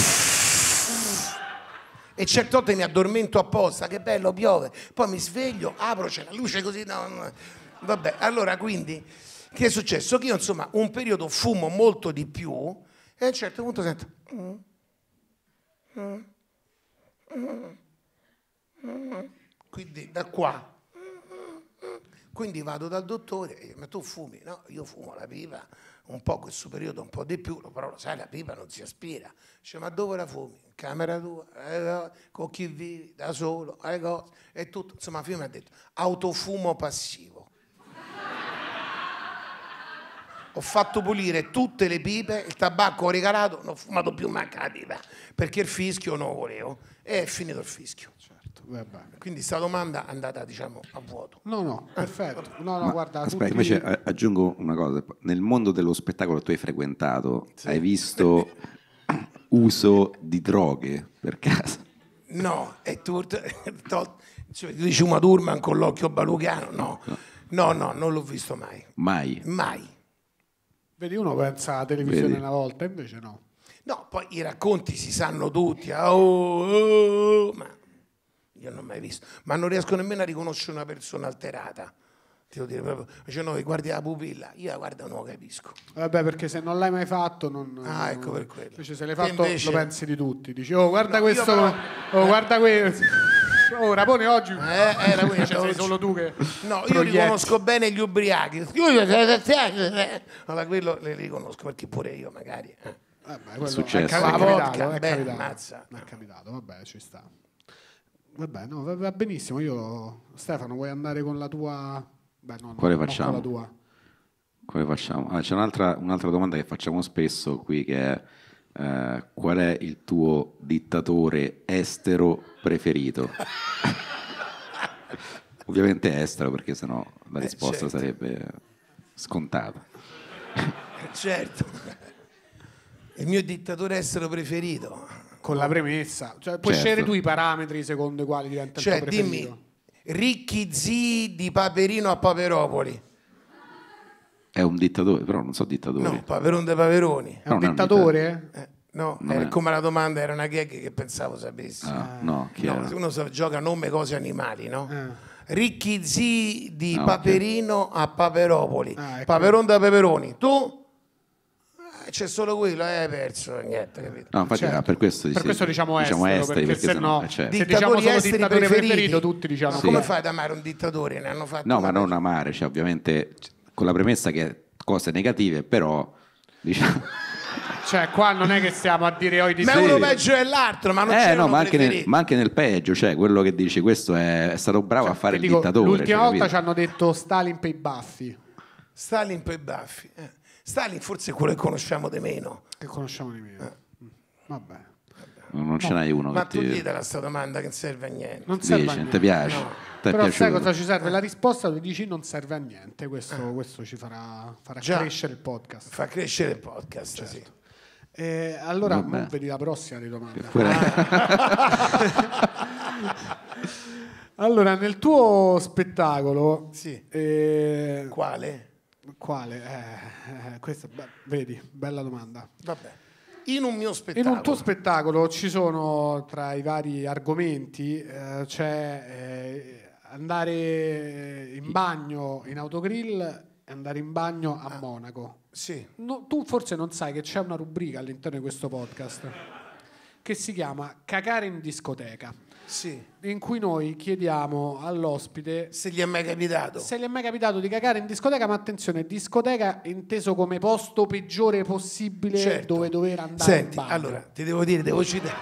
[SPEAKER 1] E certe volte mi addormento apposta, che bello, piove, poi mi sveglio, apro, c'è la luce così, no, no. Vabbè, allora quindi, che è successo? Che io insomma un periodo fumo molto di più e a un certo punto sento... Mm, mm, mm, mm, quindi da qua... Quindi vado dal dottore e dico: ma tu fumi? No, io fumo la pipa un po', questo periodo un po' di più, però lo sai, la pipa non si aspira. Dice: ma dove la fumi? In camera tua? Eh, con chi vivi? Da solo? Eh, cose? E tutto. Insomma, Fio mi ha detto: autofumo passivo. Ho fatto pulire tutte le pipe, il tabacco ho regalato, non ho fumato più manca la pipa, perché il fischio non lo volevo. E è finito il fischio.
[SPEAKER 3] Vabbè.
[SPEAKER 1] Quindi sta domanda è andata diciamo a vuoto.
[SPEAKER 3] No, no, perfetto. No, no,
[SPEAKER 2] Ma
[SPEAKER 3] guarda,
[SPEAKER 2] aspetta,
[SPEAKER 3] tutti...
[SPEAKER 2] invece aggiungo una cosa. Nel mondo dello spettacolo che tu hai frequentato, sì. hai visto uso di droghe per caso?
[SPEAKER 1] No, è tutto. Cioè, dici Uma Thurman con l'occhio balucano? No. no, no, non l'ho visto mai.
[SPEAKER 2] Mai?
[SPEAKER 1] Mai.
[SPEAKER 3] Vedi, uno pensa alla televisione
[SPEAKER 2] Vedi.
[SPEAKER 3] una volta, invece no.
[SPEAKER 1] No, poi i racconti si sanno tutti. Oh, oh, ma io non ho mai visto. Ma non riesco nemmeno a riconoscere una persona alterata. Ti devo dire proprio. Cioè, noi guardi la pupilla, io la guardo non lo capisco.
[SPEAKER 3] Vabbè, perché se non l'hai mai fatto non...
[SPEAKER 1] Ah, ecco per quello.
[SPEAKER 3] Invece se l'hai fatto
[SPEAKER 1] invece...
[SPEAKER 3] lo pensi di tutti. Dici: oh, guarda
[SPEAKER 1] No,
[SPEAKER 3] questo...
[SPEAKER 1] però...
[SPEAKER 3] Oh,
[SPEAKER 1] eh.
[SPEAKER 3] guarda questo... Oh, Rapone oggi...
[SPEAKER 1] Eh, era
[SPEAKER 3] cioè, sei
[SPEAKER 1] oggi.
[SPEAKER 3] solo tu che...
[SPEAKER 1] No, io
[SPEAKER 3] proietti.
[SPEAKER 1] riconosco bene gli ubriachi. Allora, quello li riconosco, perché pure io magari... Eh.
[SPEAKER 3] Vabbè, quello
[SPEAKER 2] successo.
[SPEAKER 3] È, ca- è
[SPEAKER 1] La
[SPEAKER 3] capitato,
[SPEAKER 1] vodka,
[SPEAKER 3] è
[SPEAKER 1] beh,
[SPEAKER 3] capitato.
[SPEAKER 1] ammazza.
[SPEAKER 3] È capitato, vabbè, ci sta. Vabbè, no, va, va benissimo. Io, Stefano, vuoi andare con la tua... Beh, no, no,
[SPEAKER 2] Quale
[SPEAKER 3] non
[SPEAKER 2] facciamo?
[SPEAKER 3] con la tua.
[SPEAKER 2] Come facciamo? Ah, c'è un'altra, un'altra domanda che facciamo spesso qui, che è eh, qual è il tuo dittatore estero preferito? Ovviamente estero, perché sennò la risposta
[SPEAKER 1] certo.
[SPEAKER 2] sarebbe scontata.
[SPEAKER 1] Certo. Il mio dittatore estero preferito.
[SPEAKER 3] Con la premessa. Cioè, puoi
[SPEAKER 2] Certo.
[SPEAKER 3] scegliere tu i parametri secondo i quali diventa il
[SPEAKER 1] Cioè,
[SPEAKER 3] tuo preferito.
[SPEAKER 1] dimmi, Ricchi zii di Paperino a Paperopoli.
[SPEAKER 2] È un dittatore, però non so dittatori.
[SPEAKER 1] No, Paperon dei Paperoni.
[SPEAKER 3] È un
[SPEAKER 2] No, non è un
[SPEAKER 3] dittatore?
[SPEAKER 1] Eh, no,
[SPEAKER 2] Non
[SPEAKER 1] era
[SPEAKER 2] è-
[SPEAKER 1] come la domanda era una gag che pensavo sapessi.
[SPEAKER 2] Ah, no, chi
[SPEAKER 1] No,
[SPEAKER 2] era?
[SPEAKER 1] se uno sa- gioca nome, cose, animali, no?
[SPEAKER 3] Eh.
[SPEAKER 1] Ricchi zii di
[SPEAKER 2] Ah, ok.
[SPEAKER 1] Paperino a Paperopoli.
[SPEAKER 3] Ah, ecco.
[SPEAKER 1] Paperon da Peperoni. Tu? Eh, c'è solo quello, eh, hai perso, niente, capito?
[SPEAKER 2] No, infatti
[SPEAKER 3] Certo.
[SPEAKER 2] ah, per questo
[SPEAKER 3] Per
[SPEAKER 2] sì,
[SPEAKER 3] questo diciamo estero,
[SPEAKER 2] esteri,
[SPEAKER 3] perché se
[SPEAKER 2] sennò-
[SPEAKER 3] no-
[SPEAKER 2] eh, certo.
[SPEAKER 3] Di- Se
[SPEAKER 1] Dittatori
[SPEAKER 3] diciamo solo
[SPEAKER 1] esteri
[SPEAKER 3] dittatore
[SPEAKER 1] preferiti.
[SPEAKER 3] preferito, tutti diciamo
[SPEAKER 1] Ma
[SPEAKER 2] Sì.
[SPEAKER 1] come fai ad amare un dittatore? Ne hanno fatto
[SPEAKER 2] No,
[SPEAKER 1] una
[SPEAKER 2] ma non
[SPEAKER 1] per-
[SPEAKER 2] amare, cioè ovviamente con la premessa che cose negative, però diciamo...
[SPEAKER 3] Cioè, qua non è che stiamo a dire oh, i
[SPEAKER 1] Ma
[SPEAKER 3] dittatori.
[SPEAKER 1] uno peggio dell'altro, ma non
[SPEAKER 2] Eh
[SPEAKER 1] c'erano
[SPEAKER 2] no, ma anche, nel,
[SPEAKER 1] preferiti.
[SPEAKER 2] ma anche nel peggio, cioè quello che dici, questo è, è stato bravo a fare
[SPEAKER 3] Ti
[SPEAKER 2] il
[SPEAKER 3] dico,
[SPEAKER 2] dittatore.
[SPEAKER 3] l'ultima
[SPEAKER 2] cioè,
[SPEAKER 3] volta
[SPEAKER 2] capito?
[SPEAKER 3] ci hanno detto Stalin per i baffi,
[SPEAKER 1] Stalin per i baffi. Eh. Stalin forse è quello che conosciamo di meno.
[SPEAKER 3] che conosciamo di meno. Mm. Vabbè.
[SPEAKER 2] Non ce n'hai uno
[SPEAKER 1] Ma
[SPEAKER 2] che
[SPEAKER 1] tu
[SPEAKER 2] ti
[SPEAKER 1] ditela sta domanda che non serve a niente.
[SPEAKER 3] Non serve a
[SPEAKER 2] dice,
[SPEAKER 3] niente.
[SPEAKER 2] ti piace?
[SPEAKER 1] No.
[SPEAKER 2] Ti è
[SPEAKER 3] Però sai
[SPEAKER 2] piaciuto?
[SPEAKER 3] cosa ci serve? La risposta tu dici non serve a niente. Questo, questo ci farà, farà
[SPEAKER 1] Già.
[SPEAKER 3] crescere il podcast.
[SPEAKER 1] Fa crescere il podcast, sì.
[SPEAKER 3] Eh, allora,
[SPEAKER 2] Vabbè.
[SPEAKER 3] mo vedi la prossima di domanda.
[SPEAKER 2] Pure-
[SPEAKER 3] Allora, nel tuo spettacolo,
[SPEAKER 1] Sì.
[SPEAKER 3] eh,
[SPEAKER 1] Quale?
[SPEAKER 3] quale? Eh, eh, questa, beh, vedi, bella domanda.
[SPEAKER 1] Vabbè. in un mio spettacolo.
[SPEAKER 3] In un tuo spettacolo ci sono, tra i vari argomenti, eh, c'è eh, andare in bagno in autogrill e andare in bagno a ah, Monaco.
[SPEAKER 1] Sì.
[SPEAKER 3] No, tu forse non sai che c'è una rubrica all'interno di questo podcast che si chiama Cacare in discoteca.
[SPEAKER 1] Sì.
[SPEAKER 3] In cui noi chiediamo all'ospite
[SPEAKER 1] se gli è mai capitato
[SPEAKER 3] se gli è mai capitato di cagare in discoteca, ma attenzione, discoteca inteso come posto peggiore possibile, certo, dove dover andare.
[SPEAKER 1] Senti,
[SPEAKER 3] in bagno.
[SPEAKER 1] Allora ti devo dire, devo citare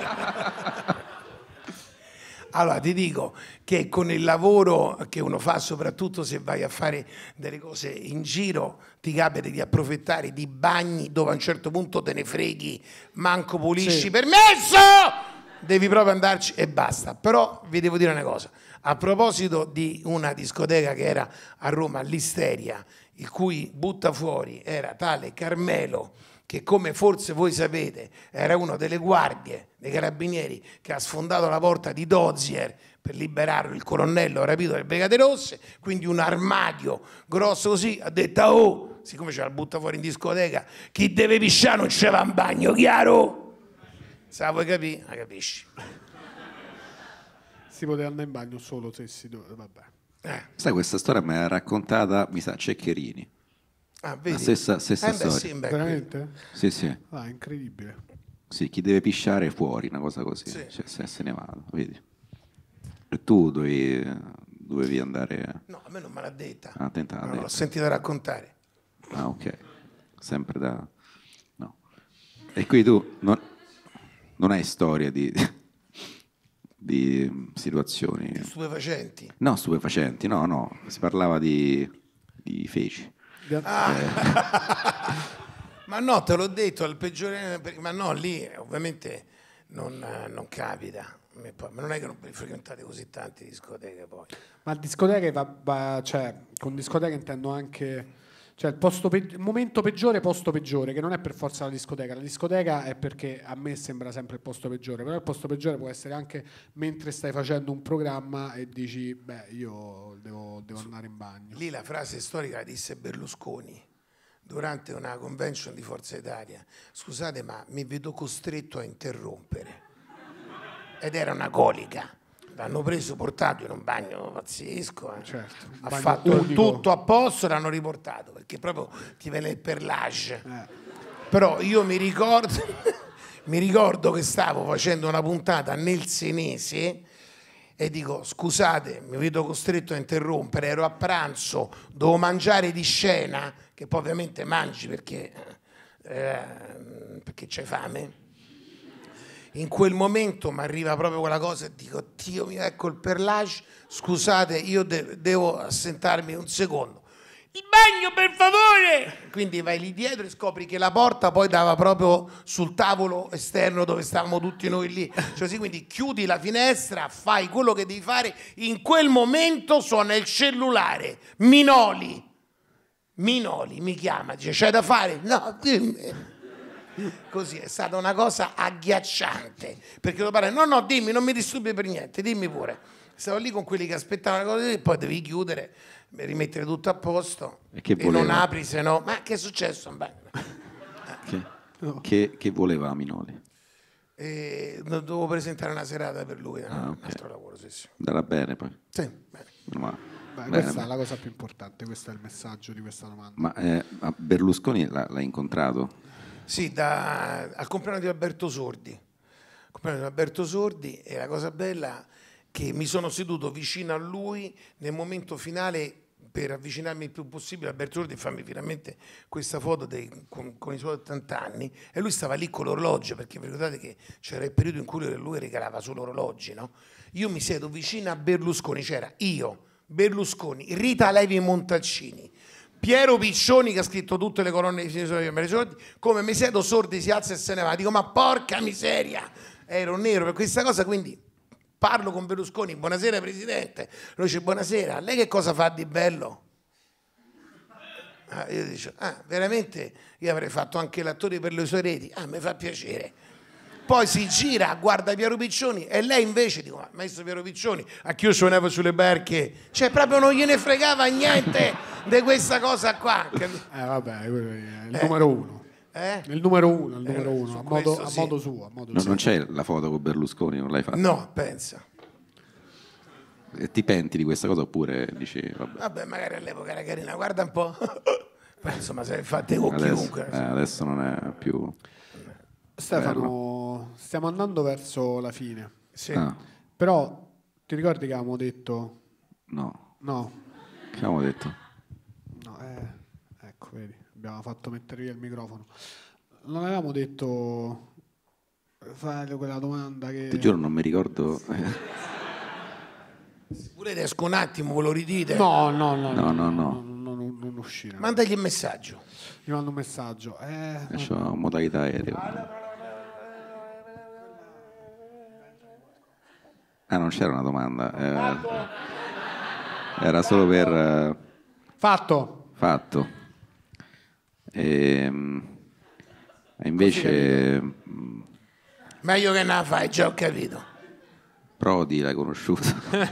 [SPEAKER 1] allora ti dico che con il lavoro che uno fa, soprattutto se vai a fare delle cose in giro, ti capita di approfittare di bagni dove a un certo punto te ne freghi, manco pulisci, sì. Permesso! Devi proprio andarci e basta. Però vi devo dire una cosa, a proposito di una discoteca che era a Roma, l'Isteria, il cui buttafuori era tale Carmelo, che come forse voi sapete era uno delle guardie dei carabinieri che ha sfondato la porta di Dozier per liberarlo, il colonnello rapito dalle Brigate Rosse, quindi un armadio grosso così, ha detto oh, siccome c'era il buttafuori in discoteca, chi deve pisciare non c'è va in bagno, chiaro? Se la vuoi capire, la capisci.
[SPEAKER 3] Si poteva andare in bagno solo se si doveva, vabbè.
[SPEAKER 2] Eh. Sai, questa storia me l'ha raccontata, mi sa, Ceccherini.
[SPEAKER 1] Ah, vedi?
[SPEAKER 2] La stessa, stessa
[SPEAKER 1] eh beh,
[SPEAKER 2] storia.
[SPEAKER 1] Sì, beh,
[SPEAKER 3] veramente?
[SPEAKER 2] Sì, sì.
[SPEAKER 3] Ah, incredibile.
[SPEAKER 2] Sì, chi deve pisciare fuori, una cosa così.
[SPEAKER 1] Sì.
[SPEAKER 2] Cioè, se, se ne va, vedi. E tu dovevi, dovevi andare...
[SPEAKER 1] No, a me non me l'ha detta.
[SPEAKER 2] Ah, te
[SPEAKER 1] no, l'ho sentita raccontare.
[SPEAKER 2] Ah, ok. Sempre da... No. E qui tu... Non... Non hai storia di, di situazioni...
[SPEAKER 1] Stupefacenti?
[SPEAKER 2] No, stupefacenti, no, no. Si parlava di, di feci.
[SPEAKER 1] Ah. Eh. Ma no, te l'ho detto, al peggiore... Ma no, lì ovviamente non, non capita. Ma non è che non frequentate così tante discoteche poi.
[SPEAKER 3] Ma discoteche, va, va, cioè, con discoteche intendo anche... Cioè il, posto pe- il momento peggiore, posto peggiore, che non è per forza la discoteca. La discoteca è perché a me sembra sempre il posto peggiore, però il posto peggiore può essere anche mentre stai facendo un programma e dici, beh, io devo, devo andare in bagno.
[SPEAKER 1] Lì la frase storica la disse Berlusconi durante una convention di Forza Italia. Scusate, ma mi vedo costretto a interrompere. Ed era una colica. L'hanno preso, portato in un bagno pazzesco, eh.
[SPEAKER 3] Certo,
[SPEAKER 1] ha fatto unico. Tutto a posto, l'hanno riportato perché proprio ti viene il perlage. Eh. Però io mi ricordo, mi ricordo che stavo facendo una puntata nel Senese e dico scusate, mi vedo costretto a interrompere, ero a pranzo, dovevo mangiare di scena, che poi ovviamente mangi perché, eh, perché c'hai fame. In quel momento mi arriva proprio quella cosa e dico, Dio mio, ecco il perlage, scusate, io de- devo assentarmi un secondo. Il bagno, per favore! Quindi vai lì dietro e scopri che la porta poi dava proprio sul tavolo esterno dove stavamo tutti noi lì. Cioè, sì, quindi chiudi la finestra, fai quello che devi fare. In quel momento suona il cellulare. Minoli. Minoli mi chiama, dice, c'hai da fare? No, dimmi. Così è stata una cosa agghiacciante perché lo pare, no no dimmi, non mi disturbi per niente, dimmi pure. Stavo lì con quelli che aspettavano la cosa e poi devi chiudere, rimettere tutto a posto
[SPEAKER 2] e, che
[SPEAKER 1] e non apri, se no ma che è successo? Beh.
[SPEAKER 2] Che, no. che, che voleva Minoli?
[SPEAKER 1] E dovevo presentare una serata per lui, ah, okay. Nostro lavoro, sì, sì.
[SPEAKER 2] Andrà bene poi?
[SPEAKER 1] Sì, bene.
[SPEAKER 2] Ma,
[SPEAKER 3] Beh,
[SPEAKER 2] bene,
[SPEAKER 3] questa
[SPEAKER 2] bene.
[SPEAKER 3] è la cosa più importante, questo è il messaggio di questa domanda.
[SPEAKER 2] Ma eh, Berlusconi l'ha, l'ha incontrato?
[SPEAKER 1] Sì, da, al compleanno di Alberto Sordi. Al compleanno di Alberto Sordi, e la cosa bella che mi sono seduto vicino a lui nel momento finale per avvicinarmi il più possibile a Alberto Sordi e farmi finalmente questa foto dei, con, con i suoi ottanta anni, e lui stava lì con l'orologio, perché vi ricordate che c'era il periodo in cui lui regalava solo orologi, no? Io mi siedo vicino a Berlusconi, c'era io, Berlusconi, Rita Levi Montalcini, Piero Piccioni che ha scritto tutte le colonne di Sinistra Sordi, come mi siedo, Sordi si alza e se ne va, dico ma porca miseria, ero nero per questa cosa, quindi parlo con Berlusconi, buonasera Presidente, lui dice buonasera, lei che cosa fa di bello? Ah, io dico, ah veramente io avrei fatto anche l'attore per le sue reti, ah mi fa piacere. Poi si gira, guarda Piero Piccioni e lei invece, dico, ma maestro Piero Piccioni, a chi io suonavo sulle barche, cioè proprio non gliene fregava niente di questa cosa qua.
[SPEAKER 3] Eh vabbè, è il eh, numero uno.
[SPEAKER 1] Eh?
[SPEAKER 3] Il numero uno, il numero
[SPEAKER 1] Eh,
[SPEAKER 3] uno,
[SPEAKER 1] su
[SPEAKER 3] a modo,
[SPEAKER 1] questo
[SPEAKER 3] a
[SPEAKER 1] sì.
[SPEAKER 3] modo suo. A modo
[SPEAKER 2] No,
[SPEAKER 3] suo.
[SPEAKER 2] non c'è la foto con Berlusconi, non l'hai fatta?
[SPEAKER 1] No, pensa.
[SPEAKER 2] E ti penti di questa cosa oppure dici vabbè,
[SPEAKER 1] Vabbè, magari all'epoca era carina, guarda un po'. Poi, insomma, se fatte con
[SPEAKER 2] adesso,
[SPEAKER 1] chiunque.
[SPEAKER 2] eh, adesso non è più...
[SPEAKER 3] Stefano, stiamo andando verso la fine.
[SPEAKER 1] Sì.
[SPEAKER 2] Ah,
[SPEAKER 3] Però ti ricordi che avevamo detto
[SPEAKER 2] no,
[SPEAKER 3] no,
[SPEAKER 2] che avevamo detto?
[SPEAKER 3] no, eh, ecco, vedi, abbiamo fatto mettere via il microfono. Non avevamo detto fare quella domanda che
[SPEAKER 2] Ti giuro non mi ricordo... eh.
[SPEAKER 1] Pure esco un attimo, ve lo ridite.
[SPEAKER 3] No, no, no,
[SPEAKER 2] No, no, no.
[SPEAKER 3] non, non, non uscire.
[SPEAKER 1] Mandagli il messaggio.
[SPEAKER 3] Gli mando un messaggio. Eh,
[SPEAKER 2] C'ho modalità aereo. Ah, non c'era una domanda. eh, Era solo per... eh,
[SPEAKER 3] fatto.
[SPEAKER 2] fatto. Ehm, E invece mh,
[SPEAKER 1] Meglio che non la fai, già ho capito.
[SPEAKER 2] Prodi l'hai conosciuto?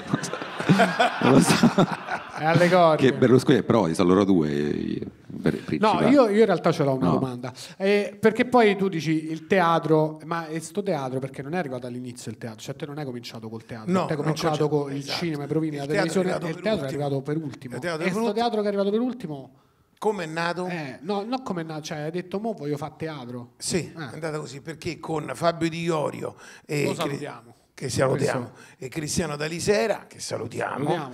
[SPEAKER 2] Non lo so.
[SPEAKER 3] È alle corde.
[SPEAKER 2] Che Berlusconi e Prodi sono loro due i per-
[SPEAKER 3] No,
[SPEAKER 2] principali.
[SPEAKER 3] io, io in realtà ce l'ho una
[SPEAKER 2] No.
[SPEAKER 3] domanda. Eh, perché poi tu dici il teatro, ma è sto teatro perché non è arrivato all'inizio il teatro, cioè te non hai cominciato col teatro,
[SPEAKER 1] No,
[SPEAKER 3] te hai
[SPEAKER 1] non
[SPEAKER 3] cominciato
[SPEAKER 1] comincio-
[SPEAKER 3] con il
[SPEAKER 1] esatto.
[SPEAKER 3] cinema, i provini,
[SPEAKER 1] Il
[SPEAKER 3] la
[SPEAKER 1] teatro è
[SPEAKER 3] televisione
[SPEAKER 1] arrivato
[SPEAKER 3] e il
[SPEAKER 1] per
[SPEAKER 3] teatro è
[SPEAKER 1] ultimo.
[SPEAKER 3] arrivato per ultimo.
[SPEAKER 1] Il teatro è
[SPEAKER 3] E sto
[SPEAKER 1] venuto-
[SPEAKER 3] teatro che è arrivato per ultimo,
[SPEAKER 1] Come è nato?
[SPEAKER 3] eh, no, non come na- cioè hai detto mo voglio fare teatro.
[SPEAKER 1] Sì,
[SPEAKER 3] Eh.
[SPEAKER 1] è andata così perché con Fabio Di Iorio e
[SPEAKER 3] Lo
[SPEAKER 1] Cri-
[SPEAKER 3] salutiamo.
[SPEAKER 1] che salutiamo
[SPEAKER 3] Questo-
[SPEAKER 1] e Cristiano D'Alisera che salutiamo,
[SPEAKER 3] Salutiamo.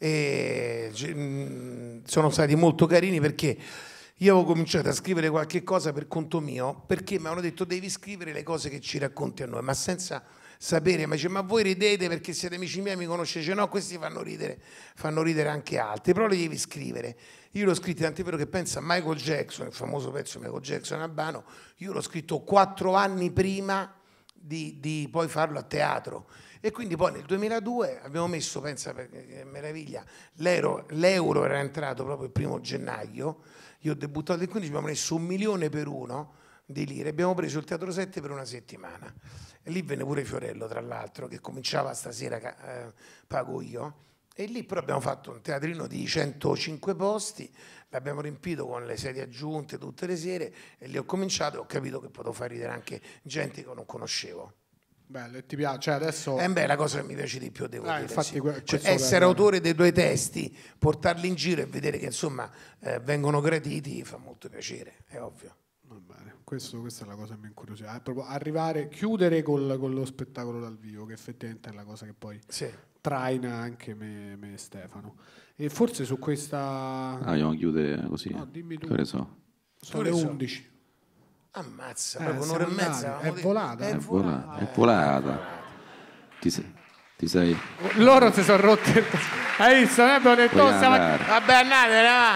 [SPEAKER 1] e c- mh, sono stati molto carini perché io avevo cominciato a scrivere qualche cosa per conto mio perché mi avevano detto devi scrivere le cose che ci racconti a noi, ma senza sapere, ma dice ma voi ridete perché siete amici miei, mi conoscete? Dice, no, questi fanno ridere, fanno ridere anche altri, però li devi scrivere. Io l'ho scritto, tant'è vero che pensa a Michael Jackson, il famoso pezzo di Michael Jackson Albano, io l'ho scritto quattro anni prima di, di poi farlo a teatro. E quindi poi nel duemiladue abbiamo messo, pensa che meraviglia, l'euro, l'euro era entrato proprio il primo gennaio, io ho debuttato il quindici, abbiamo messo un milione per uno di lire, abbiamo preso il Teatro sette per una settimana. E lì venne pure Fiorello, tra l'altro, che cominciava stasera, eh, pago io. E lì però abbiamo fatto un teatrino di centocinque posti, l'abbiamo riempito con le sedie aggiunte tutte le sere e lì ho cominciato e ho capito che potevo far ridere anche gente che non conoscevo.
[SPEAKER 3] Bello, e ti piace? Cioè adesso
[SPEAKER 1] E beh, la cosa che mi piace di più, devo
[SPEAKER 3] Ah,
[SPEAKER 1] dire.
[SPEAKER 3] infatti
[SPEAKER 1] sì.
[SPEAKER 3] que-
[SPEAKER 1] Cioè,
[SPEAKER 3] questo
[SPEAKER 1] essere
[SPEAKER 3] per-
[SPEAKER 1] autore dei tuoi testi, portarli in giro e vedere che insomma eh, vengono graditi fa molto piacere, è ovvio.
[SPEAKER 3] Va bene, questo- questa è la cosa che mi incuriosiva. È proprio arrivare, chiudere col- con lo spettacolo dal vivo, che effettivamente è la cosa che poi
[SPEAKER 1] Sì.
[SPEAKER 3] traina anche me, me e Stefano. E forse su questa...
[SPEAKER 2] Ah, vogliamo chiudere così?
[SPEAKER 3] No, dimmi tu.
[SPEAKER 2] Che ne so.
[SPEAKER 3] sono
[SPEAKER 1] che
[SPEAKER 3] le
[SPEAKER 1] ne so?
[SPEAKER 3] undici.
[SPEAKER 1] Ammazza,
[SPEAKER 3] Eh,
[SPEAKER 1] proprio
[SPEAKER 3] siamo
[SPEAKER 1] un'ora e mezza.
[SPEAKER 3] andati.
[SPEAKER 1] avevamo
[SPEAKER 3] È
[SPEAKER 1] detto.
[SPEAKER 3] volata.
[SPEAKER 1] È
[SPEAKER 2] È
[SPEAKER 1] volata.
[SPEAKER 2] volata. È volata. Ti sei... Ti sei...
[SPEAKER 3] Loro si sono rotti. Hai visto? Noi abbiamo detto,
[SPEAKER 2] Vogliamo
[SPEAKER 3] oh, stiamo...
[SPEAKER 2] andare.
[SPEAKER 1] Vabbè, andate, va.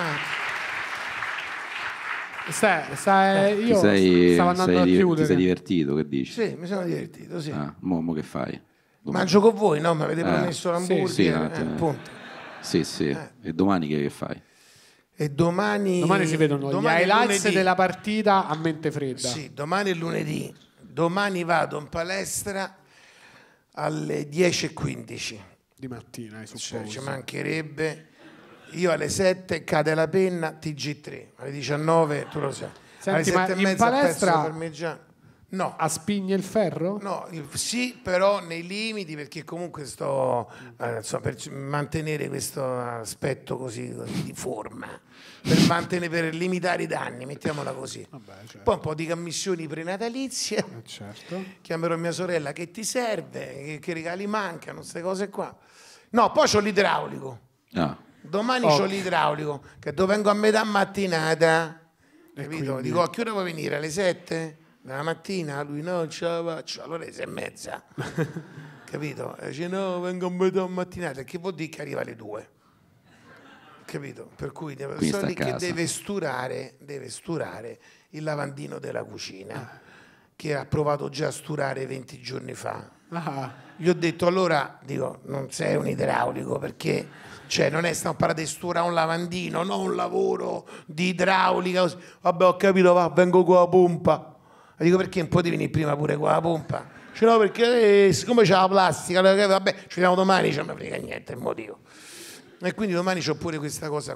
[SPEAKER 3] Stai, stai, io
[SPEAKER 2] ti sei,
[SPEAKER 3] stavo andando
[SPEAKER 2] sei
[SPEAKER 3] a
[SPEAKER 2] di- ti
[SPEAKER 3] chiudere.
[SPEAKER 2] sei divertito, che dici?
[SPEAKER 1] Sì, mi sono divertito, sì.
[SPEAKER 2] Ah, mo, mo che fai? Domani-
[SPEAKER 1] Mangio con voi, no? Mi avete
[SPEAKER 2] Eh,
[SPEAKER 1] promesso l'hamburger,
[SPEAKER 2] sì, un
[SPEAKER 1] eh,
[SPEAKER 2] attimo.
[SPEAKER 1] appunto.
[SPEAKER 2] Sì, sì. E domani che, che fai?
[SPEAKER 1] E domani...
[SPEAKER 3] Domani si vedono
[SPEAKER 1] domani
[SPEAKER 3] gli
[SPEAKER 1] è
[SPEAKER 3] highlights
[SPEAKER 1] lunedì.
[SPEAKER 3] della partita a mente fredda.
[SPEAKER 1] Sì, domani è lunedì. Domani vado in palestra alle dieci e quindici.
[SPEAKER 3] Di mattina, hai
[SPEAKER 1] Cioè,
[SPEAKER 3] supposto.
[SPEAKER 1] ci mancherebbe. Io alle sette cade la penna, T G tre. Alle diciannove, tu lo sai.
[SPEAKER 3] Senti,
[SPEAKER 1] alle
[SPEAKER 3] ma
[SPEAKER 1] sette e
[SPEAKER 3] in
[SPEAKER 1] mezza
[SPEAKER 3] palestra-
[SPEAKER 1] pezzo parmigiano. No.
[SPEAKER 3] A Spigne il ferro?
[SPEAKER 1] No, il- sì, però nei limiti perché comunque sto eh, insomma, per c- mantenere questo aspetto così, così di forma, per mantenere per limitare i danni, mettiamola così.
[SPEAKER 3] Vabbè, certo.
[SPEAKER 1] Poi un po' di commissioni prenatalizie.
[SPEAKER 3] Eh, certo.
[SPEAKER 1] Chiamerò mia sorella che ti serve, che, che regali mancano, queste cose qua. No, poi c'ho l'idraulico.
[SPEAKER 2] Ah,
[SPEAKER 1] Domani
[SPEAKER 3] Ok.
[SPEAKER 1] c'ho l'idraulico, che dove vengo a metà mattinata. Capito?
[SPEAKER 3] quindi?
[SPEAKER 1] Dico, a che ora vuoi venire? Alle sette? Della mattina? Lui no, ce la faccio. Allora alle sei e mezza. Capito? E dice no, vengo a metà mattinata. Che vuol dire che arriva alle due. Capito? Per cui deve,
[SPEAKER 2] Quindi
[SPEAKER 1] sto
[SPEAKER 2] sta
[SPEAKER 1] lì
[SPEAKER 2] a
[SPEAKER 1] che
[SPEAKER 2] casa.
[SPEAKER 1] deve sturare, deve sturare il lavandino della cucina, che ha provato già a sturare venti giorni fa.
[SPEAKER 3] Ah,
[SPEAKER 1] Gli ho detto allora, dico, non sei un idraulico perché cioè, non è stiamo parlando di sturare un lavandino, non un lavoro di idraulica. Così. Vabbè, ho capito, va, vengo con la pompa. E dico perché un po' di venire prima pure con la pompa? Dice no, perché eh, siccome c'è la plastica, vabbè, ci vediamo domani, non mi frega niente il motivo. E quindi domani c'ho pure questa cosa qua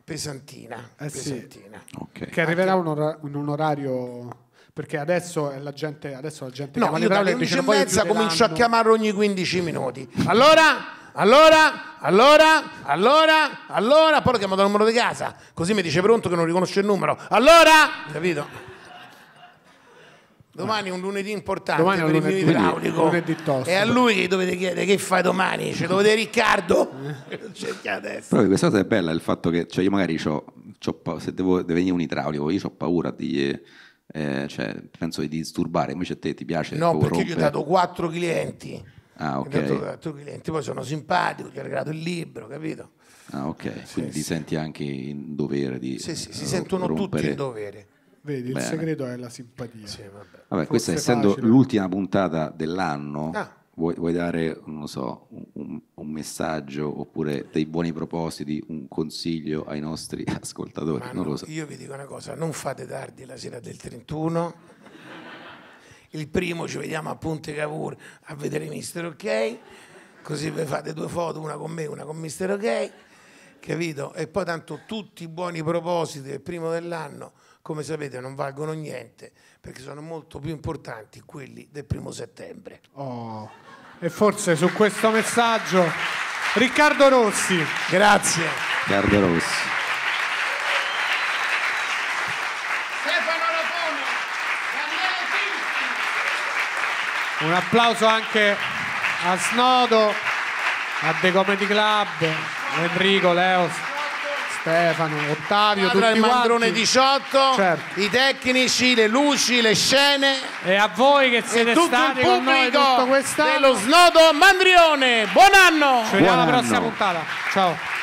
[SPEAKER 1] pesantina,
[SPEAKER 3] Eh sì.
[SPEAKER 1] pesantina.
[SPEAKER 2] Ok.
[SPEAKER 3] Che arriverà un ora- in un orario... Perché adesso è la gente, adesso la gente
[SPEAKER 1] No,
[SPEAKER 3] chiama
[SPEAKER 1] io
[SPEAKER 3] le
[SPEAKER 1] dalle
[SPEAKER 3] parole e dice,
[SPEAKER 1] undici e
[SPEAKER 3] "Non voglio
[SPEAKER 1] mezza
[SPEAKER 3] chiudere
[SPEAKER 1] comincio a
[SPEAKER 3] l'anno".
[SPEAKER 1] chiamarlo ogni quindici minuti. Allora, allora, allora, allora, allora, poi lo chiamo dal numero di casa, così mi dice pronto che non riconosce il numero. Allora, capito? Domani è un lunedì importante
[SPEAKER 3] Domani è un
[SPEAKER 1] per il mio
[SPEAKER 3] lunedì,
[SPEAKER 1] idraulico.
[SPEAKER 3] lunedì tosto.
[SPEAKER 1] E a lui che dovete chiedere che fai domani? Ce lo vede Riccardo? Cerchi adesso.
[SPEAKER 2] Però questa cosa è bella, il fatto che cioè io magari c'ho, c'ho pa- se devo deve venire un idraulico, io ho paura di eh, cioè, penso di disturbare, invece a te ti piace?
[SPEAKER 1] No,
[SPEAKER 2] proprio
[SPEAKER 1] perché gli ho
[SPEAKER 2] rompere?
[SPEAKER 1] dato quattro clienti.
[SPEAKER 2] Ah, ok.
[SPEAKER 1] Gli ho dato quattro clienti, poi sono simpatico, gli ho regalato il libro, capito?
[SPEAKER 2] Ah, ok. Quindi
[SPEAKER 1] sì.
[SPEAKER 2] ti senti anche in dovere di
[SPEAKER 1] Sì, sì, si
[SPEAKER 2] eh,
[SPEAKER 1] sentono tutti
[SPEAKER 2] rompere.
[SPEAKER 1] in dovere.
[SPEAKER 3] Vedi, il
[SPEAKER 2] Bene.
[SPEAKER 3] segreto è la simpatia.
[SPEAKER 1] Sì, vabbè.
[SPEAKER 2] Vabbè, questa
[SPEAKER 3] Forse
[SPEAKER 2] essendo
[SPEAKER 3] facile.
[SPEAKER 2] l'ultima puntata dell'anno,
[SPEAKER 1] Ah.
[SPEAKER 2] vuoi, vuoi dare, non lo so, un, un messaggio oppure dei buoni propositi, un consiglio ai nostri ascoltatori?
[SPEAKER 1] Ma
[SPEAKER 2] Non
[SPEAKER 1] no,
[SPEAKER 2] lo so.
[SPEAKER 1] io vi dico una cosa, non fate tardi la sera del trentuno. Il primo ci vediamo a Ponte Cavour a vedere mister Ok, così vi fate due foto, una con me, una con mister Ok, capito? E poi tanto tutti i buoni propositi del primo dell'anno, come sapete, non valgono niente, perché sono molto più importanti quelli del primo settembre.
[SPEAKER 3] Oh. E forse su questo messaggio Riccardo Rossi.
[SPEAKER 1] Grazie.
[SPEAKER 2] Riccardo Rossi.
[SPEAKER 1] Stefano Rapone, Daniele Tinti.
[SPEAKER 3] Un applauso anche a Snodo, a The Comedy Club, Enrico, Leo, Stefano, Ottavio,
[SPEAKER 1] Tra
[SPEAKER 3] tutti
[SPEAKER 1] il Mandrone
[SPEAKER 3] quanti.
[SPEAKER 1] diciotto,
[SPEAKER 3] Certo.
[SPEAKER 1] i tecnici, le luci, le scene
[SPEAKER 3] E a voi che
[SPEAKER 1] e
[SPEAKER 3] siete
[SPEAKER 1] tutto
[SPEAKER 3] stati
[SPEAKER 1] il
[SPEAKER 3] con noi
[SPEAKER 1] pubblico
[SPEAKER 3] tutto quest'anno.
[SPEAKER 1] dello Snodo Mandrione. Buon anno!
[SPEAKER 3] Ci vediamo alla
[SPEAKER 2] Buon
[SPEAKER 3] prossima
[SPEAKER 2] anno.
[SPEAKER 3] puntata. Ciao.